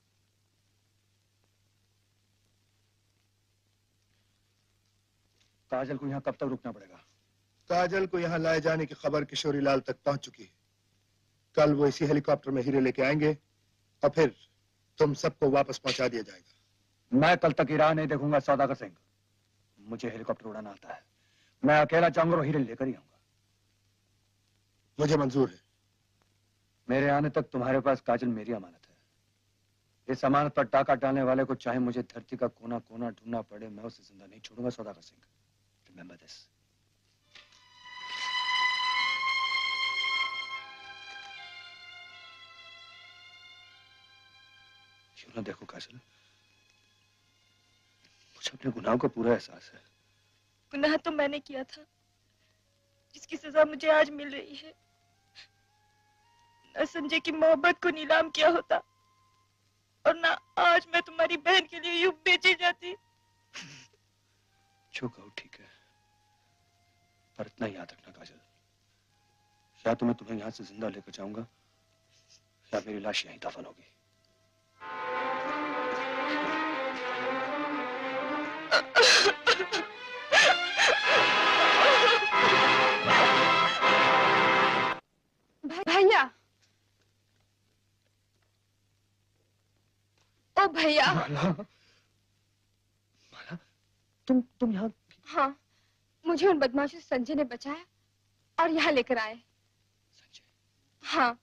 काजल को यहाँ कब तक रुकना पड़ेगा? काजल को यहाँ लाए जाने की खबर किशोरी लाल तक पहुंच चुकी है। कल वो इसी हेलीकॉप्टर में हीरे लेके आएंगे और फिर तुम सबको वापस पहुंचा दिया जाएगा। मैं कल तक ईरान नहीं देखूंगा सौदागर सिंह। मुझे हेलीकॉप्टर उड़ाना आता है। मैं अकेला जाऊंगा और हीरे लेकर ही आऊंगा। मुझे मंजूर है। मेरे आने तक तुम्हारे पास काजल मेरी अमानत है। इस अमानत पर टाका डालने वाले को चाहे मुझे धरती का कोना कोना ढूंढना पड़े, मैं उसे जिंदा नहीं छोड़ूंगा सौदागर सिंह। Remember this. क्यों ना देखो काजल, मुझे अपने गुनाहों का पूरा एहसास है। गुनाह तो मैंने किया था जिसकी सजा मुझे आज मिल रही है। न संजय की मोहब्बत को नीलाम किया होता और ना आज मैं तुम्हारी बहन के लिए यूं बेची जाती। जो कहो ठीक है, पर इतना याद रखना काजल, या तो मैं तुम्हें यहाँ से जिंदा लेकर जाऊंगा या मेरी लाश यहीं दफन होगी। भैया, ओ भैया। माला, माला, तुम तुम यहाँ? हाँ, मुझे उन बदमाशों से संजय ने बचाया और यहाँ लेकर आए। संजय? हाँ।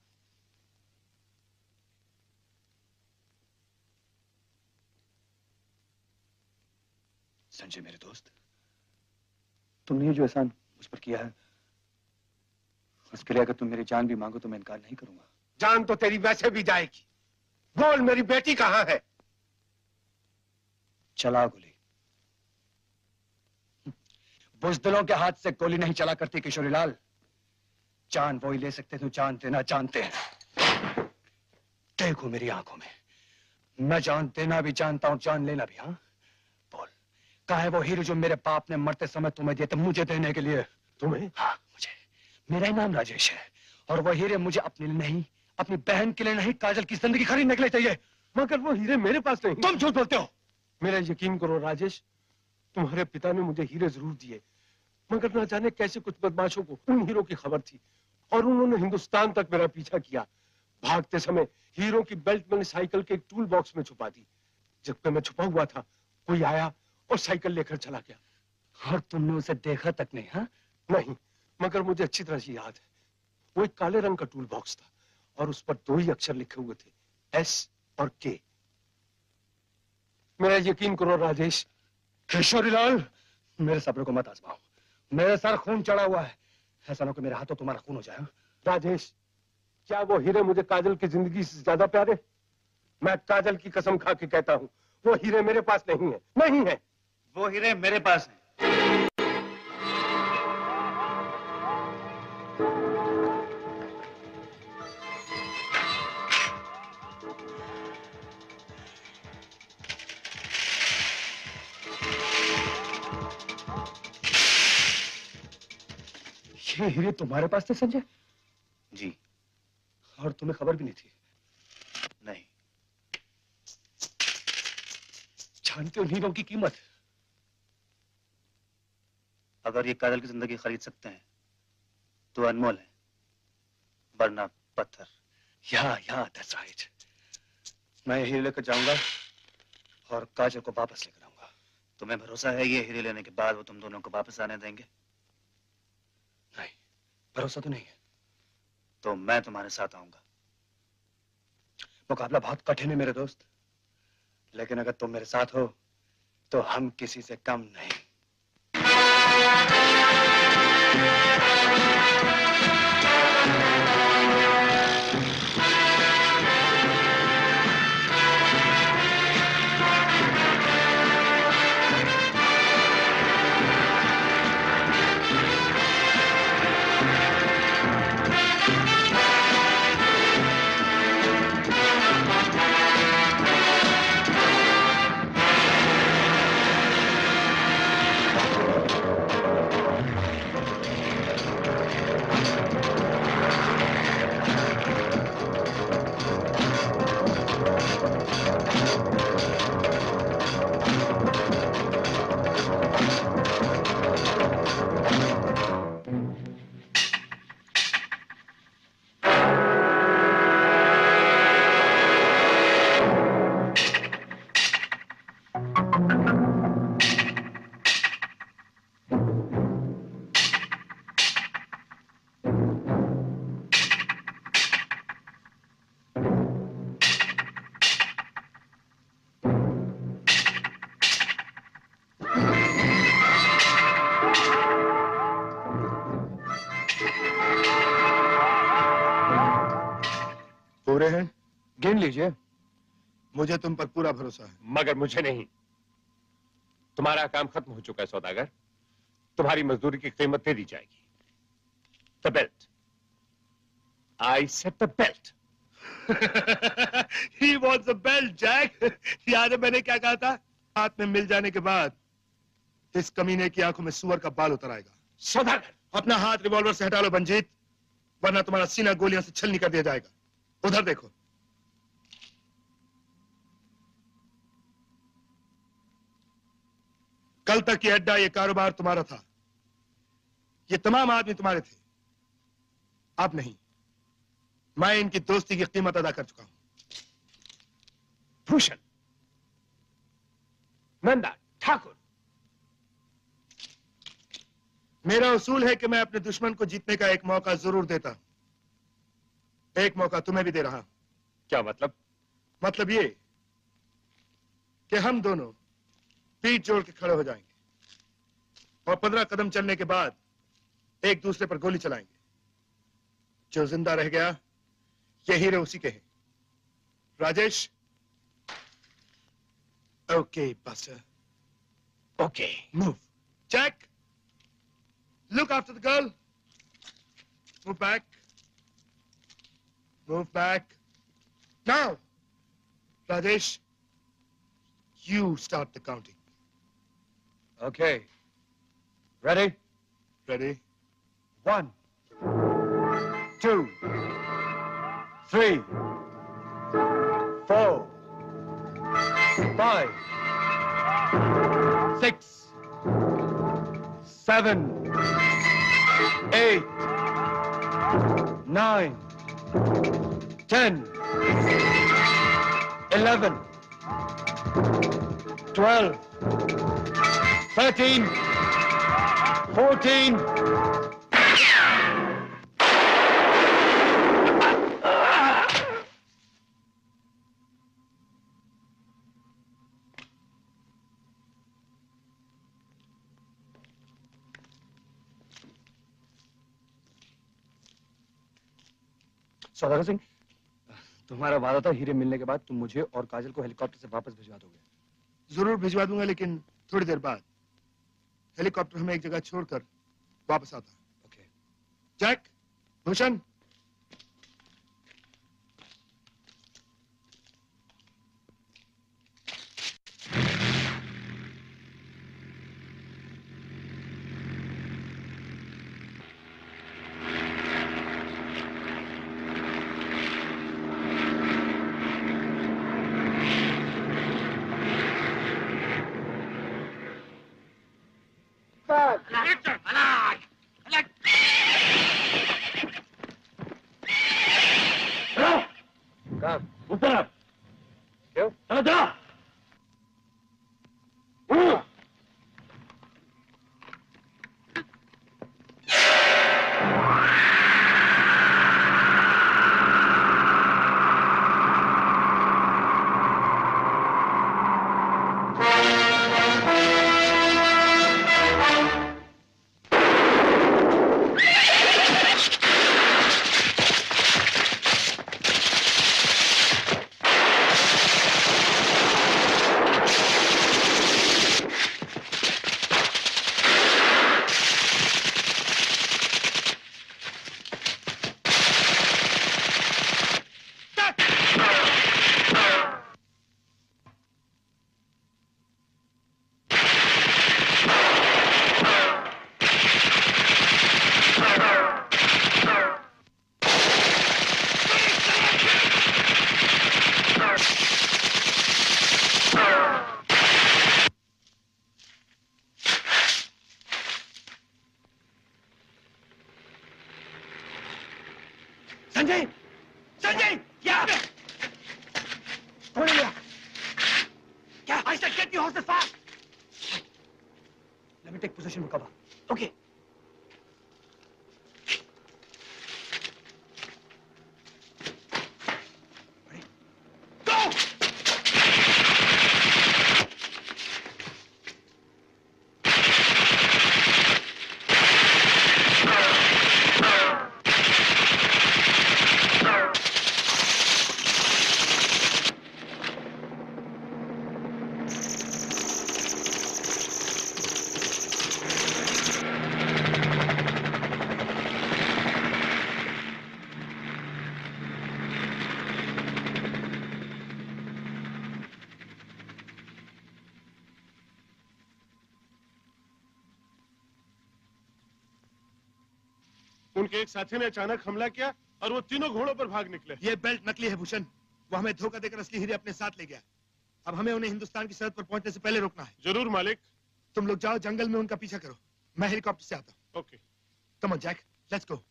संजय मेरे दोस्त, तुमने ये जो एहसान मुझ पर किया है, उसके लिए अगर तुम मेरी जान भी मांगो तो मैं इनकार नहीं करूंगा। जान तो तेरी वैसे भी जाएगी। बोल, मेरी बेटी कहाँ है? चला गोली। बुज़दिलों के हाथ से गोली नहीं चला करती किशोरीलाल। जान वो ही ले सकते तो जान देना जानते हैं। देखो मेरी आंखों में, मैं जान देना भी जानता हूं, जान लेना भी। हाँ बोल, कहाँ है वो हीरे जो मेरे बाप ने मरते समय तुम्हें दिए थे, मुझे देने के लिए? तुम्हें? हाँ मुझे। मेरा ही नाम राजेश है और वो हीरे मुझे अपने लिए नहीं, अपनी बहन के लिए नहीं, काजल की जिंदगी खरीदने के लिए चाहिए। मगर वो हीरे मेरे पास नहीं। तुम झूठ बोलते हो। मेरा यकीन करो राजेश, तुम्हारे पिता ने मुझे हीरे जरूर दिए, मगर ना जाने कैसे कुछ बदमाशों को उन हीरो की खबर थी और उन्होंने हिंदुस्तान तक मेरा पीछा किया। भागते समय हीरो की बेल्ट मैंने साइकिल के एक टूल बॉक्स में छुपा दी। जब पे मैं छुपा हुआ था, कोई आया और साइकिल लेकर चला गया। और तुमने उसे देखा तक नहीं? हाँ नहीं, मगर मुझे अच्छी तरह से याद है। वो एक काले रंग का टूल बॉक्स था और उस पर दो ही अक्षर लिखे हुए थे, एस और के। मेरा यकीन करो राजेश। किशोरीलाल, मेरे सब्र को मत आजमाओ। मेरे सर खून चढ़ा हुआ है, ऐसा ना हो कि मेरे हाथों तुम्हारा खून हो जाए। राजेश, क्या वो हीरे मुझे काजल की जिंदगी से ज्यादा प्यारे? मैं काजल की कसम खा के कहता हूँ, वो हीरे मेरे पास नहीं है, नहीं है। वो हीरे मेरे पास है। ये हीरे तुम्हारे पास थे संजय? जी। और तुम्हें खबर भी नहीं थी? नहीं। जानते हो हीरों की कीमत? अगर ये काजल की जिंदगी खरीद सकते हैं तो अनमोल है, वरना पत्थर। या या दैट्स राइट। मैं हीरे लेकर जाऊंगा और काजल को वापस लेकर आऊंगा। तुम्हें भरोसा है ये हीरे लेने के बाद वो तुम दोनों को वापस आने देंगे? नहीं, भरोसा तो नहीं है। तो मैं तुम्हारे साथ आऊंगा। मुकाबला बहुत कठिन है मेरे दोस्त, लेकिन अगर तुम मेरे साथ हो तो हम किसी से कम नहीं। पूरे हैं? गिन लीजिए। मुझे तुम पर पूरा भरोसा है। मगर मुझे नहीं। तुम्हारा काम खत्म हो चुका है सौदागर। तुम्हारी मजदूरी की कीमत दे दी जाएगी। The belt. I said the belt. He wants a belt, Jack. याद है मैंने क्या कहा था? हाथ में मिल जाने के बाद इस कमीने की आंखों में सुअर का बाल उतर आएगा। सौदागर, अपना हाथ रिवॉल्वर से हटा लो बंजीत, वरना तुम्हारा सीना गोलियों से छलनी कर दिया जाएगा। उधर देखो। कल तक ये अड्डा, ये कारोबार तुम्हारा था, ये तमाम आदमी तुम्हारे थे। अब नहीं, मैं इनकी दोस्ती की कीमत अदा कर चुका हूं। भूषण, नंदा, ठाकुर, मेरा उसूल है कि मैं अपने दुश्मन को जीतने का एक मौका जरूर देता हूं। एक मौका तुम्हें भी दे रहा हूं। क्या मतलब? मतलब ये कि हम दोनों पीठ जोड़ के खड़े हो जाएंगे और पंद्रह कदम चलने के बाद एक दूसरे पर गोली चलाएंगे। जो जिंदा रह गया, ये हीरे उसी के हैं। राजेश? ओके बस। Okay, move. Jack? Look after the girl. Move back. Move back. Now, Rajesh, you start the counting. Okay. Ready? Ready? One, two, three, four, five, six, seven, eight, nine, ten, eleven, twelve, thirteen, fourteen. सौदागर सिंह, तुम्हारा वादा था हीरे मिलने के बाद तुम मुझे और काजल को हेलीकॉप्टर से वापस भिजवा दोगे। जरूर भिजवा दूंगा, लेकिन थोड़ी देर बाद। हेलीकॉप्टर हमें एक जगह छोड़कर वापस आता है। ओके। जैक, भूषण, ऊपर क्यों? जा। संजय, संजय, क्या? कौन है ये? क्या? I said get the horses fast. Let me take possession of cover. Okay. Ready? Go! उनके एक साथी ने अचानक हमला किया और वो तीनों घोड़ों पर भाग निकले। ये बेल्ट नकली है भूषण, वो हमें धोखा देकर असली हीरे अपने साथ ले गया। अब हमें उन्हें हिंदुस्तान की सरहद पर पहुंचने से पहले रोकना है। जरूर मालिक। तुम लोग जाओ, जंगल में उनका पीछा करो, मैं हेलीकॉप्टर से आता हूँ। Okay. Come on Jack, let's go.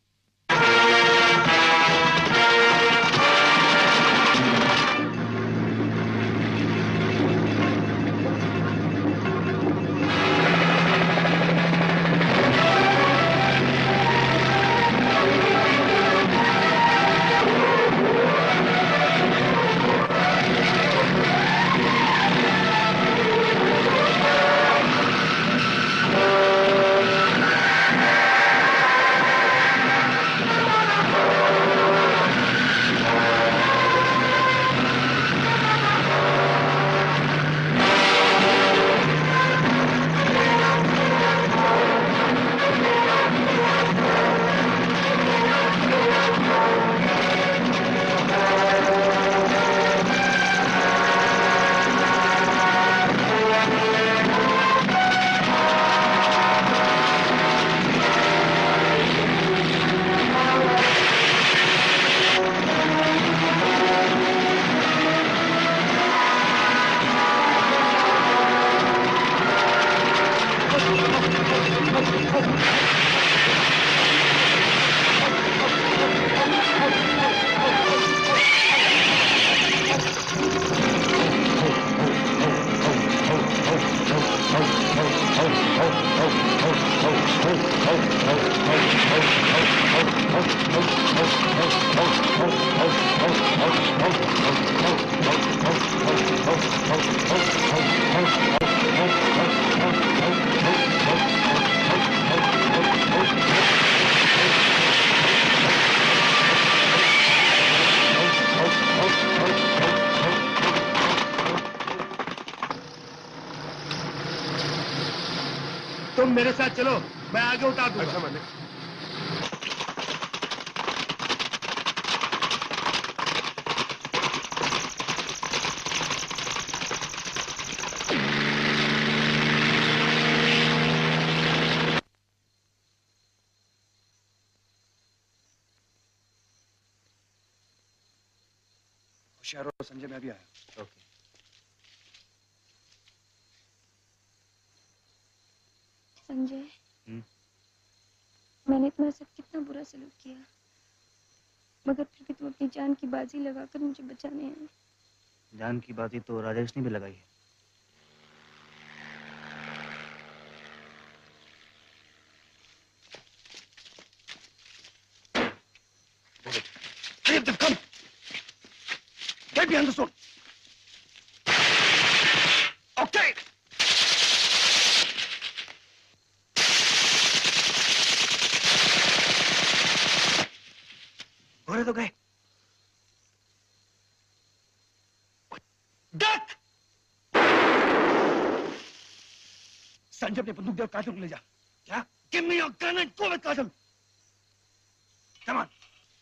तुम मेरे साथ चलो, मैं आगे उतार दूंगा। अच्छा मालिक। होशियार हो संजय, मैं भी आया। ओके। संजय, मैंने तुम्हारे साथ कितना बुरा सलूक किया, मगर फिर भी तुम अपनी जान की बाजी लगाकर मुझे बचाने आए। जान की बाजी तो राजेश ने भी लगाई है। Three of them, come! Get behind the stone! Okay! घोड़े तो गए। Duck! संजय अपने बंदूक दे और काजल को ले जा। क्या? Give me your gun and go with Kajal. Come on.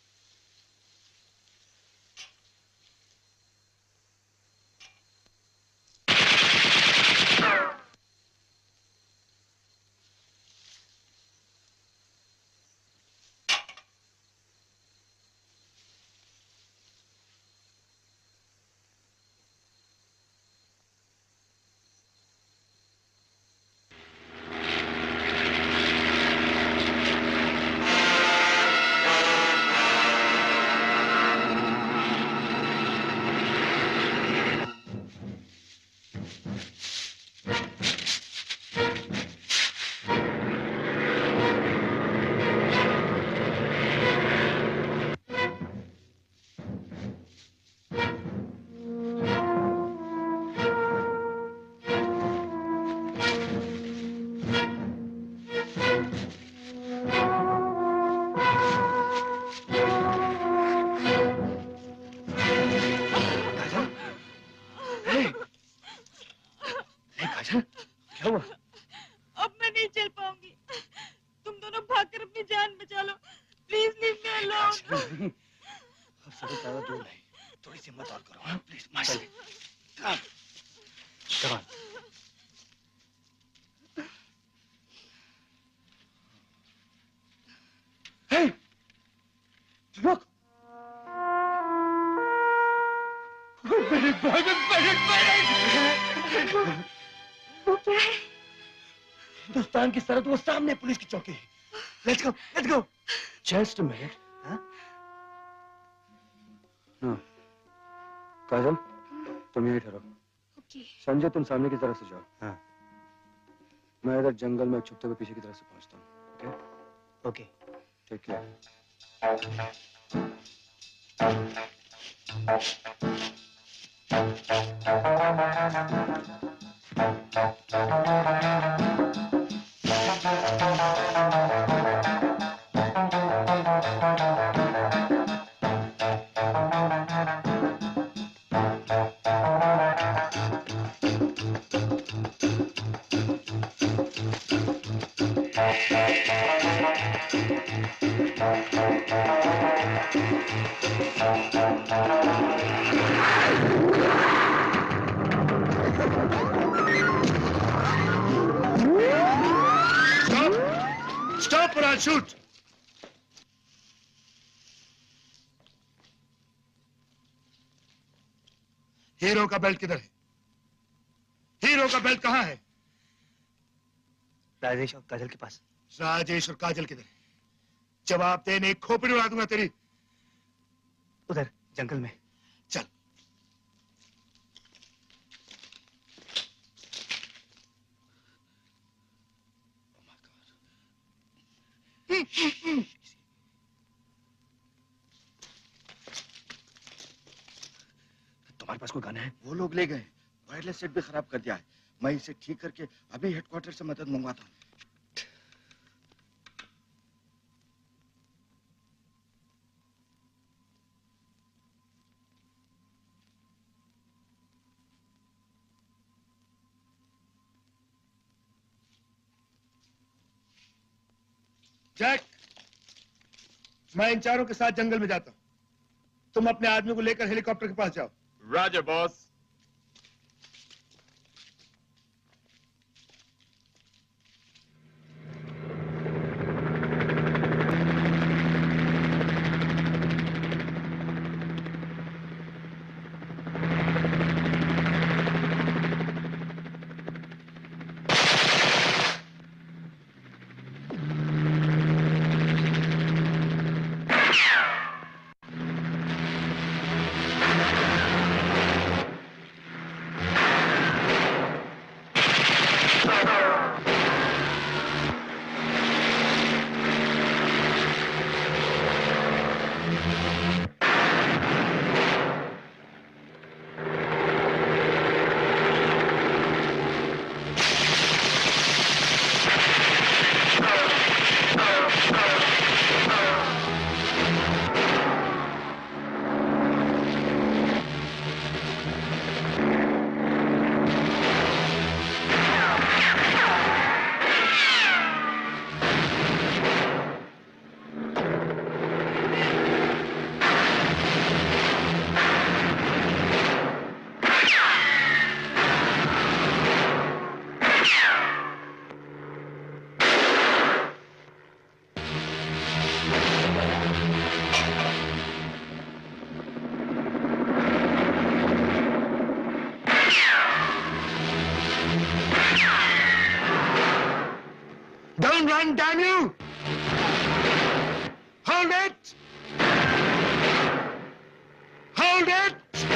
क्या हुआ? अब मैं नहीं चल पाऊंगी। तुम दोनों भागकर अपनी जान बचा लो। Please leave me alone. अब सड़क ज्यादा दूर नहीं, थोड़ी सी हिम्मत और करो, हाँ प्लीज। माशाल्लाह। Come on. Hey! Look! मेरे भाई में पैकेट पैकेट! वो क्या है? हिंदुस्तान की सरहद, वो सामने पुलिस की चौकी है। Let's go, let's go. Just a minute. हाँ? No. काजल, तुम यहीं ठहरो। ओके। संजय, तुम सामने की तरफ से जाओ। हाँ। मैं इधर जंगल में छुपते हुए पीछे की तरफ से पहुंचता हूँ। Okay? Okay. Take care. Stop or I'll shoot! Hero का बेल्ट किधर है? हीरो का बेल्ट कहाँ है? राजेश और काजल के पास। राजेश और काजल किधर है? जवाब देने एक खोपड़ी उड़ा दूंगा तेरी। उधर जंगल में। चल। तुम्हारे पास कोई गाना है? वो लोग ले गए। वायरलेस सेट भी खराब कर दिया है। मैं इसे ठीक करके अभी हेडक्वार्टर से मदद मंगवाता हूँ। जैक, मैं इन चारों के साथ जंगल में जाता हूं। तुम अपने आदमी को लेकर हेलीकॉप्टर के पास जाओ। Raja boss. Don't run, damn you! Hold it! Hold it!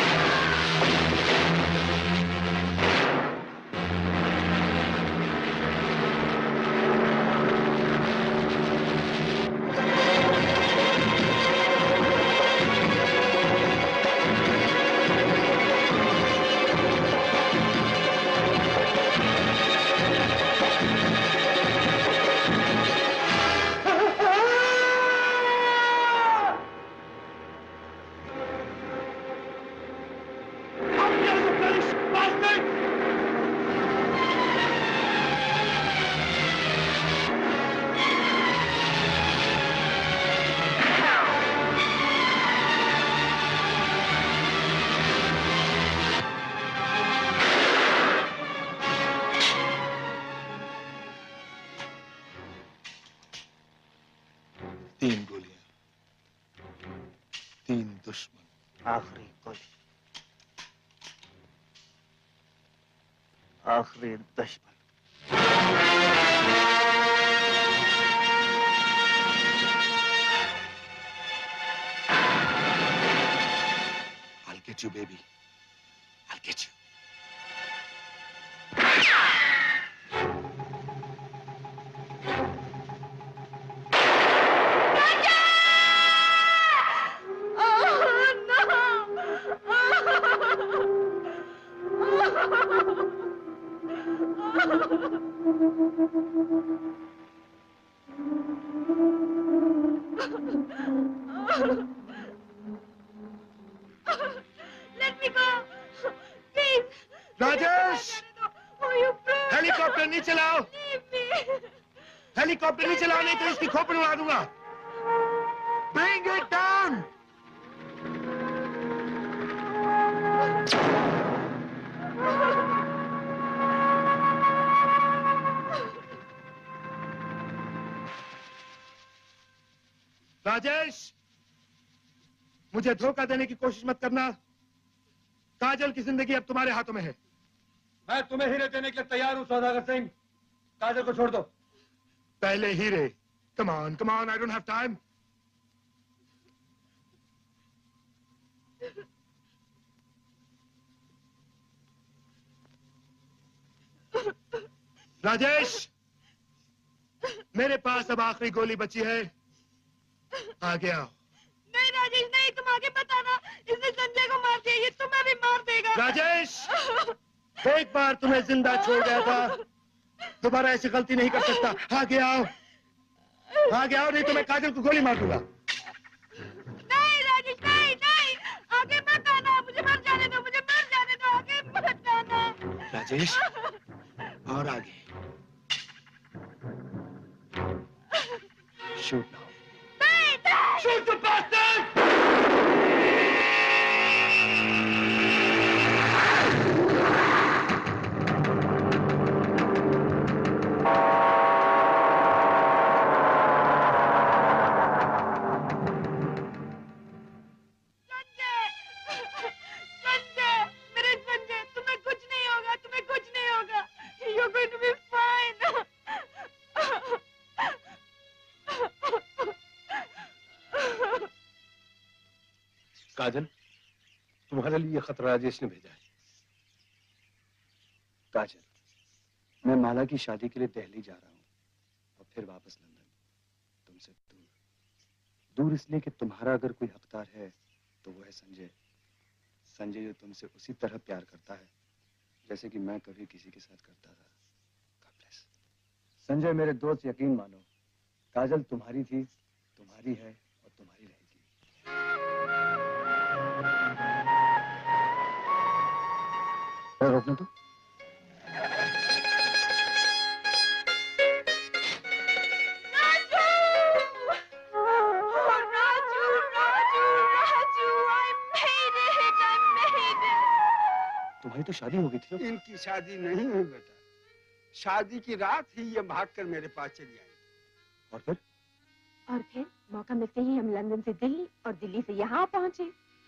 तीन गोलियां, तीन दुश्मन। आखिरी गोली, आखिरी दुश्मन। I'll get you, baby. I'll get you. Let me go, please. Rajesh, Oh, you broke. Helicopter नीचे लाओ। Leave me. हेलीकॉप्टर नीचे लाओ, नहीं तो इसकी खोपड़ी उड़ा दूंगा। Bring it down. राजेश, मुझे धोखा देने की कोशिश मत करना। काजल की जिंदगी अब तुम्हारे हाथों में है। मैं तुम्हें हीरे देने के लिए तैयार हूं सौदागर सिंह। काजल को छोड़ दो। पहले हीरे। Come on, come on, I don't have time. Rajesh, मेरे पास अब आखिरी गोली बची है। आगे आओ। नहीं राजेश नहीं, तुम आगे मत आना। इसने संजय को मार दिया, ये तुम्हें भी मार देगा। राजेश, एक बार तुम्हें जिंदा छोड़ गया था, दोबारा ऐसी गलती नहीं कर सकता। आगे आओ, आगे आओ, नहीं तो मैं काजल को गोली मार दूंगा। नहीं राजेश नहीं नहीं, आगे मत आना। मुझे मर जाने दो, मुझे मर जाने दो, आगे मत आना। राजेश, और आगे। Shoot now. नहीं, नहीं। Shoot the bastard! काजल, तुम्हारे लिए खतरा राजेश ने भेजा है। काजल, मैं माला की शादी के लिए दिल्ली जा रहा हूँ और फिर वापस लंदन, तुमसे दूर। दूर इसलिए कि तुम्हारा अगर कोई हकदार है तो वो है संजय। संजय जो तुमसे उसी तरह प्यार करता है जैसे कि मैं कभी किसी के साथ करता था। God bless। संजय मेरे दोस्त, यकीन मानो, काजल तुम्हारी थी, तुम्हारी है और तुम्हारी रहेगी। रोकने दो। तुम्हारी तो शादी हो गई थी। इनकी शादी नहीं हुई बेटा। शादी की रात ही ये भागकर मेरे पास चली आई। और फिर? और फिर मौका मिलते ही हम लंदन से दिल्ली और दिल्ली से यहाँ पहुंचे।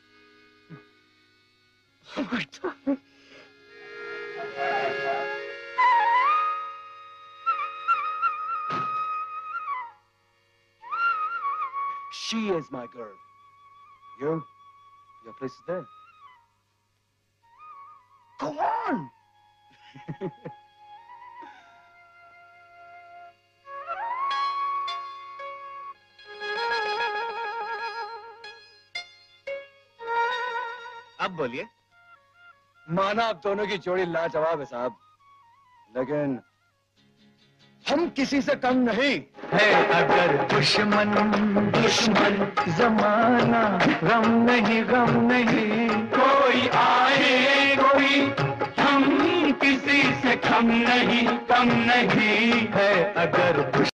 She is my girl. You, your place is there. Go on. अब बोलिए। माना आप दोनों की जोड़ी लाजवाब है साहब, लेकिन हम किसी से कम नहीं है। अगर दुश्मन दुश्मन जमाना, गम नहीं गम नहीं, कोई आए कोई, हम किसी से कम नहीं कम नहीं है। अगर